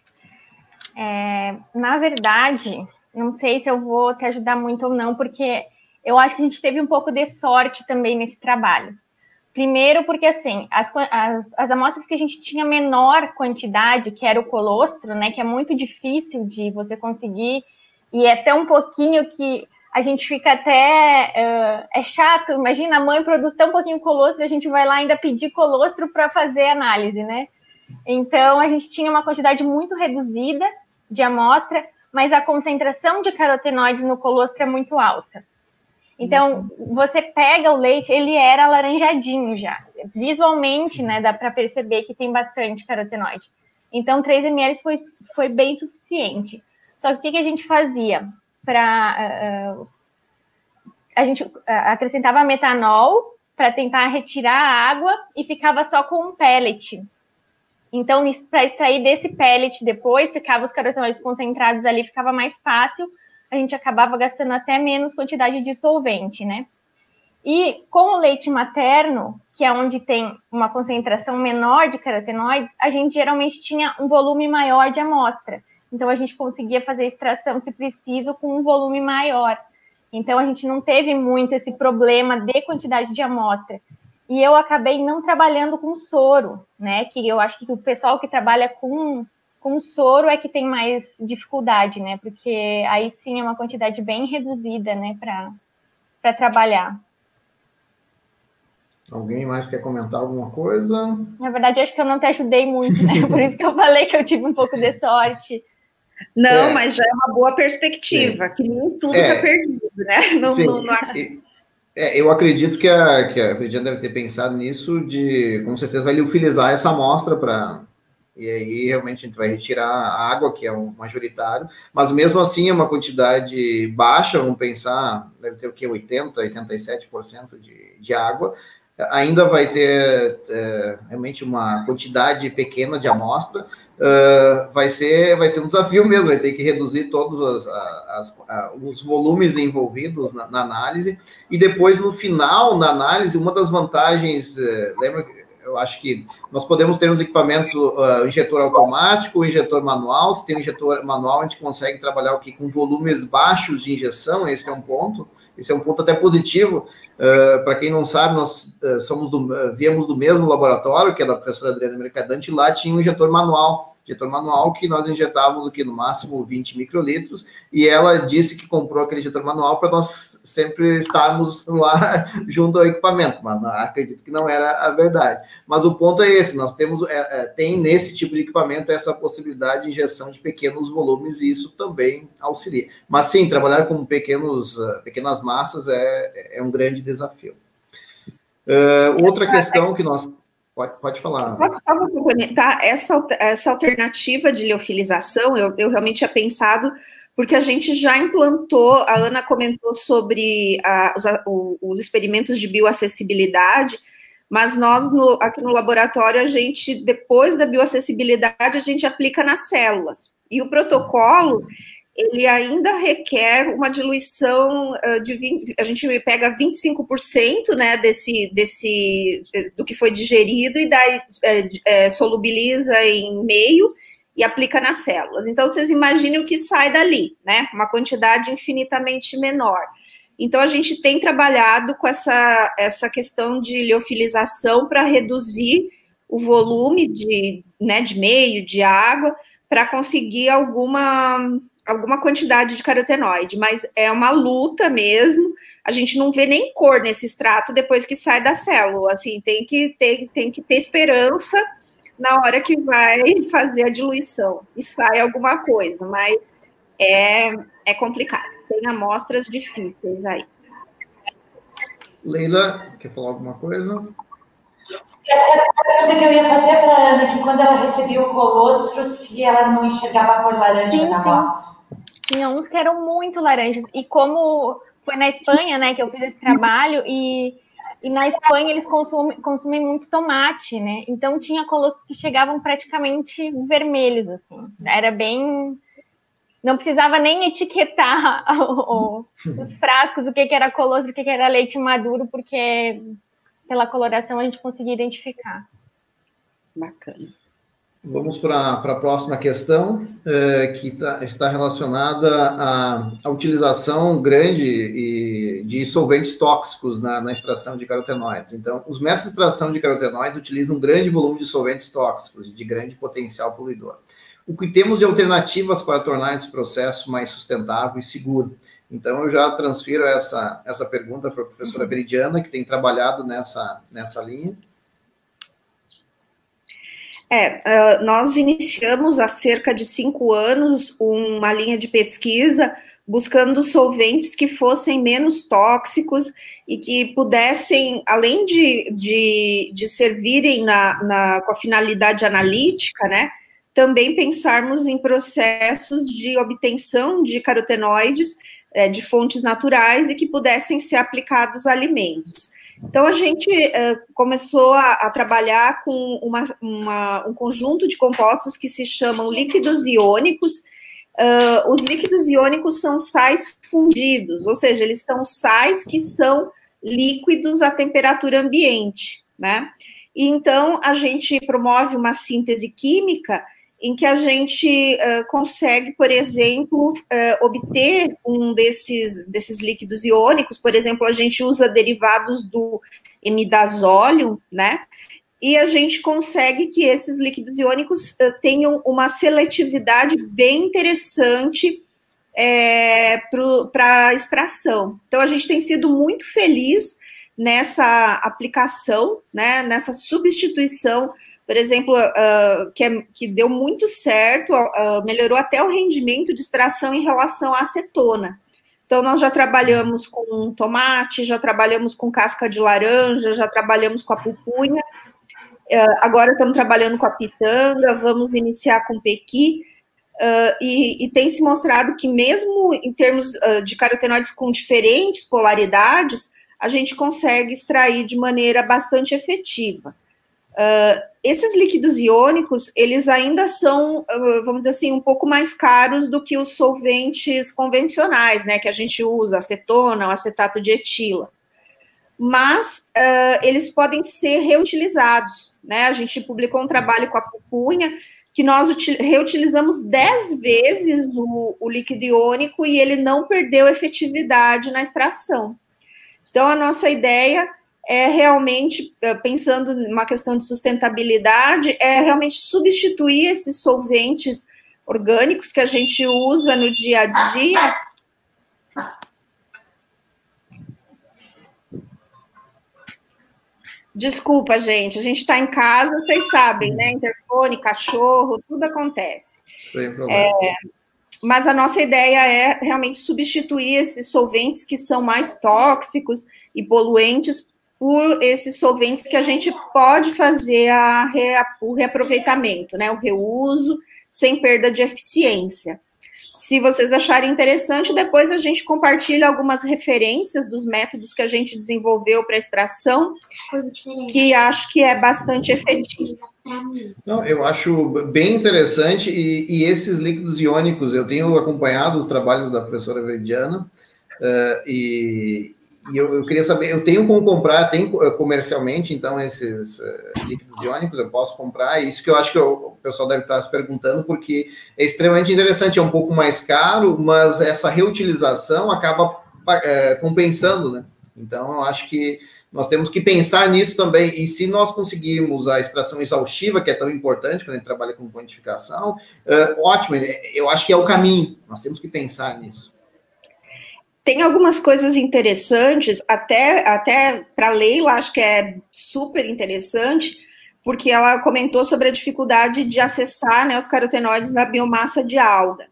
É, na verdade... Não sei se eu vou te ajudar muito ou não, porque eu acho que a gente teve um pouco de sorte também nesse trabalho. Primeiro porque, assim, as, as, as amostras que a gente tinha menor quantidade, que era o colostro, né, que é muito difícil de você conseguir, e é tão pouquinho que a gente fica até... Uh, é chato, imagina, a mãe produz tão pouquinho colostro e a gente vai lá ainda pedir colostro para fazer análise, né? Então, a gente tinha uma quantidade muito reduzida de amostra, mas a concentração de carotenoides no colostro é muito alta. Então, você pega o leite, ele era alaranjadinho já. Visualmente, né, dá para perceber que tem bastante carotenoide. Então, três mililitros foi, foi bem suficiente. Só que o que, que a gente fazia? Pra, uh, a gente uh, acrescentava metanol para tentar retirar a água e ficava só com um pellet. Então, para extrair desse pellet depois, ficava os carotenoides concentrados ali, ficava mais fácil, a gente acabava gastando até menos quantidade de solvente, né? E com o leite materno, que é onde tem uma concentração menor de carotenoides, a gente geralmente tinha um volume maior de amostra. Então, a gente conseguia fazer extração, se preciso, com um volume maior. Então, a gente não teve muito esse problema de quantidade de amostra. e eu acabei não trabalhando com soro, né? Que eu acho que o pessoal que trabalha com, com soro é que tem mais dificuldade, né? Porque aí sim é uma quantidade bem reduzida, né, para trabalhar. Alguém mais quer comentar alguma coisa? Na verdade, acho que eu não te ajudei muito, né? Por isso que eu falei que eu tive um pouco de sorte. Não, é. mas já é uma boa perspectiva, sim. Que nem tudo está é. perdido, né? Não, sim. Não, não... É, eu acredito que a, que a Virginia deve ter pensado nisso, de com certeza vai liofilizar essa amostra para... E aí, realmente, a gente vai retirar a água, que é o majoritário, mas mesmo assim é uma quantidade baixa, vamos pensar, deve ter o quê? oitenta, oitenta e sete por cento de, de água. Ainda vai ter é, realmente uma quantidade pequena de amostra, uh, vai, ser, vai ser um desafio mesmo, vai ter que reduzir todos as, as, as, os volumes envolvidos na, na análise, e depois, no final, na análise, uma das vantagens, uh, lembra, eu acho que nós podemos ter uns equipamentos, uh, injetor automático, injetor manual. Se tem um injetor manual, a gente consegue trabalhar o quê? Com volumes baixos de injeção, esse é um ponto, esse é um ponto até positivo. Uh, para quem não sabe, nós uh, somos do, uh, viemos do mesmo laboratório, que é da professora Adriana Mercadante, e lá tinha um injetor manual, injetor manual que nós injetávamos o que no máximo vinte microlitros, e ela disse que comprou aquele injetor manual para nós sempre estarmos lá junto ao equipamento, mas não, acredito que não era a verdade. Mas o ponto é esse, nós temos, é, é, tem nesse tipo de equipamento essa possibilidade de injeção de pequenos volumes, e isso também auxilia. Mas sim, trabalhar com pequenos, uh, pequenas massas é, é um grande desafio. Uh, outra questão que nós... Pode, pode falar. Só, só vou complementar, essa, essa alternativa de liofilização, eu, eu realmente tinha pensado, porque a gente já implantou, a Ana comentou sobre a, os, a, os experimentos de bioacessibilidade, mas nós, no, aqui no laboratório, a gente, depois da bioacessibilidade, a gente aplica nas células. E o protocolo, ele ainda requer uma diluição uh, de vinte, a gente pega vinte e cinco por cento, né, desse, desse, do que foi digerido e daí é, é, solubiliza em meio e aplica nas células. Então, vocês imaginem o que sai dali, né, uma quantidade infinitamente menor. Então, a gente tem trabalhado com essa, essa questão de liofilização para reduzir o volume de, né, de meio, de água, para conseguir alguma... alguma quantidade de carotenoide, mas é uma luta mesmo, a gente não vê nem cor nesse extrato depois que sai da célula, assim, tem que ter, tem que ter esperança na hora que vai fazer a diluição, e sai alguma coisa, mas é, é complicado, tem amostras difíceis aí. Leila, quer falar alguma coisa? Essa era a pergunta que eu ia fazer para a Ana, que quando ela recebia o colostro, se ela não enxergava a cor laranja sim, na amostra. Tinha uns que eram muito laranjas, e como foi na Espanha, né, que eu fiz esse trabalho, e, e na Espanha eles consumem, consumem muito tomate, né, então tinha colostros que chegavam praticamente vermelhos, assim, era bem... Não precisava nem etiquetar o, o, os frascos, o que, que era colostro, o que, que era leite maduro, porque pela coloração a gente conseguia identificar. Bacana. Vamos para a próxima questão, é, que tá, está relacionada à, à utilização grande e, de solventes tóxicos na, na extração de carotenoides. Então, os métodos de extração de carotenoides utilizam um grande volume de solventes tóxicos, de grande potencial poluidor. O que temos de alternativas para tornar esse processo mais sustentável e seguro? Então, eu já transfiro essa, essa pergunta para a professora Veridiana, que tem trabalhado nessa, nessa linha. É, uh, nós iniciamos há cerca de cinco anos uma linha de pesquisa buscando solventes que fossem menos tóxicos e que pudessem, além de, de, de servirem na, na, com a finalidade analítica, né, também pensarmos em processos de obtenção de carotenoides é, de fontes naturais e que pudessem ser aplicados a alimentos. Então, a gente uh, começou a, a trabalhar com uma, uma, um conjunto de compostos que se chamam líquidos iônicos. Uh, os líquidos iônicos são sais fundidos, ou seja, eles são sais que são líquidos à temperatura ambiente, né? E então, a gente promove uma síntese química em que a gente uh, consegue, por exemplo, uh, obter um desses, desses líquidos iônicos. Por exemplo, a gente usa derivados do imidazóleo, né? E a gente consegue que esses líquidos iônicos uh, tenham uma seletividade bem interessante é, para a extração. Então, a gente tem sido muito feliz nessa aplicação, né, nessa substituição, por exemplo, uh, que, é, que deu muito certo, uh, melhorou até o rendimento de extração em relação à acetona. Então, nós já trabalhamos com tomate, já trabalhamos com casca de laranja, já trabalhamos com a pupunha, uh, agora estamos trabalhando com a pitanga, vamos iniciar com pequi, uh, e, e tem se mostrado que mesmo em termos uh, de carotenoides com diferentes polaridades, a gente consegue extrair de maneira bastante efetiva. Uh, esses líquidos iônicos, eles ainda são, uh, vamos dizer assim, um pouco mais caros do que os solventes convencionais, né, que a gente usa, acetona, o acetato de etila. Mas uh, eles podem ser reutilizados, né, a gente publicou um trabalho com a pupunha, que nós reutilizamos dez vezes o, o líquido iônico e ele não perdeu efetividade na extração. Então, a nossa ideia é realmente, pensando numa questão de sustentabilidade, é realmente substituir esses solventes orgânicos que a gente usa no dia a dia. Desculpa, gente, a gente está em casa, vocês sabem, né? Interfone, cachorro, tudo acontece. Sem problema. É, mas a nossa ideia é realmente substituir esses solventes que são mais tóxicos e poluentes por esses solventes que a gente pode fazer a rea, o reaproveitamento, né, o reuso, sem perda de eficiência. Se vocês acharem interessante, depois a gente compartilha algumas referências dos métodos que a gente desenvolveu para extração, que acho que é bastante efetivo. Não, eu acho bem interessante, e, e esses líquidos iônicos, eu tenho acompanhado os trabalhos da professora Veridiana, uh, e... E eu, eu queria saber, eu tenho como comprar, tem comercialmente, então, esses uh, líquidos iônicos, eu posso comprar, isso que eu acho que eu, o pessoal deve estar se perguntando, porque é extremamente interessante, é um pouco mais caro, mas essa reutilização acaba uh, compensando, né? Então, eu acho que nós temos que pensar nisso também, e se nós conseguirmos a extração exaustiva, que é tão importante quando a gente trabalha com quantificação, uh, ótimo, eu acho que é o caminho, nós temos que pensar nisso. Tem algumas coisas interessantes, até, até para a Leila, acho que é super interessante, porque ela comentou sobre a dificuldade de acessar, né, os carotenoides na biomassa de alga.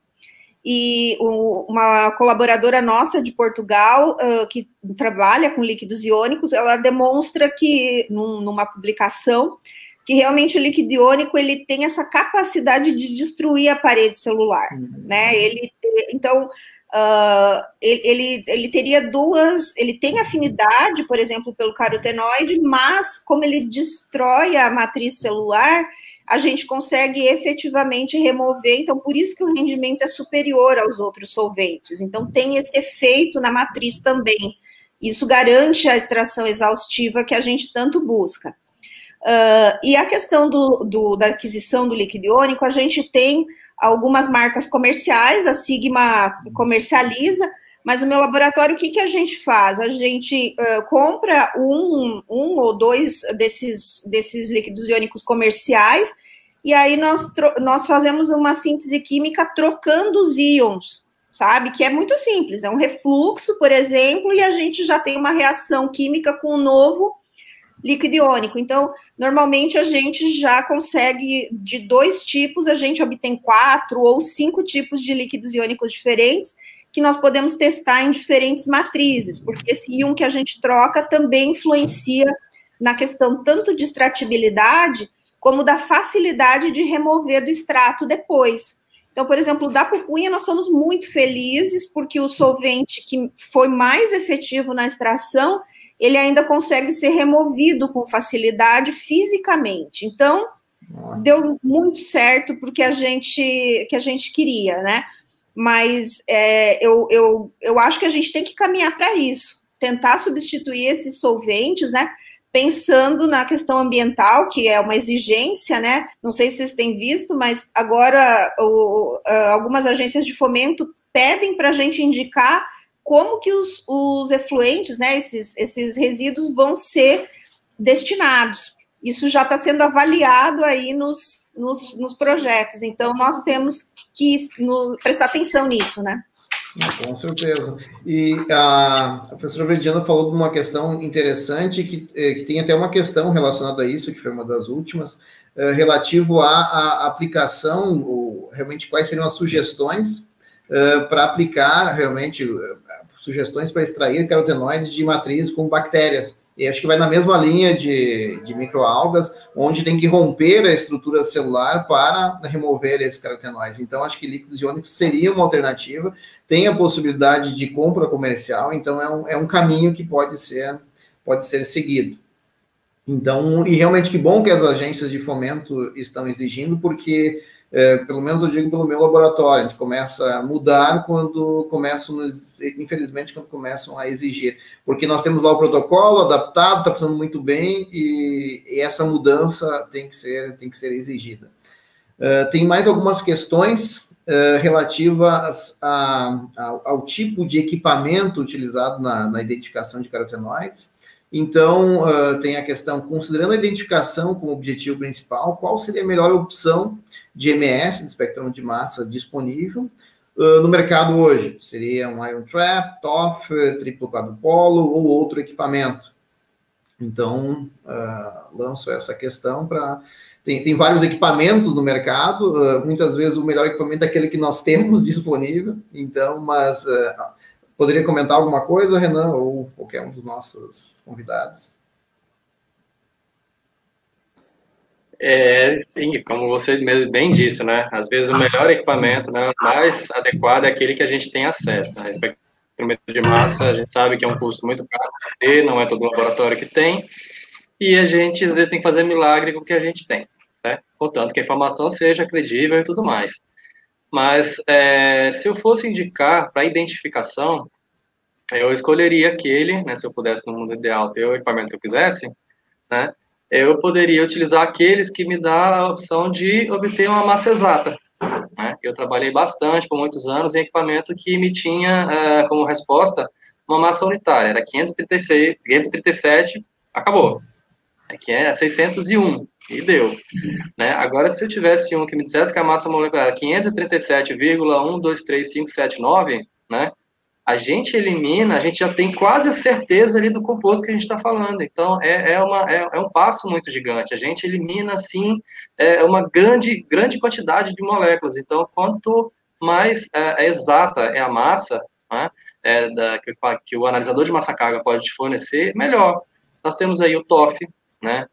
E o, uma colaboradora nossa de Portugal, uh, que trabalha com líquidos iônicos, ela demonstra que, num, numa publicação, que realmente o líquido iônico ele tem essa capacidade de destruir a parede celular, uhum. né? Ele, então... Uh, ele, ele, ele teria duas, ele tem afinidade, por exemplo, pelo carotenoide, mas como ele destrói a matriz celular, a gente consegue efetivamente remover, então por isso que o rendimento é superior aos outros solventes, então tem esse efeito na matriz também, isso garante a extração exaustiva que a gente tanto busca. Uh, e a questão do, do, da aquisição do líquido iônico, a gente tem algumas marcas comerciais, a Sigma comercializa, mas o meu laboratório, o que, que a gente faz? A gente uh, compra um, um ou dois desses, desses líquidos iônicos comerciais, e aí nós, nós fazemos uma síntese química trocando os íons, sabe? Que é muito simples, é um refluxo, por exemplo, e a gente já tem uma reação química com o novo líquido iônico. Então, normalmente a gente já consegue, de dois tipos, a gente obtém quatro ou cinco tipos de líquidos iônicos diferentes, que nós podemos testar em diferentes matrizes, porque esse íon que a gente troca também influencia na questão tanto de extratibilidade, como da facilidade de remover do extrato depois. Então, por exemplo, da pupunha nós somos muito felizes, porque o solvente que foi mais efetivo na extração, ele ainda consegue ser removido com facilidade fisicamente. Então, deu muito certo porque a gente, que a gente queria, né? Mas é, eu, eu, eu acho que a gente tem que caminhar para isso, tentar substituir esses solventes, né? Pensando na questão ambiental, que é uma exigência, né? Não sei se vocês têm visto, mas agora o, algumas agências de fomento pedem para a gente indicar como que os, os efluentes, né, esses, esses resíduos vão ser destinados. Isso já está sendo avaliado aí nos, nos, nos projetos, então nós temos que no, prestar atenção nisso, né? Com certeza. E a professora Veridiana falou de uma questão interessante, que, que tem até uma questão relacionada a isso, que foi uma das últimas, relativo à, à aplicação, ou realmente quais seriam as sugestões uh, para aplicar, realmente, uh, sugestões para extrair carotenoides de matrizes com bactérias. E acho que vai na mesma linha de, de microalgas, onde tem que romper a estrutura celular para remover esses carotenoides. Então, acho que líquidos iônicos seria uma alternativa, tem a possibilidade de compra comercial, então é um, é um caminho que pode ser, pode ser seguido. Então, e realmente que bom que as agências de fomento estão exigindo, porque, é, pelo menos eu digo pelo meu laboratório, a gente começa a mudar quando começam, infelizmente, quando começam a exigir. Porque nós temos lá o protocolo adaptado, está funcionando muito bem, e, e essa mudança tem que ser, tem que ser exigida. Uh, tem mais algumas questões uh, relativas a, a, ao tipo de equipamento utilizado na, na identificação de carotenoides. Então, uh, tem a questão, considerando a identificação como objetivo principal, qual seria a melhor opção de M S, de espectrômetro de massa, disponível uh, no mercado hoje? Seria um Ion Trap, T O F, triplo quadrupolo ou outro equipamento? Então, uh, lanço essa questão para... Tem, tem vários equipamentos no mercado, uh, muitas vezes o melhor equipamento é aquele que nós temos disponível, então, mas... Uh, Poderia comentar alguma coisa, Renan, ou qualquer um dos nossos convidados? É, sim, como você mesmo bem disse, né? Às vezes o melhor equipamento, né, o mais adequado é aquele que a gente tem acesso. A espectrometria de massa, a gente sabe que é um custo muito caro de se ter, não é todo laboratório que tem, e a gente, às vezes, tem que fazer milagre com o que a gente tem, né? Portanto, que a informação seja credível e tudo mais. Mas, é, se eu fosse indicar para identificação, eu escolheria aquele, né, se eu pudesse, no mundo ideal, ter o equipamento que eu quisesse, né, eu poderia utilizar aqueles que me dão a opção de obter uma massa exata. Né? Eu trabalhei bastante, por muitos anos, em equipamento que me tinha uh, como resposta uma massa unitária. Era quinhentos e trinta e seis, quinhentos e trinta e sete, acabou. Aqui é seiscentos e um, e deu. Né? Agora, se eu tivesse um que me dissesse que a massa molecular era quinhentos e trinta e sete vírgula um dois três cinco sete nove, né, a gente elimina, a gente já tem quase a certeza ali do composto que a gente está falando. Então, é, é, uma, é, é um passo muito gigante. A gente elimina, assim, é, uma grande, grande quantidade de moléculas. Então, quanto mais é, é exata é a massa, né, é, da, que, que o analisador de massa-carga pode te fornecer, melhor. Nós temos aí o T O F, né?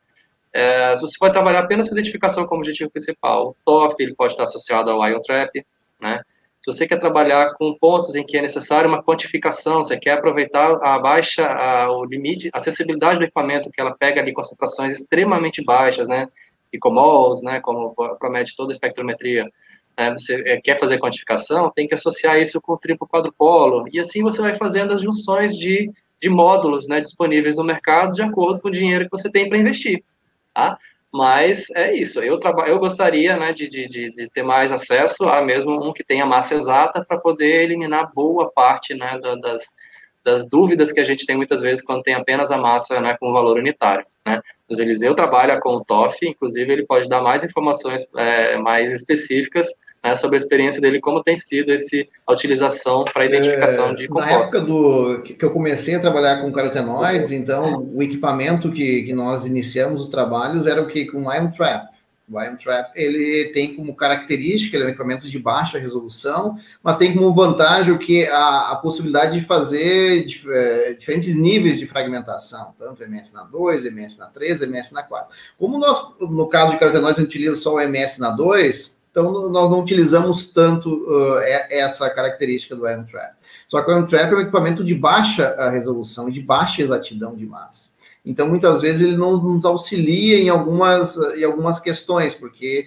É, se você vai trabalhar apenas com identificação como objetivo principal, o T O F ele pode estar associado ao Ion Trap, né? Se você quer trabalhar com pontos em que é necessário uma quantificação, você quer aproveitar a baixa, a, o limite, a acessibilidade do equipamento, que ela pega ali concentrações extremamente baixas, né? Picomols, né? Como promete toda a espectrometria. Né? Você quer fazer quantificação, tem que associar isso com o triplo quadrupolo, e assim você vai fazendo as junções de, de módulos, né, disponíveis no mercado de acordo com o dinheiro que você tem para investir. Tá? Mas é isso, eu, eu gostaria, né, de, de, de ter mais acesso a mesmo um que tenha massa exata para poder eliminar boa parte, né, das, das dúvidas que a gente tem muitas vezes quando tem apenas a massa, né, com valor unitário. Né? O Eliseu trabalha com o T O F, inclusive ele pode dar mais informações é, mais específicas, né, sobre a experiência dele, como tem sido esse, a utilização para identificação é, de compostos. Na época do, que eu comecei a trabalhar com carotenoides, então o equipamento que, que nós iniciamos os trabalhos era o que? Com o Ion Trap. O Ion Trap, ele tem como característica, ele é um equipamento de baixa resolução, mas tem como vantagem o que a, a possibilidade de fazer dif, é, diferentes níveis de fragmentação, tanto M S N A dois, M S N A três, M S N A quatro. Como nós, no caso de carotenoides, a gente utiliza só o M S N A dois, então nós não utilizamos tanto uh, essa característica do Ion Trap. Só que o Ion Trap é um equipamento de baixa resolução, de baixa exatidão de massa. Então, muitas vezes, ele não nos auxilia em algumas, em algumas questões, porque,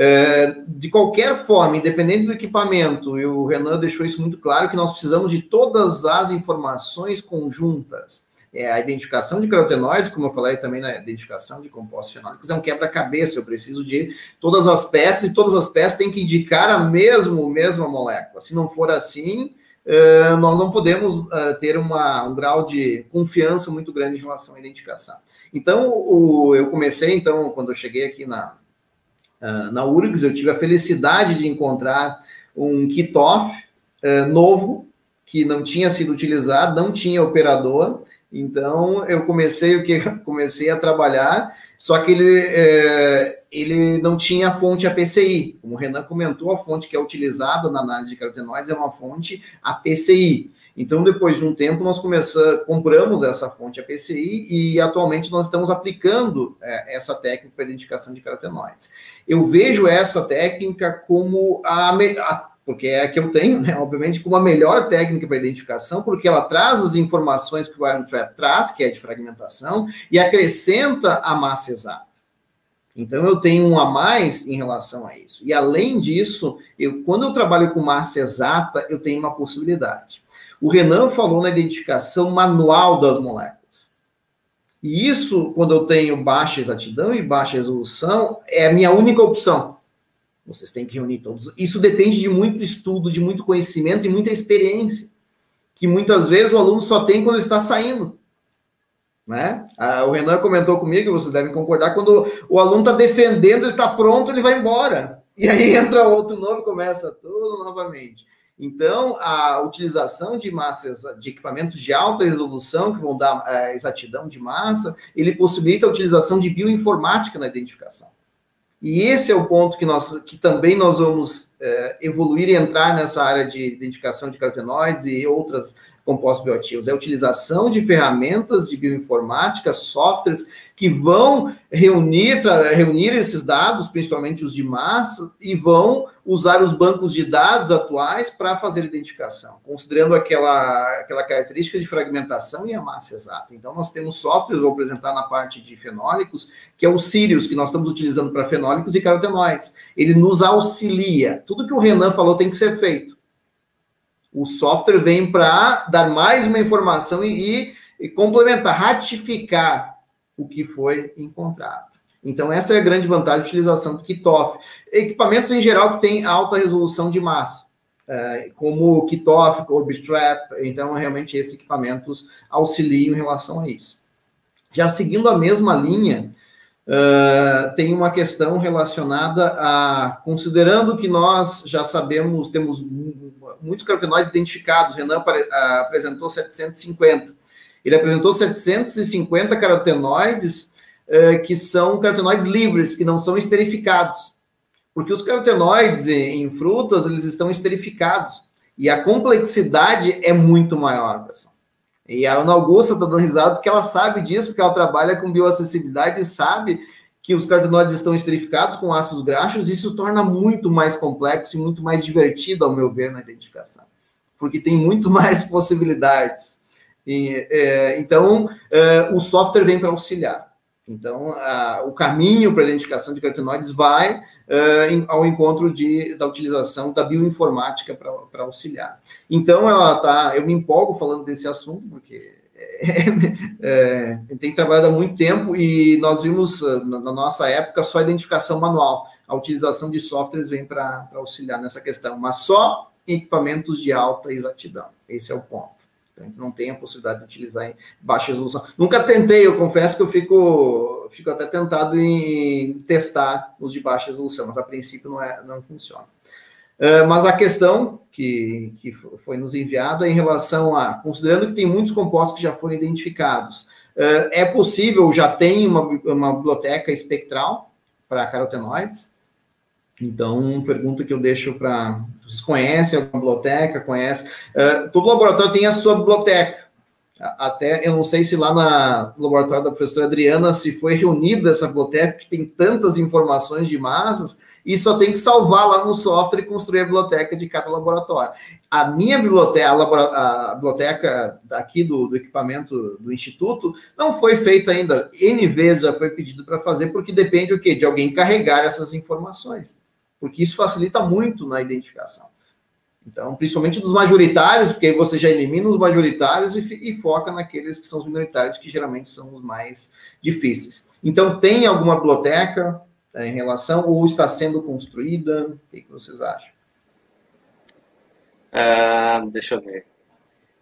é, de qualquer forma, independente do equipamento, e o Renan deixou isso muito claro, que nós precisamos de todas as informações conjuntas. É, a identificação de carotenoides, como eu falei também na identificação de compostos fenólicos, é um quebra-cabeça. Eu preciso de todas as peças, e todas as peças têm que indicar a mesma, mesma molécula. Se não for assim... Uh, nós não podemos uh, ter uma, um grau de confiança muito grande em relação à identificação. Então, o, eu comecei, então, quando eu cheguei aqui na, uh, na U R G S, eu tive a felicidade de encontrar um kickoff uh, novo, que não tinha sido utilizado, não tinha operador. Então, eu comecei o que comecei a trabalhar, só que ele, é, ele não tinha fonte A P C I. Como o Renan comentou, a fonte que é utilizada na análise de carotenoides é uma fonte A P C I. Então, depois de um tempo, nós começamos, compramos essa fonte A P C I e atualmente nós estamos aplicando é, essa técnica para identificação de carotenoides. Eu vejo essa técnica como a, a porque é a que eu tenho, né, obviamente, como a melhor técnica para identificação, porque ela traz as informações que o Ion Trap traz, que é de fragmentação, e acrescenta a massa exata. Então, eu tenho um a mais em relação a isso. E, além disso, eu, quando eu trabalho com massa exata, eu tenho uma possibilidade. O Renan falou na identificação manual das moléculas. E isso, quando eu tenho baixa exatidão e baixa resolução, é a minha única opção. Vocês têm que reunir todos. Isso depende de muito estudo, de muito conhecimento e muita experiência, que muitas vezes o aluno só tem quando ele está saindo. Né? Ah, o Renan comentou comigo, vocês devem concordar, quando o aluno está defendendo, ele está pronto, ele vai embora. E aí entra outro novo e começa tudo novamente. Então, a utilização de massas, de equipamentos de alta resolução, que vão dar é, exatidão de massa, ele possibilita a utilização de bioinformática na identificação. E esse é o ponto que, nós, que também nós vamos é, evoluir e entrar nessa área de identificação de carotenoides e outras compostos bioativos. É a utilização de ferramentas de bioinformática, softwares, que vão reunir, reunir esses dados, principalmente os de massa, e vão usar os bancos de dados atuais para fazer identificação, considerando aquela, aquela característica de fragmentação e a massa exata. Então, nós temos softwares, vou apresentar na parte de fenólicos, que é o Sirius, que nós estamos utilizando para fenólicos e carotenoides. Ele nos auxilia. Tudo que o Renan falou tem que ser feito. O software vem para dar mais uma informação e, e complementar, ratificar o que foi encontrado. Então, essa é a grande vantagem de utilização do kickoff. Equipamentos, em geral, que têm alta resolução de massa, é, como o kickoff, o Orbitrap, então, realmente, esses equipamentos auxiliam em relação a isso. Já seguindo a mesma linha, uh, tem uma questão relacionada a, considerando que nós já sabemos, temos muitos carotenoides identificados, Renan apresentou setecentos e cinquenta. Ele apresentou setecentos e cinquenta carotenoides uh, que são carotenoides livres, que não são esterificados. Porque os carotenoides em, em frutas, eles estão esterificados. E a complexidade é muito maior, pessoal. E a Ana Augusta está dando risada porque ela sabe disso, porque ela trabalha com bioacessibilidade e sabe que os carotenoides estão esterificados com ácidos graxos. Isso torna muito mais complexo e muito mais divertido, ao meu ver, na identificação. Porque tem muito mais possibilidades. E, é, então, é, o software vem para auxiliar. Então, a, o caminho para a identificação de carotenoides vai é, em, ao encontro de, da utilização da bioinformática para auxiliar. Então, ela tá, eu me empolgo falando desse assunto, porque é, é, tem trabalhado há muito tempo e nós vimos, na, na nossa época, só a identificação manual. A utilização de softwares vem para auxiliar nessa questão, mas só equipamentos de alta exatidão. Esse é o ponto. Não tem a possibilidade de utilizar em baixa resolução. Nunca tentei, eu confesso que eu fico, fico até tentado em testar os de baixa resolução, mas a princípio não, é, não funciona. Uh, mas a questão que, que foi nos enviada é em relação a, considerando que tem muitos compostos que já foram identificados, uh, é possível, já tem uma, uma biblioteca espectral para carotenoides? Então, pergunta que eu deixo para... Vocês conhecem a biblioteca? Conhecem? Uh, todo laboratório tem a sua biblioteca. Até, eu não sei se lá na, no laboratório da professora Adriana se foi reunida essa biblioteca, que tem tantas informações de massas, e só tem que salvar lá no software e construir a biblioteca de cada laboratório. A minha biblioteca, a, a biblioteca daqui do, do equipamento do Instituto, não foi feita ainda. N vezes já foi pedido para fazer, porque depende o quê? De alguém carregar essas informações. Porque isso facilita muito na identificação. Então, principalmente dos majoritários, porque aí você já elimina os majoritários e, e foca naqueles que são os minoritários, que geralmente são os mais difíceis. Então, tem alguma biblioteca é, em relação, ou está sendo construída? O que, que vocês acham? Uh, deixa eu ver.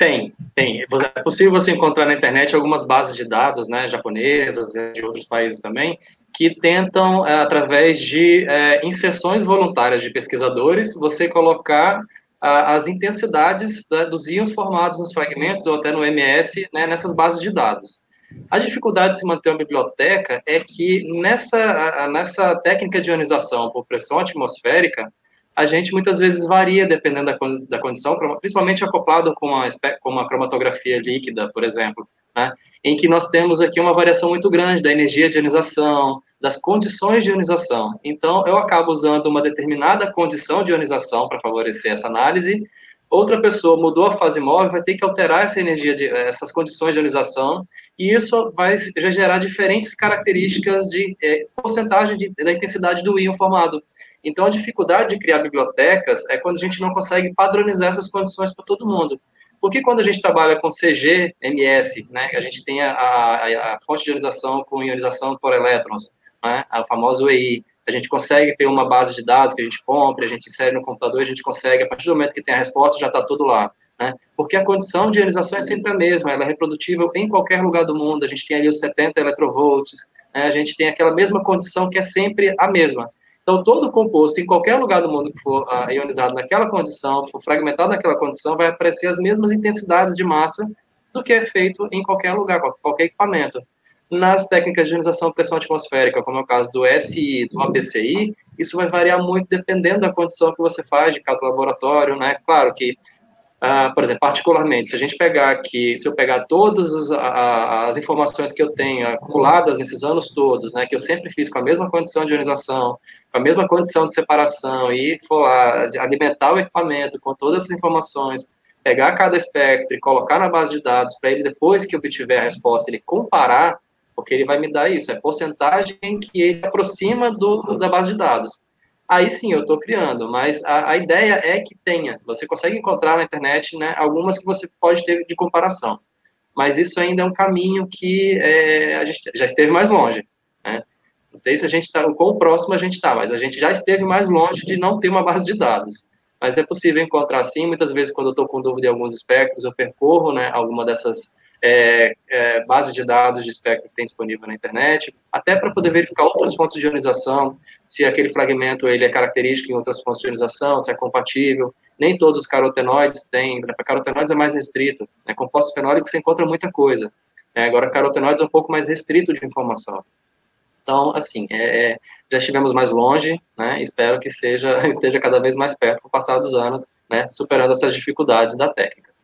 Tem, tem. É possível você encontrar na internet algumas bases de dados, né, japonesas, de outros países também, que tentam, através de é, inserções voluntárias de pesquisadores, você colocar a, as intensidades da, dos íons formados nos fragmentos, ou até no M S, né, nessas bases de dados. A dificuldade de se manter uma biblioteca é que nessa, nessa técnica de ionização por pressão atmosférica, a gente muitas vezes varia dependendo da, da condição, principalmente acoplado com uma, com uma cromatografia líquida, por exemplo, né, em que nós temos aqui uma variação muito grande da energia de ionização, das condições de ionização. Então, eu acabo usando uma determinada condição de ionização para favorecer essa análise. Outra pessoa mudou a fase móvel, vai ter que alterar essa energia, de, essas condições de ionização, e isso vai gerar diferentes características de é, porcentagem de, da intensidade do íon formado. Então, a dificuldade de criar bibliotecas é quando a gente não consegue padronizar essas condições para todo mundo. Porque quando a gente trabalha com C G M S, né, a gente tem a, a, a fonte de ionização com ionização por elétrons, né, a famosa U E I, a gente consegue ter uma base de dados que a gente compra, a gente insere no computador, a gente consegue, a partir do momento que tem a resposta, já está tudo lá. Né? Porque a condição de ionização é sempre a mesma, ela é reprodutível em qualquer lugar do mundo, a gente tem ali os setenta eletrovolts, né? A gente tem aquela mesma condição que é sempre a mesma. Então, todo composto, em qualquer lugar do mundo que for uh, ionizado naquela condição, for fragmentado naquela condição, vai aparecer as mesmas intensidades de massa do que é feito em qualquer lugar, qualquer equipamento. Nas técnicas de ionização por pressão atmosférica, como é o caso do S I, do A P C I, isso vai variar muito dependendo da condição que você faz de cada laboratório, né? Claro que, uh, por exemplo, particularmente, se a gente pegar aqui, se eu pegar todas as, a, as informações que eu tenho acumuladas nesses anos todos, né, que eu sempre fiz com a mesma condição de ionização, com a mesma condição de separação, e for lá alimentar o equipamento com todas essas informações, pegar cada espectro e colocar na base de dados, para ele, depois que eu obtiver a resposta, ele comparar, porque ele vai me dar isso, é porcentagem que ele aproxima do, da base de dados. Aí sim, eu estou criando, mas a, a ideia é que tenha. Você consegue encontrar na internet, né, algumas que você pode ter de comparação. Mas isso ainda é um caminho que é, a gente já esteve mais longe. Né? Não sei se a gente está, quão próximo a gente está, mas a gente já esteve mais longe de não ter uma base de dados. Mas é possível encontrar sim. Muitas vezes, quando eu estou com dúvida em alguns espectros, eu percorro, né, alguma dessas É, é, base de dados de espectro que tem disponível na internet, até para poder verificar outras fontes de ionização, se aquele fragmento ele é característico em outras fontes de ionização, se é compatível. Nem todos os carotenoides têm, para carotenoides é mais restrito, né? Compostos fenólicos você encontra muita coisa, é, agora carotenoides é um pouco mais restrito de informação. Então, assim, é, já estivemos mais longe, né? Espero que seja, esteja cada vez mais perto com o passar dos anos, né? Superando essas dificuldades da técnica.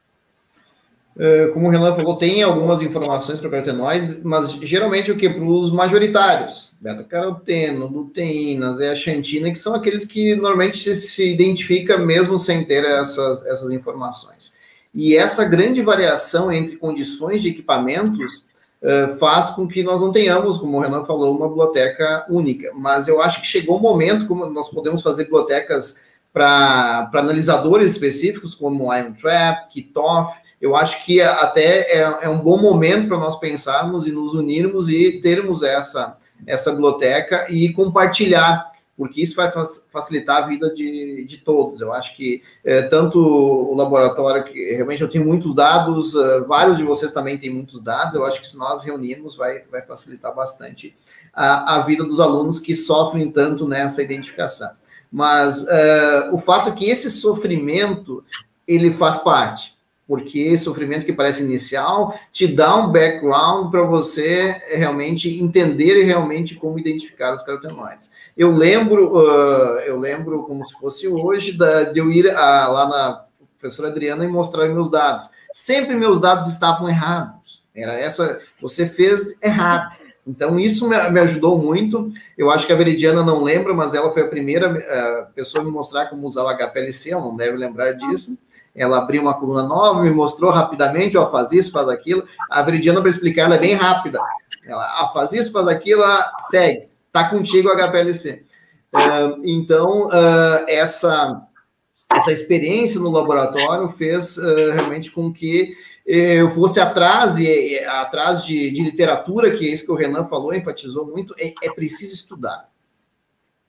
Como o Renan falou, tem algumas informações para carotenoides, mas geralmente o que? Para os majoritários, beta-caroteno, luteína, zeaxantina, que são aqueles que normalmente se, se identifica mesmo sem ter essas, essas informações. E essa grande variação entre condições de equipamentos uh, faz com que nós não tenhamos, como o Renan falou, uma biblioteca única. Mas eu acho que chegou o momento, como nós podemos fazer bibliotecas para analisadores específicos, como Ion Trap, Kitov. Eu acho que até é, é um bom momento para nós pensarmos e nos unirmos e termos essa, essa biblioteca e compartilhar, porque isso vai facilitar a vida de, de todos. Eu acho que é, tanto o laboratório, que realmente eu tenho muitos dados, uh, vários de vocês também têm muitos dados, eu acho que se nós reunirmos vai, vai facilitar bastante a, a vida dos alunos que sofrem tanto nessa identificação. Mas uh, o fato é que esse sofrimento, ele faz parte. Porque esse sofrimento que parece inicial te dá um background para você realmente entender e realmente como identificar os carotenoides. Eu lembro, uh, eu lembro como se fosse hoje, da, de eu ir a, lá na professora Adriana e mostrar meus dados. Sempre meus dados estavam errados. Era essa, você fez errado. Então, isso me, me ajudou muito. Eu acho que a Veridiana não lembra, mas ela foi a primeira uh, pessoa a me mostrar como usar o H P L C, ela não deve lembrar disso. Ela abriu uma coluna nova, me mostrou rapidamente, ó, faz isso, faz aquilo. A Veridiana, para explicar, ela é bem rápida. Ela, ah, faz isso, faz aquilo, ela segue. Tá contigo o H P L C. Uh, então, uh, essa, essa experiência no laboratório fez uh, realmente com que eu fosse atrás, e, atrás de, de literatura, que é isso que o Renan falou, enfatizou muito, é, é preciso estudar.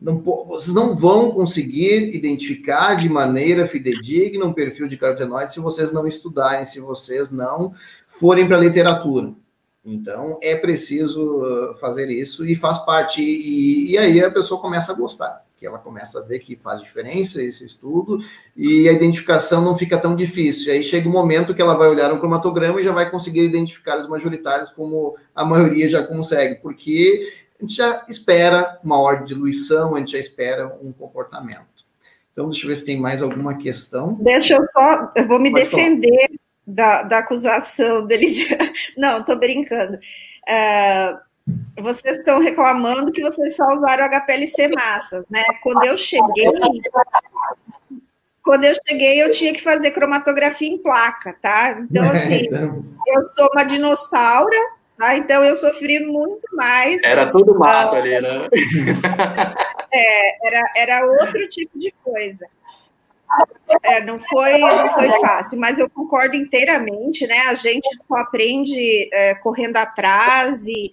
não, vocês não vão conseguir identificar de maneira fidedigna um perfil de carotenoide se vocês não estudarem, se vocês não forem para a literatura. Então, é preciso fazer isso e faz parte. E, e aí a pessoa começa a gostar, que ela começa a ver que faz diferença esse estudo e a identificação não fica tão difícil. E aí chega um momento que ela vai olhar um cromatograma e já vai conseguir identificar os majoritários como a maioria já consegue, porque a gente já espera uma ordem de diluição, a gente já espera um comportamento. Então, deixa eu ver se tem mais alguma questão. Deixa eu só, eu vou me Pode defender da, da acusação deles. Não, estou brincando. Uh, vocês estão reclamando que vocês só usaram H P L C massas, né? Quando eu cheguei, quando eu cheguei, eu tinha que fazer cromatografia em placa, tá? Então, assim, eu sou uma dinossauro, tá? Então eu sofri muito mais. Era tudo mato uh, ali, né? É, era, era outro tipo de coisa. É, não foi, não foi fácil, mas eu concordo inteiramente, né? A gente só aprende é, correndo atrás e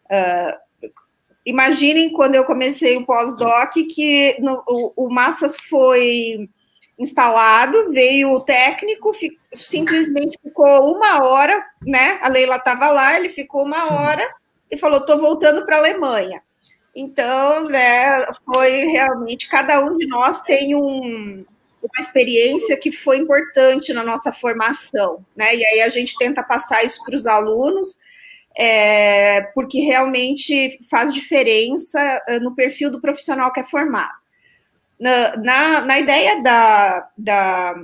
uh, imaginem quando eu comecei o pós-doc que no, o, o Massas foi instalado, veio o técnico, fico, simplesmente ficou uma hora, né? A Leila estava lá, ele ficou uma hora e falou: estou voltando para a Alemanha. Então, né, foi realmente, cada um de nós tem um, uma experiência que foi importante na nossa formação, né? E aí a gente tenta passar isso para os alunos, é, porque realmente faz diferença no perfil do profissional que é formado. Na, na, na ideia da, da,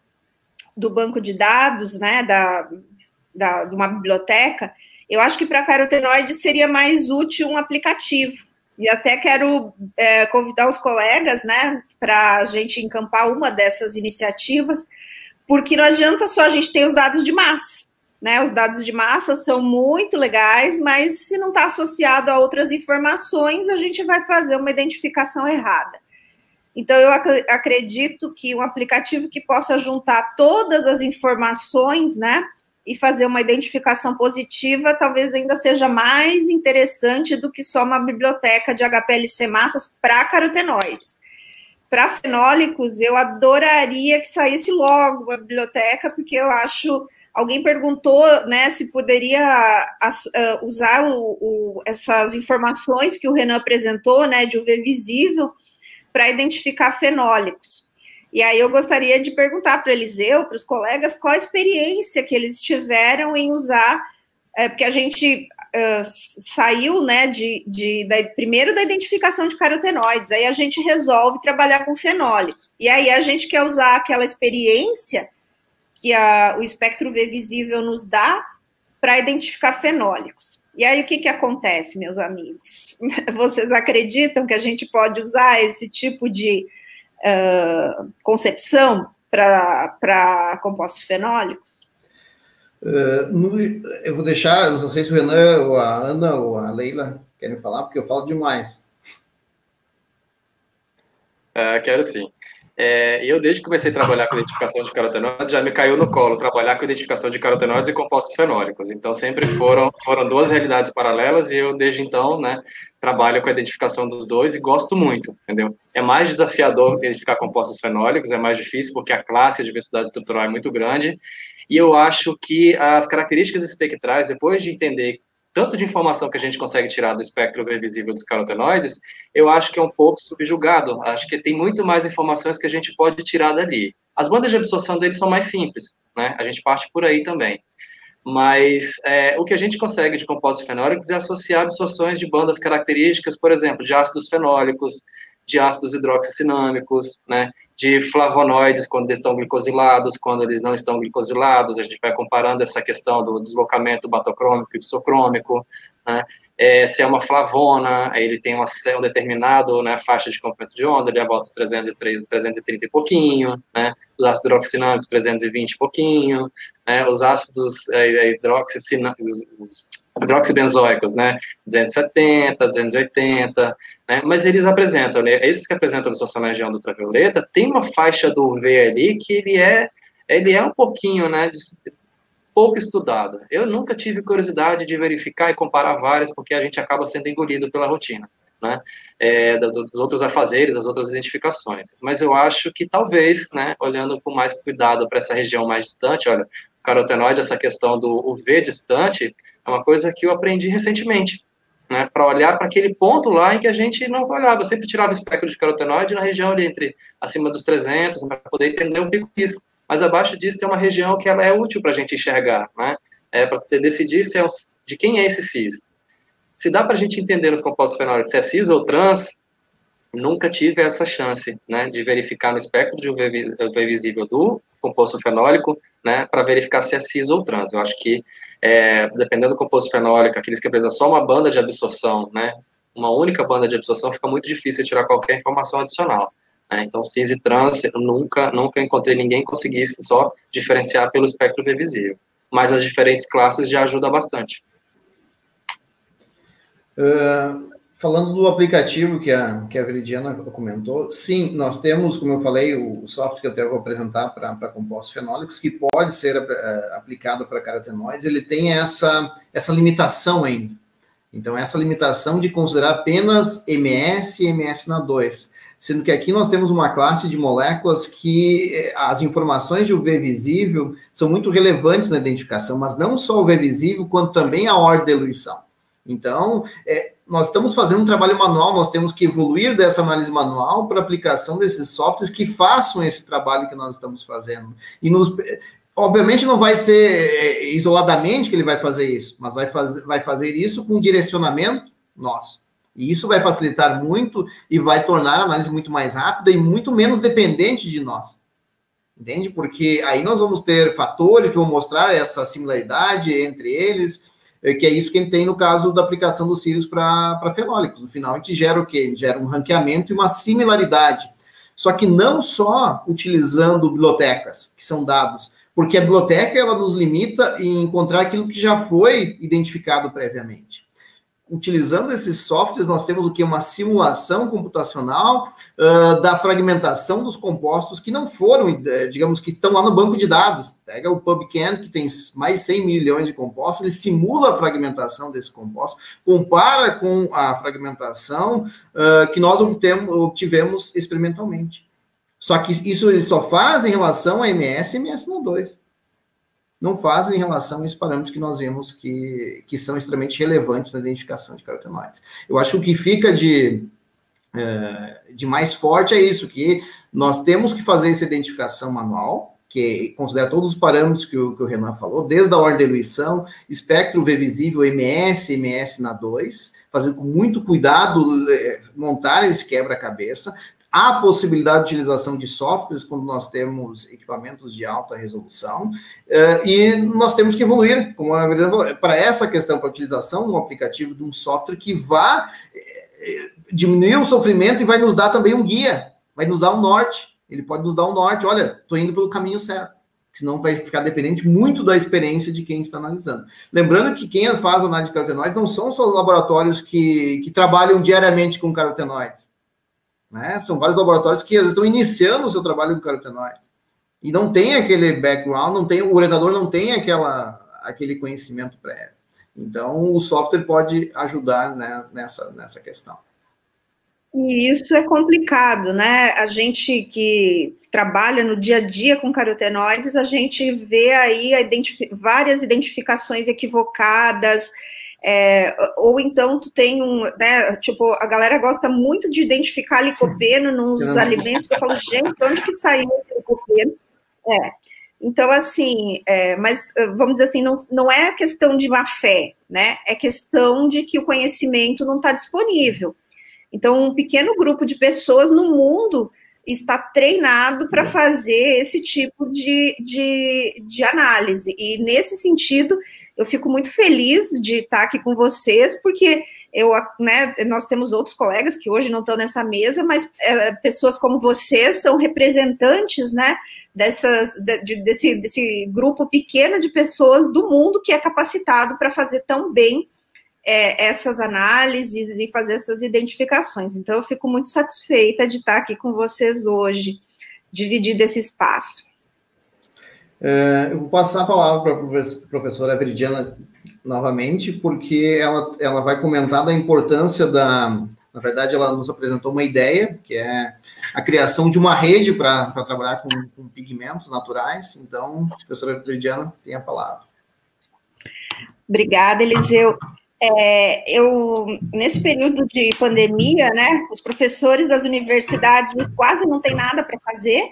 do banco de dados, né, da, da, de uma biblioteca, eu acho que para carotenoide seria mais útil um aplicativo. E até quero é, convidar os colegas, né, para a gente encampar uma dessas iniciativas, porque não adianta só a gente ter os dados de massa, né? Os dados de massa são muito legais, mas se não está associado a outras informações, a gente vai fazer uma identificação errada. Então, eu ac- acredito que um aplicativo que possa juntar todas as informações, né, e fazer uma identificação positiva, talvez ainda seja mais interessante do que só uma biblioteca de H P L C massas para carotenoides. Para fenólicos, eu adoraria que saísse logo a biblioteca, porque eu acho... Alguém perguntou, né, se poderia uh, usar o, o, essas informações que o Renan apresentou, né, de U V visível, para identificar fenólicos. E aí eu gostaria de perguntar para o Eliseu, para os colegas, qual a experiência que eles tiveram em usar, é, porque a gente uh, saiu, né, de, de, da, primeiro da identificação de carotenoides, aí a gente resolve trabalhar com fenólicos. E aí a gente quer usar aquela experiência que a, o espectro U V visível nos dá para identificar fenólicos. E aí o que, que acontece, meus amigos? Vocês acreditam que a gente pode usar esse tipo de Uh, concepção para compostos fenólicos? Uh, no, eu vou deixar, não sei se o Renan, ou a Ana, ou a Leila querem falar, porque eu falo demais. Uh, quero sim. É, eu, desde que comecei a trabalhar com identificação de carotenoides, já me caiu no colo trabalhar com identificação de carotenoides e compostos fenólicos. Então, sempre foram, foram duas realidades paralelas e eu, desde então, né, trabalho com a identificação dos dois e gosto muito, entendeu? É mais desafiador identificar compostos fenólicos, é mais difícil porque a classe, a diversidade estrutural é muito grande. E eu acho que as características espectrais, depois de entender tanto de informação que a gente consegue tirar do espectro U V visível dos carotenoides, eu acho que é um pouco subjugado. Acho que tem muito mais informações que a gente pode tirar dali. As bandas de absorção deles são mais simples, né? A gente parte por aí também. Mas é, o que a gente consegue de compostos fenólicos é associar absorções de bandas características, por exemplo, de ácidos fenólicos, de ácidos hidroxissinâmicos, né, de flavonoides quando eles estão glicosilados, quando eles não estão glicosilados, a gente vai comparando essa questão do deslocamento batocrômico e ipsocrômico, né, é, se é uma flavona, ele tem uma, um determinado, né, faixa de comprimento de onda, ele é a volta dos trezentos e três, trezentos e trinta e pouquinho, né, os ácidos hidroxissinâmicos trezentos e vinte e pouquinho, né, os ácidos é, hidroxissinâmicos, os hidroxibenzoicos, né, duzentos e setenta, duzentos e oitenta, né, mas eles apresentam, né, esses que apresentam absorção na região do ultravioleta, tem uma faixa do U V ali que ele é, ele é um pouquinho, né, de, pouco estudada. Eu nunca tive curiosidade de verificar e comparar várias, porque a gente acaba sendo engolido pela rotina. né, é, dos outros afazeres, das outras identificações. Mas eu acho que talvez, né, olhando com mais cuidado para essa região mais distante, olha, o carotenoide, essa questão do U V distante, é uma coisa que eu aprendi recentemente, né, para olhar para aquele ponto lá em que a gente não olhava. Eu sempre tirava o espectro de carotenoide na região ali entre acima dos trezentos, para poder entender um pico disso. Mas abaixo disso tem uma região que ela é útil para a gente enxergar, né, é, para decidir se é um, de quem é esse cis. Se dá para a gente entender nos compostos fenólicos se é cis ou trans, nunca tive essa chance, né, de verificar no espectro de U V visível do composto fenólico, né, para verificar se é cis ou trans. Eu acho que, é, dependendo do composto fenólico, aqueles que apresentam só uma banda de absorção, né, uma única banda de absorção, fica muito difícil tirar qualquer informação adicional. Né? Então, cis e trans, eu nunca, nunca encontrei ninguém que conseguisse só diferenciar pelo espectro U V visível. Mas as diferentes classes já ajudam bastante. Uh, falando do aplicativo que a, que a Veridiana comentou, sim, nós temos, como eu falei, o software que eu até vou apresentar para compostos fenólicos, que pode ser uh, aplicado para carotenoides, ele tem essa, essa limitação ainda. Então, essa limitação de considerar apenas M S e M S N A dois, sendo que aqui nós temos uma classe de moléculas que as informações de U V visível são muito relevantes na identificação, mas não só o U V visível, quanto também a ordem de eluição. Então, é, nós estamos fazendo um trabalho manual, nós temos que evoluir dessa análise manual para a aplicação desses softwares que façam esse trabalho que nós estamos fazendo. E, nos, obviamente, não vai ser isoladamente que ele vai fazer isso, mas vai, faz, vai fazer isso com direcionamento nosso. E isso vai facilitar muito e vai tornar a análise muito mais rápida e muito menos dependente de nós. Entende? Porque aí nós vamos ter fatores que vão mostrar essa similaridade entre eles, que é isso que a gente tem no caso da aplicação dos cílios para fenólicos. No final, a gente gera o quê? A gente gera um ranqueamento e uma similaridade. Só que não só utilizando bibliotecas, que são dados, porque a biblioteca ela nos limita em encontrar aquilo que já foi identificado previamente. Utilizando esses softwares, nós temos o que? Uma simulação computacional uh, da fragmentação dos compostos que não foram, digamos, que estão lá no banco de dados. Pega o PubChem, que tem mais de cem milhões de compostos, ele simula a fragmentação desse composto, compara com a fragmentação uh, que nós obtemos, obtivemos experimentalmente. Só que isso ele só faz em relação a M S e M S N A dois. Não fazem em relação a esses parâmetros que nós vemos que, que são extremamente relevantes na identificação de carotenoides. Eu acho que o que fica de, é, de mais forte é isso, que nós temos que fazer essa identificação manual, que considera todos os parâmetros que o, que o Renan falou, desde a ordem de eluição, espectro U V visível, M S, M S N A dois, fazendo com muito cuidado, montar esse quebra-cabeça. Há possibilidade de utilização de softwares quando nós temos equipamentos de alta resolução, uh, e nós temos que evoluir, como a Veridiana falou, para essa questão, para a utilização de um aplicativo, de um software que vá eh, diminuir o sofrimento e vai nos dar também um guia, vai nos dar um norte, ele pode nos dar um norte, olha, estou indo pelo caminho certo, senão vai ficar dependente muito da experiência de quem está analisando. Lembrando que quem faz análise de carotenoides não são só os laboratórios que, que trabalham diariamente com carotenoides. Né? São vários laboratórios que às vezes estão iniciando o seu trabalho com carotenoides e não tem aquele background, não tem, o orientador não tem aquela, aquele conhecimento prévio. Então, o software pode ajudar, né, nessa, nessa questão. E isso é complicado, né? A gente que trabalha no dia a dia com carotenoides, a gente vê aí a identifi- várias identificações equivocadas. É, ou então tu tem um, né, tipo, a galera gosta muito de identificar licopeno nos Não. alimentos, que eu falo, gente, onde que saiu o licopeno? É, então, assim, é, mas vamos dizer assim, não, não é questão de má fé, né, é questão de que o conhecimento não está disponível. Então, um pequeno grupo de pessoas no mundo está treinado para fazer esse tipo de, de, de análise, e nesse sentido, eu fico muito feliz de estar aqui com vocês, porque eu, né, nós temos outros colegas que hoje não estão nessa mesa, mas é, pessoas como vocês são representantes, né, dessas, de, desse, desse grupo pequeno de pessoas do mundo que é capacitado para fazer tão bem é, essas análises e fazer essas identificações. Então, eu fico muito satisfeita de estar aqui com vocês hoje, dividindo esse espaço. Uh, eu vou passar a palavra para a professora Veridiana novamente, porque ela, ela vai comentar da importância da, Na verdade, ela nos apresentou uma ideia, que é a criação de uma rede para trabalhar com, com pigmentos naturais. Então, professora Veridiana, tem a palavra. Obrigada, Eliseu. É, eu, nesse período de pandemia, né, os professores das universidades quase não têm nada para fazer,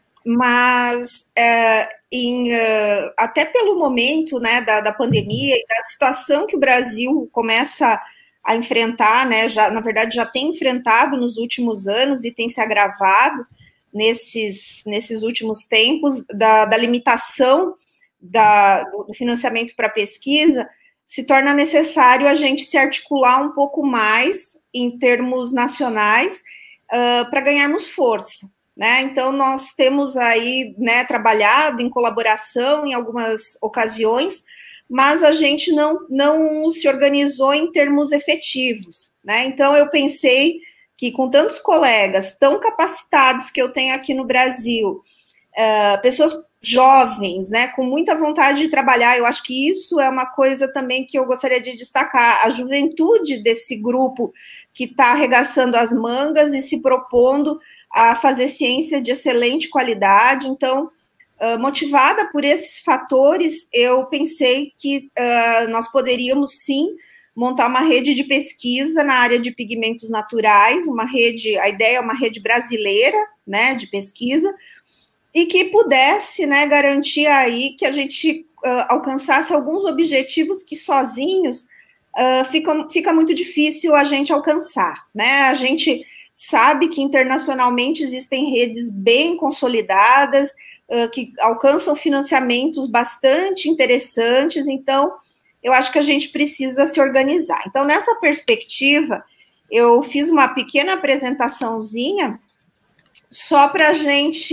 mas é, em, uh, até pelo momento, né, da, da pandemia e da situação que o Brasil começa a enfrentar, né, já, na verdade já tem enfrentado nos últimos anos e tem se agravado nesses, nesses últimos tempos, da, da limitação da, do financiamento para pesquisa, se torna necessário a gente se articular um pouco mais em termos nacionais uh, para ganharmos força, né? Então, nós temos aí, né, trabalhado em colaboração em algumas ocasiões, mas a gente não, não se organizou em termos efetivos, né? Então, eu pensei que com tantos colegas tão capacitados que eu tenho aqui no Brasil, uh, pessoas jovens, né, com muita vontade de trabalhar, eu acho que isso é uma coisa também que eu gostaria de destacar, a juventude desse grupo que está arregaçando as mangas e se propondo a fazer ciência de excelente qualidade. Então, uh, motivada por esses fatores, eu pensei que uh, nós poderíamos, sim, montar uma rede de pesquisa na área de pigmentos naturais, uma rede, a ideia é uma rede brasileira, né, de pesquisa, e que pudesse, né, garantir aí que a gente uh, alcançasse alguns objetivos que sozinhos uh, fica, fica muito difícil a gente alcançar, né? A gente sabe que internacionalmente existem redes bem consolidadas, uh, que alcançam financiamentos bastante interessantes, então eu acho que a gente precisa se organizar. Então, nessa perspectiva, eu fiz uma pequena apresentaçãozinha só para a gente...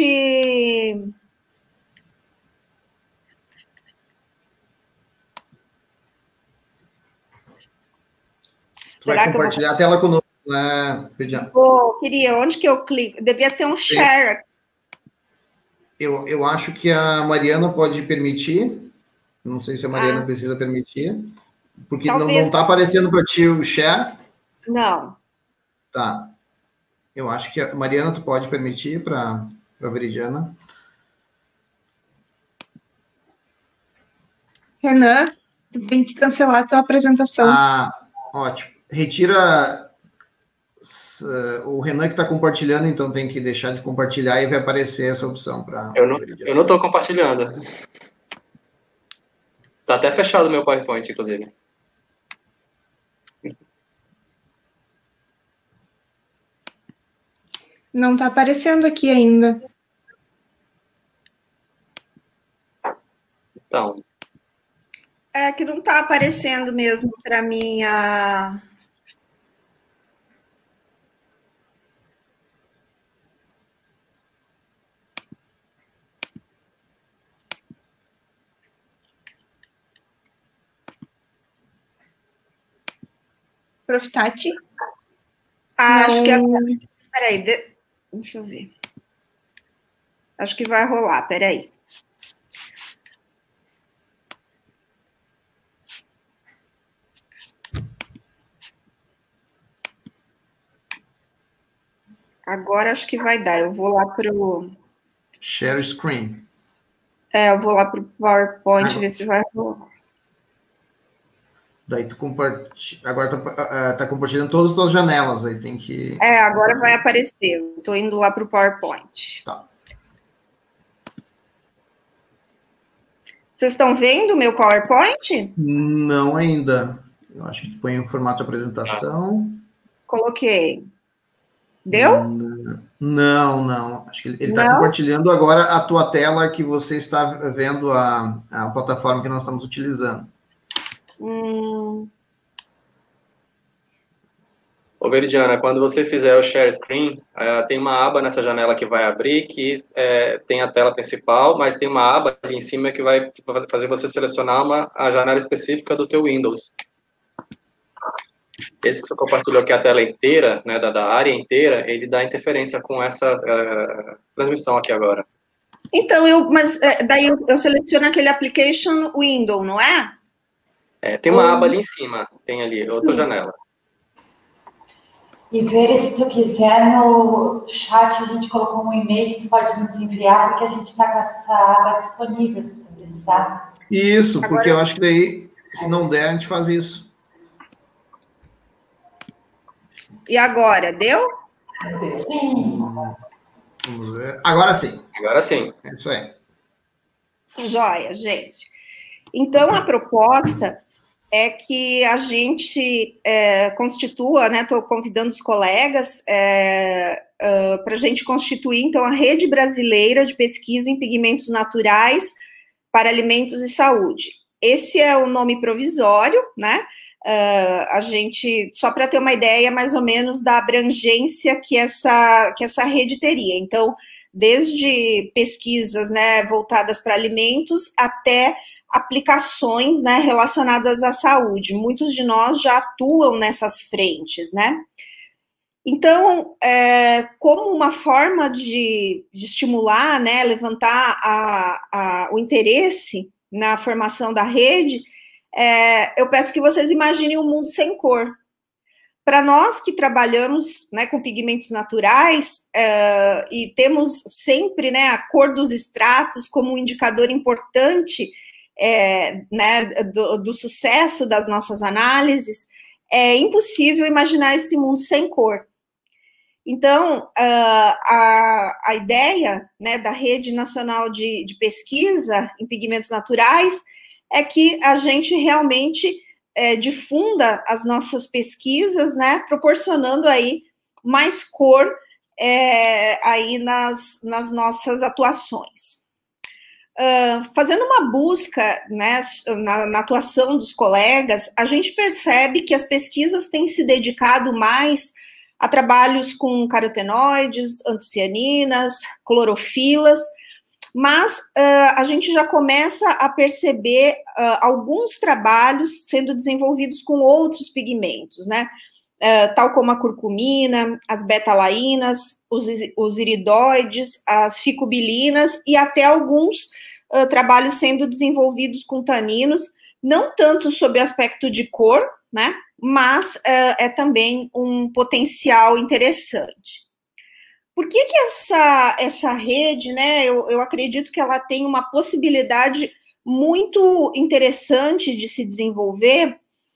Vai Será compartilhar que eu vou... a tela conosco, né, Veridiana? Oh, queria, onde que eu clico? Devia ter um share. Eu, eu acho que a Mariana pode permitir, não sei se a Mariana ah. precisa permitir, porque Talvez... não está aparecendo para ti o share. Não. Tá. Eu acho que a Mariana, tu pode permitir para a Veridiana. Renan, tu tem que cancelar a tua apresentação. Ah, ótimo. Retira uh, o Renan que está compartilhando, então tem que deixar de compartilhar e vai aparecer essa opção para. Eu não, eu não estou compartilhando. Tá até fechado o meu PowerPoint, inclusive. Não está aparecendo aqui ainda. Então. É que não está aparecendo mesmo para mim a... Prof Tati? Ah, acho que... Peraí, de... deixa eu ver. Acho que vai rolar, peraí. Agora acho que vai dar. Eu vou lá para o... Share screen. É, eu vou lá para o PowerPoint Agora. ver se vai rolar. Daí tu compartilha... Agora tá, tá compartilhando todas as tuas janelas, aí tem que... É, agora vai aparecer. Estou indo lá para o PowerPoint. Tá. Vocês estão vendo o meu PowerPoint? Não ainda. Eu acho que tu põe o formato de apresentação. Coloquei. Deu? Não, não. Acho que ele está compartilhando agora a tua tela que você está vendo a, a plataforma que nós estamos utilizando. Hum. Ô, Veridiana, quando você fizer o share screen, uh, tem uma aba nessa janela que vai abrir, que uh, tem a tela principal, mas tem uma aba ali em cima que vai fazer você selecionar uma, a janela específica do teu Windows. Esse que você compartilhou aqui a tela inteira, né, da, da área inteira, ele dá interferência com essa uh, transmissão aqui agora. Então, eu, mas daí eu, eu seleciono aquele application window, não é? É, tem uma Ou... aba ali em cima, tem ali, Sim. outra janela. E ver se tu quiser, no chat a gente colocou um e-mail que tu pode nos enviar, porque a gente está com essa aba disponível, se tu precisar. Isso, porque Agora... eu acho que daí, se não der, a gente faz isso. E agora, deu? Sim. Vamos ver. Agora sim. Agora sim. É isso aí. Joia, gente. Então, a proposta é que a gente é, constitua, né? Estou convidando os colegas é, uh, para a gente constituir, então, a Rede Brasileira de Pesquisa em Pigmentos Naturais para Alimentos e Saúde. Esse é o nome provisório, né? Uh, a gente, só para ter uma ideia mais ou menos da abrangência que essa, que essa rede teria. Então, desde pesquisas, né, voltadas para alimentos até aplicações, né, relacionadas à saúde. Muitos de nós já atuam nessas frentes, né? Então, é, como uma forma de, de estimular, né, levantar a, a, o interesse na formação da rede, é, eu peço que vocês imaginem um mundo sem cor. Para nós que trabalhamos, né, com pigmentos naturais é, e temos sempre, né, a cor dos extratos como um indicador importante é, né, do, do sucesso das nossas análises, é impossível imaginar esse mundo sem cor. Então, a, a ideia, né, da Rede Nacional de, de Pesquisa em Pigmentos Naturais é que a gente realmente é, difunda as nossas pesquisas, né, proporcionando aí mais cor é, aí nas, nas nossas atuações. Uh, fazendo uma busca, né, na, na atuação dos colegas, a gente percebe que as pesquisas têm se dedicado mais a trabalhos com carotenoides, antocianinas, clorofilas, mas uh, a gente já começa a perceber uh, alguns trabalhos sendo desenvolvidos com outros pigmentos, né? Uh, tal como a curcumina, as betalainas, os, os iridoides, as ficobilinas e até alguns uh, trabalhos sendo desenvolvidos com taninos, não tanto sob o aspecto de cor, né? Mas uh, é também um potencial interessante. Por que que essa, essa rede, né, eu, eu acredito que ela tem uma possibilidade muito interessante de se desenvolver,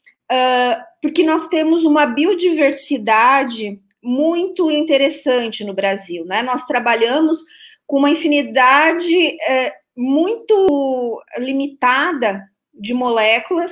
uh, porque nós temos uma biodiversidade muito interessante no Brasil, né? Nós trabalhamos com uma infinidade uh, muito limitada de moléculas.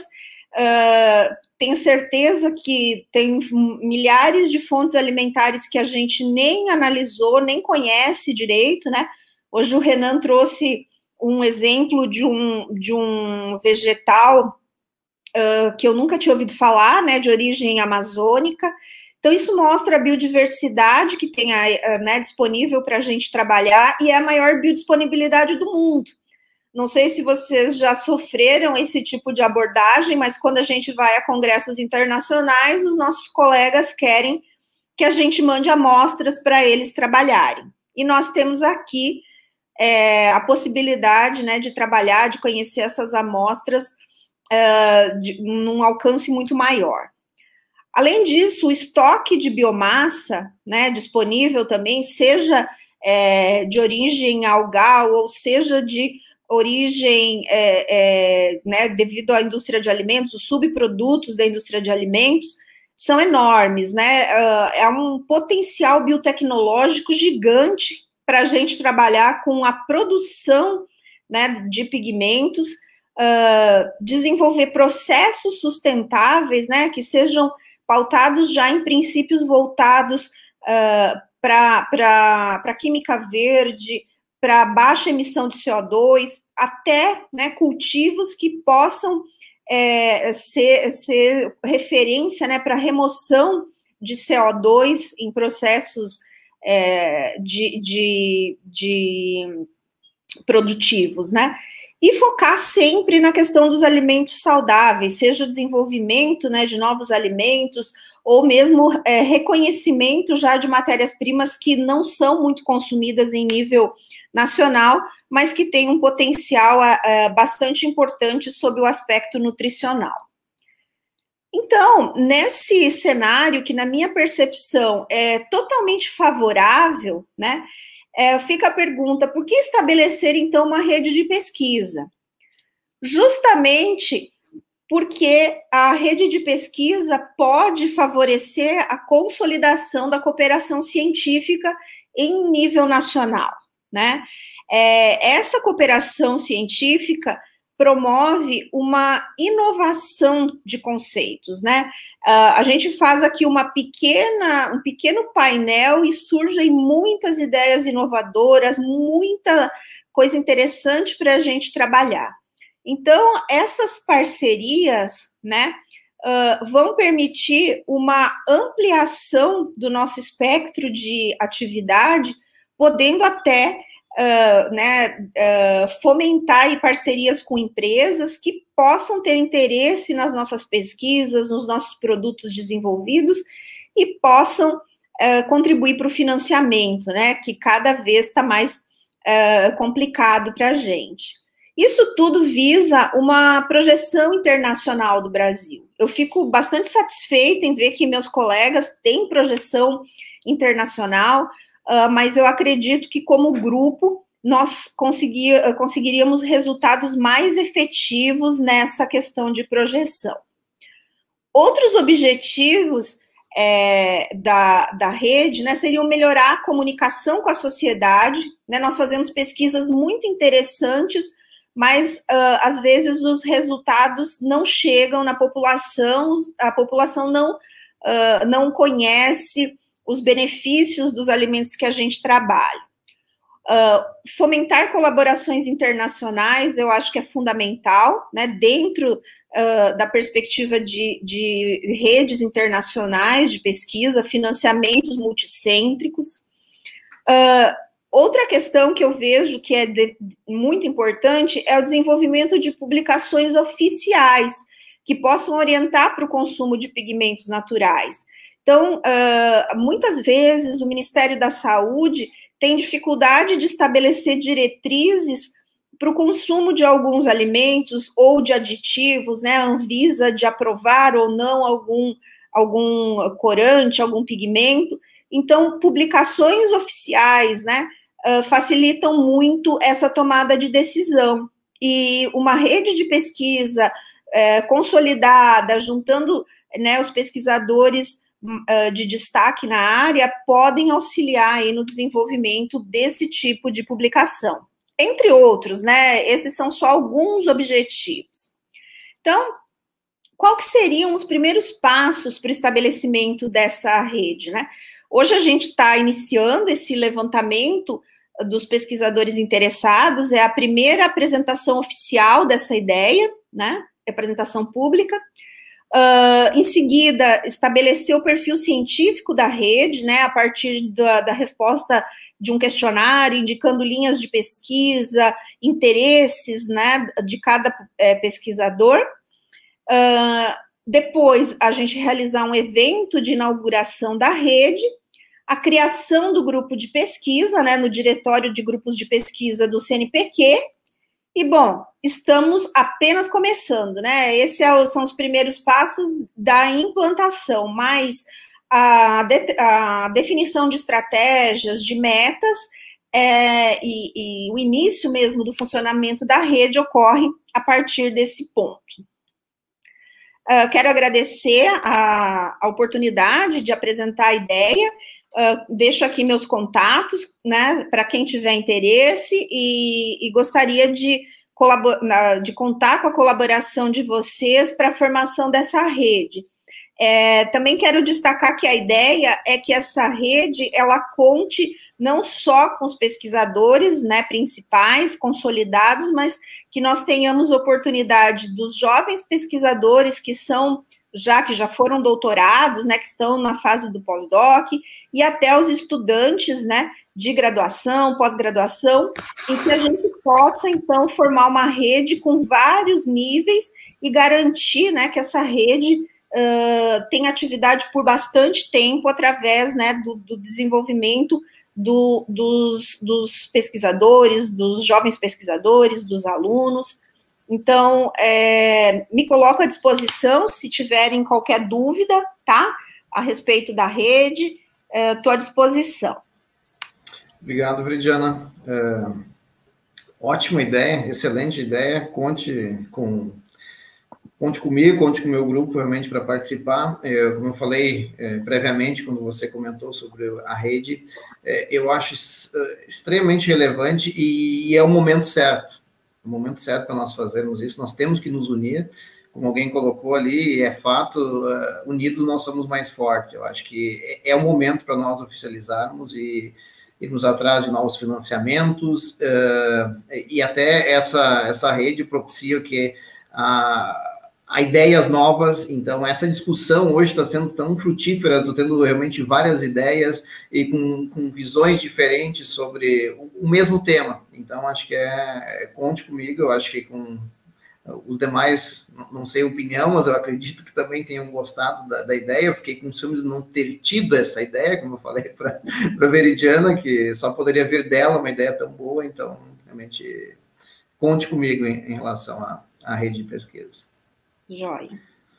Uh, tenho certeza que tem milhares de fontes alimentares que a gente nem analisou, nem conhece direito, né? Hoje o Renan trouxe um exemplo de um, de um vegetal uh, que eu nunca tinha ouvido falar, né? De origem amazônica. Então, isso mostra a biodiversidade que tem uh, né, disponível para a gente trabalhar e é a maior biodisponibilidade do mundo. Não sei se vocês já sofreram esse tipo de abordagem, mas quando a gente vai a congressos internacionais, os nossos colegas querem que a gente mande amostras para eles trabalharem. E nós temos aqui é, a possibilidade, né, de trabalhar, de conhecer essas amostras uh, de, num alcance muito maior. Além disso, o estoque de biomassa, né, disponível também, seja é, de origem algal ou seja de origem, é, é, né, devido à indústria de alimentos, os subprodutos da indústria de alimentos são enormes, né? Uh, é um potencial biotecnológico gigante para a gente trabalhar com a produção, né, de pigmentos, uh, desenvolver processos sustentáveis, né, que sejam pautados já em princípios voltados uh, para a química verde, para baixa emissão de C O dois, até, né, cultivos que possam é, ser, ser referência, né, para remoção de C O dois em processos é, de, de, de produtivos, né? E focar sempre na questão dos alimentos saudáveis, seja o desenvolvimento, né, de novos alimentos, ou mesmo é, reconhecimento já de matérias-primas que não são muito consumidas em nível nacional, mas que têm um potencial é, bastante importante sob o aspecto nutricional. Então, nesse cenário que, na minha percepção, é totalmente favorável, né, é, fica a pergunta, por que estabelecer, então, uma rede de pesquisa? Justamente porque a rede de pesquisa pode favorecer a consolidação da cooperação científica em nível nacional, né? É, essa cooperação científica promove uma inovação de conceitos, né? Uh, a gente faz aqui uma pequena, um pequeno painel e surgem muitas ideias inovadoras, muita coisa interessante para a gente trabalhar. Então, essas parcerias, né, uh, vão permitir uma ampliação do nosso espectro de atividade, podendo até uh, né, uh, fomentar aí parcerias com empresas que possam ter interesse nas nossas pesquisas, nos nossos produtos desenvolvidos e possam uh, contribuir para o financiamento, né, que cada vez está mais uh, complicado para a gente. Isso tudo visa uma projeção internacional do Brasil. Eu fico bastante satisfeita em ver que meus colegas têm projeção internacional, uh, mas eu acredito que, como grupo, nós conseguir, uh, conseguiríamos resultados mais efetivos nessa questão de projeção. Outros objetivos é, da, da rede, né, seriam melhorar a comunicação com a sociedade, né, nós fazemos pesquisas muito interessantes, mas, uh, às vezes, os resultados não chegam na população, a população não, uh, não conhece os benefícios dos alimentos que a gente trabalha. Uh, fomentar colaborações internacionais, eu acho que é fundamental, né, dentro uh, da perspectiva de, de redes internacionais de pesquisa, financiamentos multicêntricos. Uh, Outra questão que eu vejo que é de, muito importante é o desenvolvimento de publicações oficiais que possam orientar para o consumo de pigmentos naturais. Então, uh, muitas vezes o Ministério da Saúde tem dificuldade de estabelecer diretrizes para o consumo de alguns alimentos ou de aditivos, né? A Anvisa de aprovar ou não algum, algum corante, algum pigmento. Então, publicações oficiais, né, uh, facilitam muito essa tomada de decisão. E uma rede de pesquisa uh, consolidada, juntando, né, os pesquisadores uh, de destaque na área, podem auxiliar aí no desenvolvimento desse tipo de publicação. Entre outros, né, esses são só alguns objetivos. Então, qual que seriam os primeiros passos para o estabelecimento dessa rede, né? Hoje a gente está iniciando esse levantamento dos pesquisadores interessados, é a primeira apresentação oficial dessa ideia, né, apresentação pública. Uh, em seguida, estabelecer o perfil científico da rede, né, a partir da, da resposta de um questionário, indicando linhas de pesquisa, interesses, né, de cada é, pesquisador. Uh, depois, a gente realizar um evento de inauguração da rede, a criação do grupo de pesquisa, né, no diretório de grupos de pesquisa do C N P Q, e, bom, estamos apenas começando, né, esses são os primeiros passos da implantação, mas a, de, a definição de estratégias, de metas, é, e, e o início mesmo do funcionamento da rede ocorre a partir desse ponto. Uh, quero agradecer a, a oportunidade de apresentar a ideia, uh, deixo aqui meus contatos, né, para quem tiver interesse, e, e gostaria de, de contar com a colaboração de vocês para a formação dessa rede. É, também quero destacar que a ideia é que essa rede, ela conte não só com os pesquisadores, né, principais, consolidados, mas que nós tenhamos oportunidade dos jovens pesquisadores que são, já que já foram doutorados, né, que estão na fase do pós-doc, e até os estudantes, né, de graduação, pós-graduação, em que a gente possa, então, formar uma rede com vários níveis e garantir, né, que essa rede uh, tenha atividade por bastante tempo através, né, do, do desenvolvimento Do, dos, dos pesquisadores, dos jovens pesquisadores, dos alunos, Então, é, me coloco à disposição se tiverem qualquer dúvida, tá? A respeito da rede, estou é, à disposição. Obrigado, Veridiana. É, ótima ideia, excelente ideia. Conte com conte comigo, conte com o meu grupo realmente para participar. É, como eu falei é, previamente, quando você comentou sobre a rede, é, eu acho extremamente relevante e, e é o momento certo. O momento certo para nós fazermos isso. Nós temos que nos unir. Como alguém colocou ali, é fato, uh, unidos nós somos mais fortes. Eu acho que é, é o momento para nós oficializarmos e irmos atrás de novos financiamentos, uh, e até essa, essa rede propicia que a, a ideias novas. Então, essa discussão hoje está sendo tão frutífera, estou tendo realmente várias ideias e com, com visões diferentes sobre o, o mesmo tema. Então, acho que é, é conte comigo, eu acho que com os demais, não sei a opinião, mas eu acredito que também tenham gostado da, da ideia. Eu fiquei com ciúmes de não ter tido essa ideia, como eu falei para a Veridiana, que só poderia vir dela uma ideia tão boa. Então, realmente, conte comigo em, em relação à, à rede de pesquisa. Joia.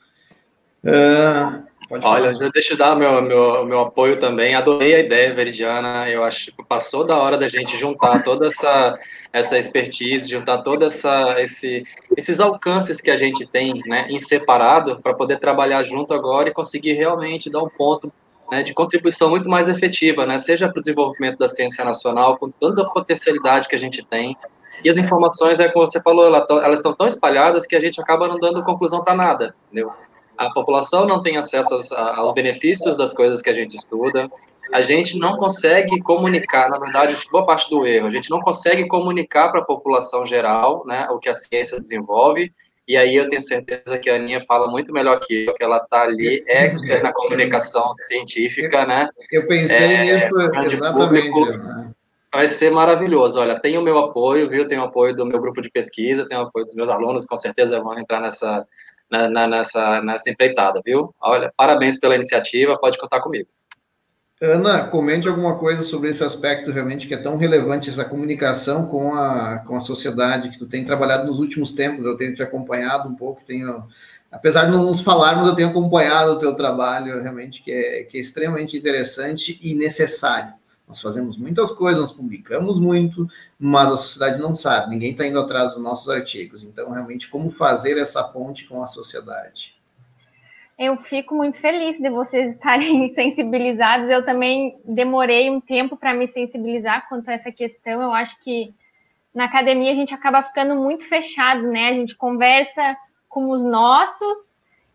Uh, Olha, deixa eu dar meu, meu, meu apoio também. Adorei a ideia, Veridiana. Eu acho que passou da hora da gente juntar toda essa, essa expertise, juntar toda essa esse, esses alcances que a gente tem, né, em separado, para poder trabalhar junto agora e conseguir realmente dar um ponto, né, de contribuição muito mais efetiva, né, seja para o desenvolvimento da ciência nacional, com toda a potencialidade que a gente tem. E as informações, é como você falou, elas estão tão espalhadas que a gente acaba não dando conclusão para nada, entendeu? A população não tem acesso aos, aos benefícios das coisas que a gente estuda, a gente não consegue comunicar, na verdade, boa parte do erro, a gente não consegue comunicar para a população geral, né, o que a ciência desenvolve, e aí eu tenho certeza que a Aninha fala muito melhor que eu, que ela está ali, expert na comunicação científica, né? Eu pensei é, nisso, exatamente. Público, vai ser maravilhoso. Olha, tem o meu apoio, viu? Tem o apoio do meu grupo de pesquisa, tem o apoio dos meus alunos, com certeza vão entrar nessa... Na, na, nessa, nessa empreitada, viu? Olha, parabéns pela iniciativa, pode contar comigo. Ana, comente alguma coisa sobre esse aspecto realmente que é tão relevante, essa comunicação com a, com a sociedade, que tu tem trabalhado nos últimos tempos. Eu tenho te acompanhado um pouco, tenho, apesar de não nos falarmos, eu tenho acompanhado o teu trabalho, realmente, que é, que é extremamente interessante e necessário. Nós fazemos muitas coisas, nós publicamos muito, mas a sociedade não sabe, ninguém está indo atrás dos nossos artigos. Então, realmente, como fazer essa ponte com a sociedade? Eu fico muito feliz de vocês estarem sensibilizados. Eu também demorei um tempo para me sensibilizar quanto a essa questão. Eu acho que na academia a gente acaba ficando muito fechado, né? A gente conversa com os nossos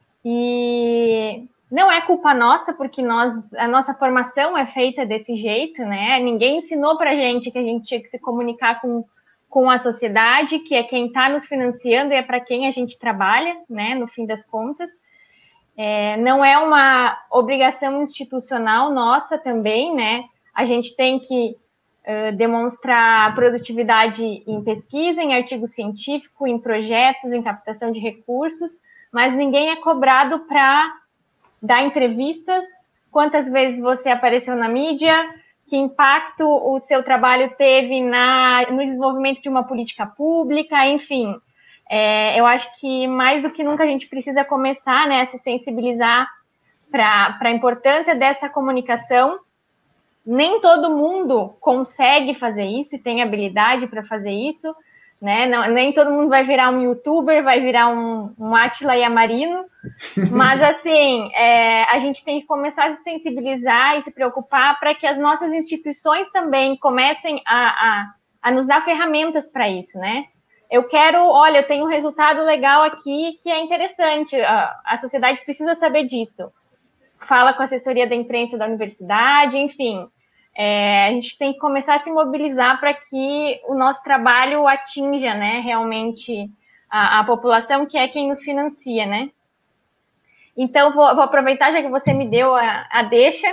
e... não é culpa nossa, porque nós, a nossa formação é feita desse jeito, né? Ninguém ensinou para a gente que a gente tinha que se comunicar com, com a sociedade, que é quem está nos financiando e é para quem a gente trabalha, né? No fim das contas. É, não é uma obrigação institucional nossa também, né? A gente tem que uh, demonstrar produtividade em pesquisa, em artigo científico, em projetos, em captação de recursos, mas ninguém é cobrado para dar entrevistas, quantas vezes você apareceu na mídia, que impacto o seu trabalho teve na, no desenvolvimento de uma política pública, enfim. É, eu acho que mais do que nunca a gente precisa começar, né, a se sensibilizar para a importância dessa comunicação. Nem todo mundo consegue fazer isso e tem habilidade para fazer isso, né? Não, nem todo mundo vai virar um youtuber, vai virar um, um Átila Yamarino, mas assim, é, a gente tem que começar a se sensibilizar e se preocupar para que as nossas instituições também comecem a, a, a nos dar ferramentas para isso, né? Eu quero, olha, eu tenho um resultado legal aqui que é interessante, a, a sociedade precisa saber disso. Fala com a assessoria da imprensa da universidade, enfim. É, a gente tem que começar a se mobilizar para que o nosso trabalho atinja, né, realmente a, a população, que é quem nos financia, né? Então, vou, vou aproveitar, já que você me deu a, a deixa.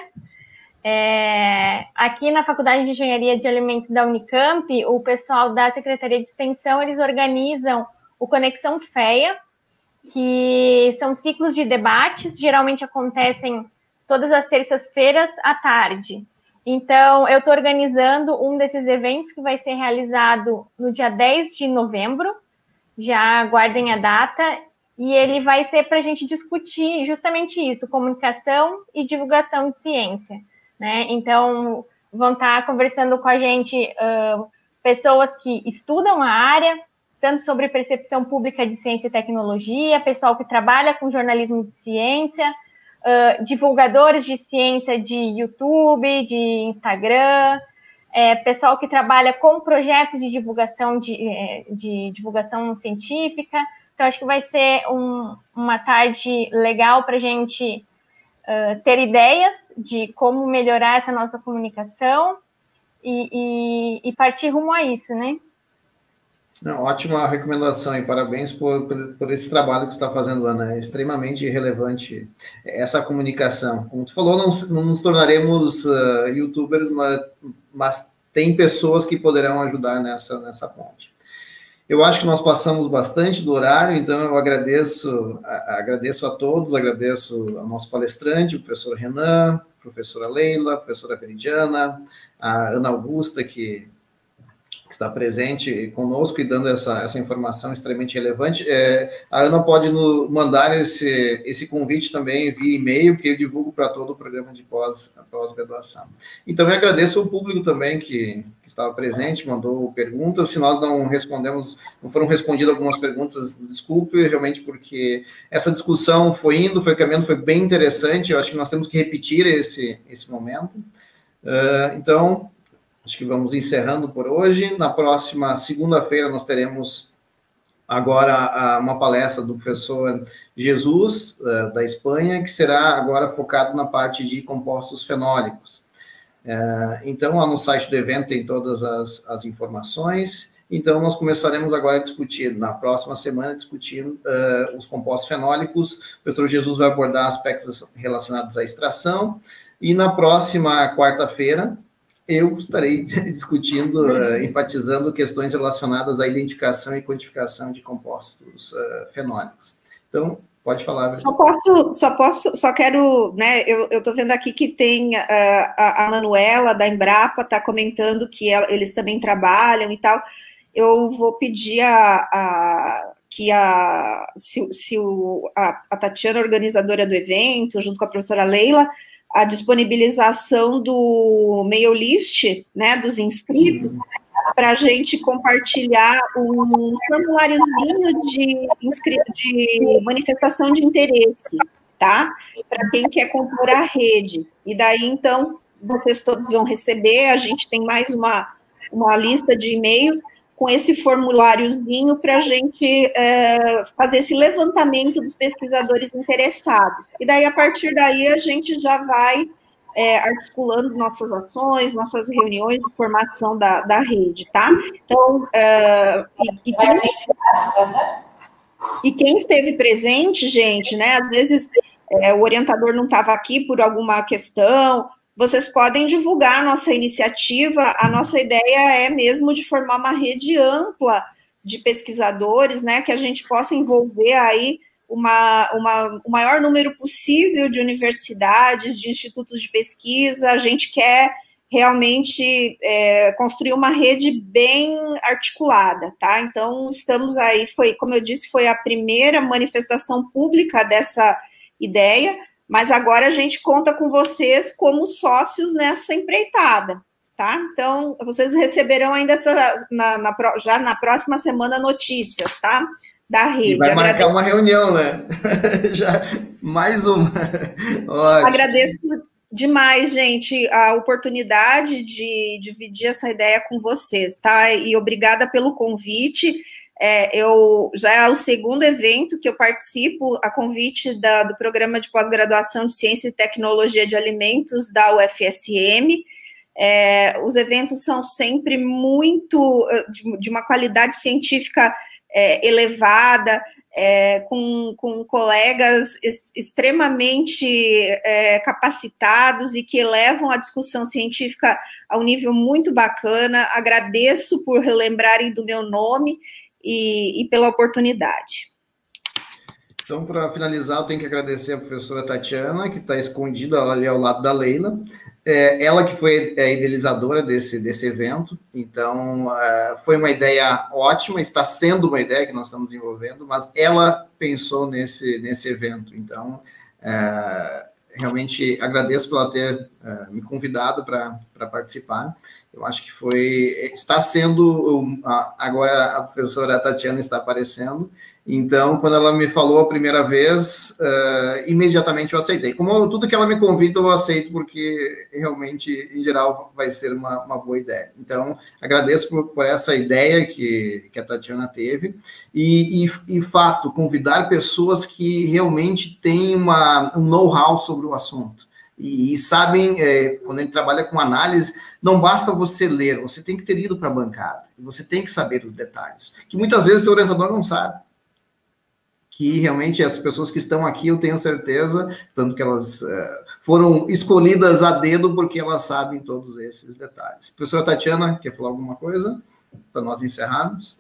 É, aqui na Faculdade de Engenharia de Alimentos da Unicamp, o pessoal da Secretaria de Extensão, eles organizam o Conexão FEA, que são ciclos de debates, geralmente acontecem todas as terças-feiras à tarde. Então, eu estou organizando um desses eventos que vai ser realizado no dia dez de novembro, já guardem a data, e ele vai ser para a gente discutir justamente isso, comunicação e divulgação de ciência, né? Então, vão estar conversando com a gente uh, pessoas que estudam a área, tanto sobre percepção pública de ciência e tecnologia, pessoal que trabalha com jornalismo de ciência, uh, divulgadores de ciência de YouTube, de Instagram, é, pessoal que trabalha com projetos de divulgação, de, de divulgação científica. Então, acho que vai ser um, uma tarde legal para a gente uh, ter ideias de como melhorar essa nossa comunicação e, e, e partir rumo a isso, né? Não, ótima recomendação e parabéns por, por, por esse trabalho que você está fazendo, Ana. É extremamente relevante essa comunicação. Como tu falou, não, não nos tornaremos uh, youtubers, mas, mas tem pessoas que poderão ajudar nessa, nessa ponte. Eu acho que nós passamos bastante do horário, então eu agradeço, a, agradeço a todos, agradeço ao nosso palestrante, o professor Renan, a professora Leila, a professora Peridiana, a Ana Augusta, que que está presente conosco e dando essa, essa informação extremamente relevante. É, a Ana pode nos mandar esse, esse convite também via e-mail, que eu divulgo para todo o programa de pós, pós-graduação. Então, eu agradeço ao público também que, que estava presente, mandou perguntas. Se nós não respondemos, não foram respondidas algumas perguntas, desculpe, realmente, porque essa discussão foi indo, foi caminhando, foi bem interessante. Eu acho que nós temos que repetir esse, esse momento. Uh, então, acho que vamos encerrando por hoje. Na próxima segunda-feira nós teremos agora uma palestra do professor Jesus, da Espanha, que será agora focado na parte de compostos fenólicos. Então, lá no site do evento tem todas as, as informações. Então, nós começaremos agora a discutir, na próxima semana, discutindo uh, os compostos fenólicos. O professor Jesus vai abordar aspectos relacionados à extração. E na próxima quarta-feira, eu estarei discutindo, uh, enfatizando questões relacionadas à identificação e quantificação de compostos uh, fenólicos. Então, pode falar. Só posso, só posso, só quero, né, eu estou vendo aqui que tem uh, a, a Manuela, da Embrapa, está comentando que ela, eles também trabalham e tal. Eu vou pedir a, a que a, se, se o, a, a Tatiana, organizadora do evento, junto com a professora Leila, a disponibilização do mail list, né, dos inscritos, para a gente compartilhar um formuláriozinho de, de manifestação de interesse, tá? Para quem quer compor a rede. E daí, então, vocês todos vão receber, a gente tem mais uma, uma lista de e-mails com esse formuláriozinho para a gente é, fazer esse levantamento dos pesquisadores interessados. E daí, a partir daí, a gente já vai é, articulando nossas ações, nossas reuniões de formação da, da rede, tá? Então, é, e, e, quem, e quem esteve presente, gente, né, às vezes é, o orientador não estava aqui por alguma questão, vocês podem divulgar a nossa iniciativa. A nossa ideia é mesmo de formar uma rede ampla de pesquisadores, né, que a gente possa envolver aí uma, uma, o maior número possível de universidades, de institutos de pesquisa. A gente quer realmente é, construir uma rede bem articulada, tá? Então, estamos aí, foi, como eu disse, foi a primeira manifestação pública dessa ideia, mas agora a gente conta com vocês como sócios nessa empreitada, tá? Então, vocês receberão ainda essa, na, na, já na próxima semana notícias, tá? Da rede. E vai marcar Agradeço... uma reunião, né? Já, mais uma. Ótimo. Agradeço demais, gente, a oportunidade de dividir essa ideia com vocês, tá? E obrigada pelo convite. É, eu, já é o segundo evento que eu participo, a convite da, do Programa de Pós-Graduação de Ciência e Tecnologia de Alimentos da U F S M. É, os eventos são sempre muito, de, de uma qualidade científica é, elevada, é, com, com colegas extremamente é, capacitados e que elevam a discussão científica a um nível muito bacana. Agradeço por relembrarem do meu nome E, e pela oportunidade. Então, para finalizar, eu tenho que agradecer a professora Tatiana, que está escondida ali ao lado da Leila. É, ela que foi a idealizadora desse, desse evento. Então, uh, foi uma ideia ótima, está sendo uma ideia que nós estamos desenvolvendo, mas ela pensou nesse, nesse evento. Então, uh, realmente agradeço por ela ter uh, me convidado para participar. Eu acho que foi, está sendo, agora a professora Tatiana está aparecendo, então, quando ela me falou a primeira vez, uh, imediatamente eu aceitei. Como tudo que ela me convida, eu aceito, porque realmente, em geral, vai ser uma, uma boa ideia. Então, agradeço por, por essa ideia que, que a Tatiana teve, e, e, e fato, convidar pessoas que realmente têm uma, um know-how sobre o assunto. E, e sabem, é, quando a gente trabalha com análise, não basta você ler, você tem que ter ido para a bancada, você tem que saber os detalhes, que muitas vezes o orientador não sabe. Que realmente as pessoas que estão aqui, eu tenho certeza, tanto que elas uh, foram escolhidas a dedo porque elas sabem todos esses detalhes. Professora Tatiana, quer falar alguma coisa para nós encerrarmos?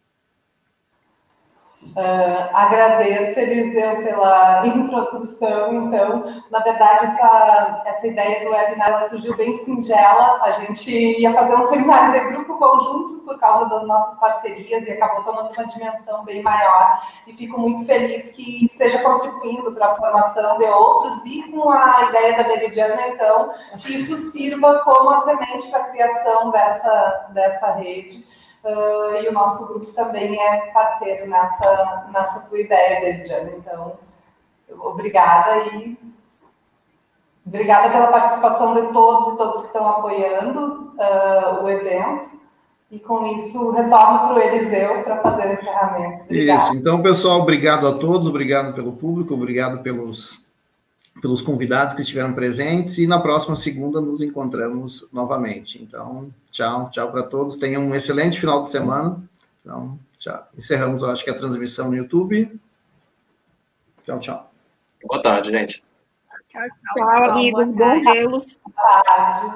Uh, agradeço, Eliseu, pela introdução. Então, na verdade, essa, essa ideia do webinar ela surgiu bem singela. A gente ia fazer um seminário de grupo conjunto por causa das nossas parcerias e acabou tomando uma dimensão bem maior. E fico muito feliz que esteja contribuindo para a formação de outros e com a ideia da Meridiana, então, que isso sirva como a semente para a criação dessa, dessa rede. Uh, e o nosso grupo também é parceiro nessa, nessa tua ideia, Meridiana. Então, obrigada e obrigada pela participação de todos e todos que estão apoiando uh, o evento. E com isso, retorno para o Eliseu para fazer o encerramento. Obrigada. Isso, então, pessoal, obrigado a todos, obrigado pelo público, obrigado pelos, pelos convidados que estiveram presentes, e na próxima segunda nos encontramos novamente. Então, tchau, tchau para todos, tenham um excelente final de semana. Então, tchau. Encerramos, eu acho que a transmissão no YouTube. Tchau, tchau. Boa tarde, gente. Tchau, tchau, tchau amigos, bom vê-los. Boa tarde.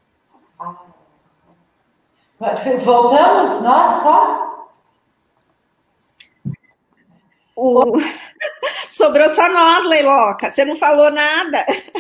Voltamos? Nós só? O... Sobrou só nós, Leiloca. Você não falou nada.